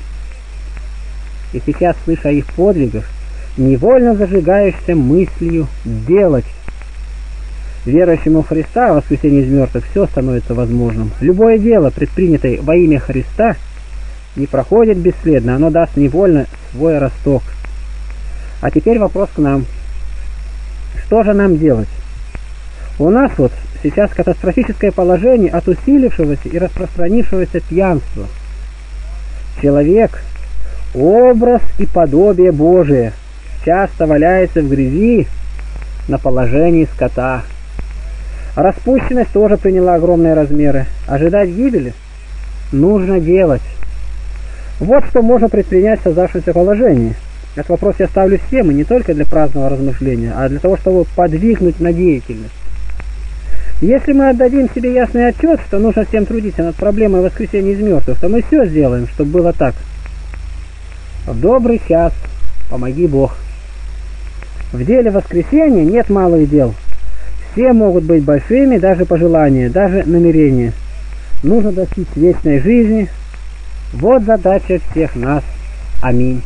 И сейчас, слыша о их подвигах, невольно зажигаешься мыслью делать. Верующему в Христа в воскресении из мертвых все становится возможным. Любое дело, предпринятое во имя Христа, не проходит бесследно, оно даст невольно свой росток. А теперь вопрос к нам. Что же нам делать? У нас вот сейчас катастрофическое положение от усилившегося и распространившегося пьянства. Человек, образ и подобие Божие, часто валяется в грязи на положении скота. Распущенность тоже приняла огромные размеры. Ожидать гибели нужно делать. Вот что можно предпринять в создавшемся положении. Этот вопрос я ставлю всем, и не только для праздного размышления, а для того, чтобы подвигнуть на деятельность. Если мы отдадим себе ясный отчет, что нужно всем трудиться над проблемой воскресения из мертвых, то мы все сделаем, чтобы было так. В добрый час помоги Бог. В деле воскресения нет малых дел. Все могут быть большими, даже пожелания, даже намерения. Нужно достичь вечной жизни. Вот задача всех нас. Аминь.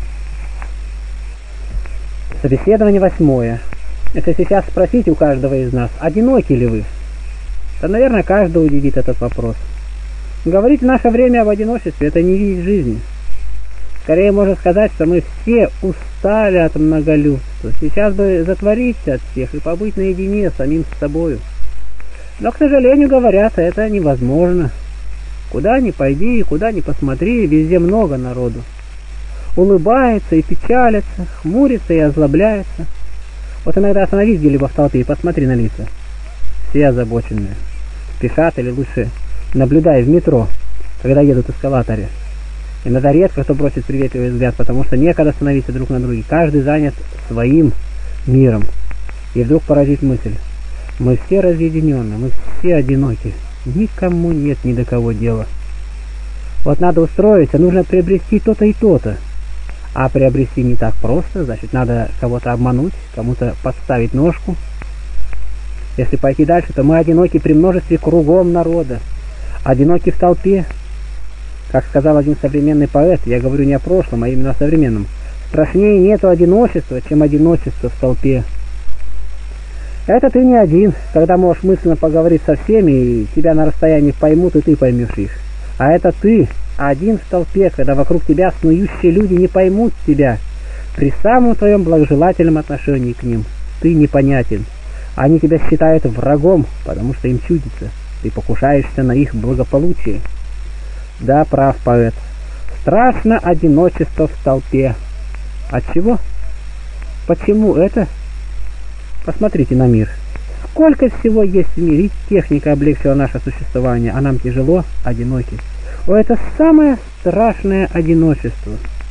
Собеседование 8. Это сейчас спросить у каждого из нас, одиноки ли вы? То, наверное, каждого удивит этот вопрос. Говорить в наше время об одиночестве – это не вид жизни. Скорее можно сказать, что мы все устали от многолюдства. Сейчас бы затвориться от всех и побыть наедине с самим собою. Но, к сожалению, говорят, это невозможно. Куда ни пойди, куда ни посмотри, везде много народу. Улыбается и печалится, хмурится и озлобляется. Вот иногда остановись где-либо в толпе и посмотри на лица. Все озабоченные. Спешат или лучше наблюдай в метро, когда едут в эскалаторе. Иногда редко кто бросит приветливый взгляд, потому что некогда становиться друг на друге. Каждый занят своим миром. И вдруг поразит мысль. Мы все разъединены, мы все одиноки. Никому нет ни до кого дела. Вот надо устроиться, нужно приобрести то-то и то-то. А приобрести не так просто, значит надо кого-то обмануть, кому-то подставить ножку. Если пойти дальше, то мы одиноки при множестве кругом народа. Одиноки в толпе. Как сказал один современный поэт, я говорю не о прошлом, а именно о современном. Страшнее нету одиночества, чем одиночество в толпе. Это ты не один, когда можешь мысленно поговорить со всеми, и тебя на расстоянии поймут, и ты поймешь их. А это ты, один в толпе, когда вокруг тебя снующие люди не поймут тебя. При самом твоем благожелательном отношении к ним ты непонятен. Они тебя считают врагом, потому что им чудится. Ты покушаешься на их благополучие. Да, прав поэт. Страшно одиночество в толпе. От чего? Почему это? Посмотрите на мир. Сколько всего есть в мире, техника облегчила наше существование, а нам тяжело, одиноки. О, это самое страшное одиночество.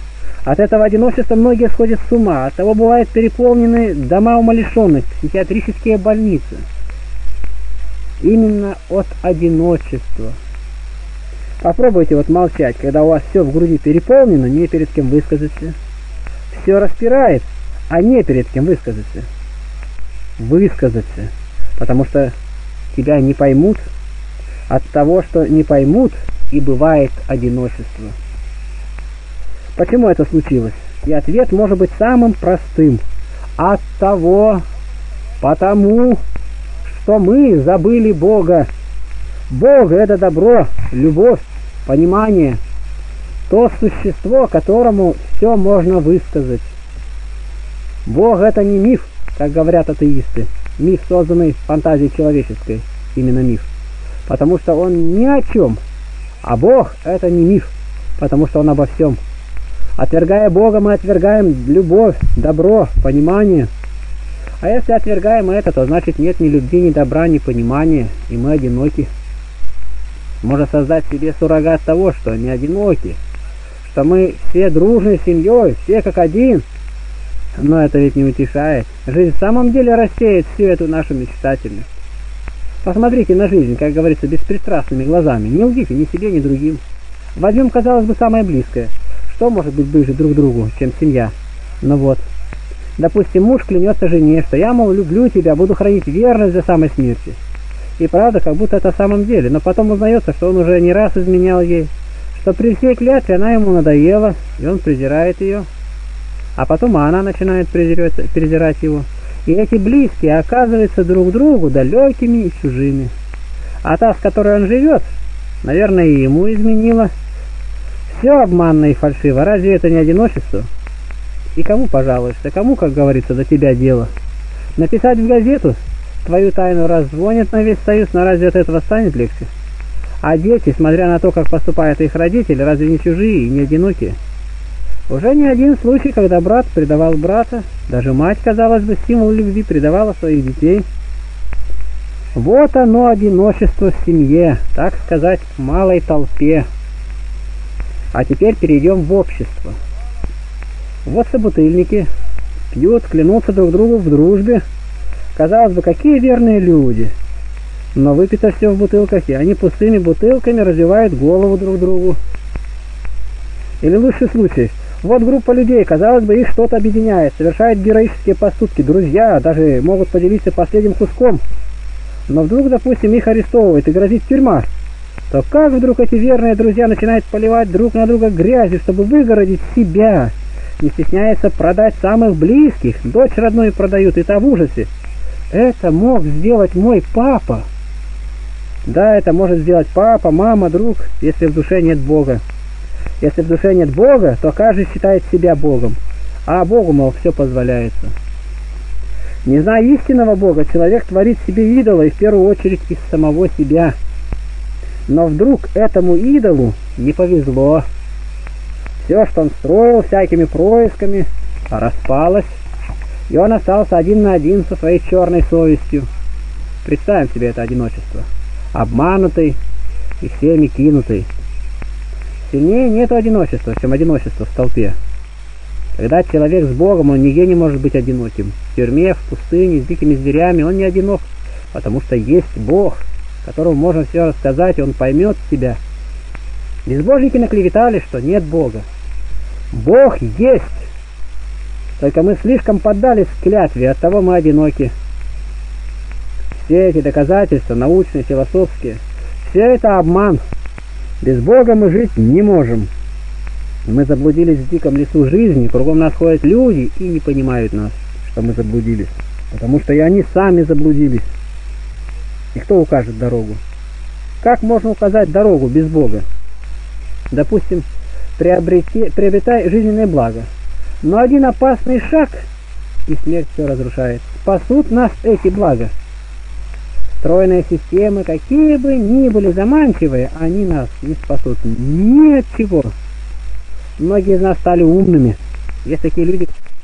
От этого одиночества многие сходят с ума, от того бывают переполнены дома умалишенных, психиатрические больницы. Именно от одиночества. Попробуйте вот молчать, когда у вас все в груди переполнено, не перед кем высказаться. Все распирает, а не перед кем высказаться. Высказаться, потому что тебя не поймут. От того, что не поймут, и бывает одиночество. Почему это случилось? И ответ может быть самым простым. От того, потому, что мы забыли Бога. Бог — это добро, любовь, понимание. То существо, которому все можно высказать. Бог — это не миф, как говорят атеисты. Миф, созданный фантазией человеческой. Именно миф. Потому что он ни о чем. А Бог — это не миф, потому что он обо всем. Отвергая Бога, мы отвергаем любовь, добро, понимание. А если отвергаем это, то значит нет ни любви, ни добра, ни понимания, и мы одиноки. Можно создать себе суррогат того, что не одиноки, что мы все дружной семьей, все как один. Но это ведь не утешает. Жизнь в самом деле рассеет всю эту нашу мечтательность. Посмотрите на жизнь, как говорится, беспристрастными глазами. Не лгите ни себе, ни другим. Возьмем, казалось бы, самое близкое. Что может быть ближе друг к другу, чем семья? Ну вот. Допустим, муж клянется жене, что я, мол, люблю тебя, буду хранить верность до самой смерти. И правда, как будто это в самом деле. Но потом узнается, что он уже не раз изменял ей, что при всей клятве она ему надоела, и он презирает ее. А потом она начинает презирать его. И эти близкие оказываются друг другу далекими и чужими. А та, с которой он живет, наверное, и ему изменила. Все обманно и фальшиво. Разве это не одиночество? И кому пожалуешься? Кому, как говорится, до тебя дело? Написать в газету? Твою тайну раззвонят на весь союз, но разве от этого станет легче? А дети, смотря на то, как поступают их родители, разве не чужие и не одинокие? Уже не один случай, когда брат предавал брата, даже мать, казалось бы, символ любви, предавала своих детей. Вот оно, одиночество в семье, так сказать, в малой толпе. А теперь перейдем в общество. Вот собутыльники пьют, клянутся друг другу в дружбе. Казалось бы, какие верные люди. Но выпито все в бутылках, и они пустыми бутылками разбивают голову друг другу. Или лучший случай. Вот группа людей, казалось бы, их что-то объединяет, совершают героические поступки, друзья, даже могут поделиться последним куском. Но вдруг, допустим, их арестовывают и грозит тюрьма. То как вдруг эти верные друзья начинают поливать друг на друга грязью, чтобы выгородить себя? Не стесняется продать самых близких, дочь родную продают, и та в ужасе. Это мог сделать мой папа. Да, это может сделать папа, мама, друг, если в душе нет Бога. Если в душе нет Бога, то каждый считает себя Богом, а Богу, мол, все позволяется. Не зная истинного Бога, человек творит себе идола и в первую очередь из самого себя. Но вдруг этому идолу не повезло. Все, что он строил всякими происками, распалось, и он остался один на один со своей черной совестью. Представим себе это одиночество. Обманутый и всеми кинутый. Сильнее нет одиночества, чем одиночество в толпе. Когда человек с Богом, он нигде не может быть одиноким. В тюрьме, в пустыне, с дикими зверями он не одинок, потому что есть Бог, которому можно все рассказать, и он поймет тебя. Безбожники наклеветали, что нет Бога. Бог есть, только мы слишком поддались клятве, оттого мы одиноки. Все эти доказательства, научные, философские, все это обман. Без Бога мы жить не можем. Мы заблудились в диком лесу жизни, кругом нас ходят люди и не понимают нас, что мы заблудились, потому что и они сами заблудились. И кто укажет дорогу? Как можно указать дорогу без Бога? Допустим, приобретай жизненное благо, но один опасный шаг, и смерть все разрушает. Спасут нас эти блага? Стройные системы, какие бы ни были заманчивые, они нас не спасут ни от чего. Многие из нас стали умными. Есть такие люди,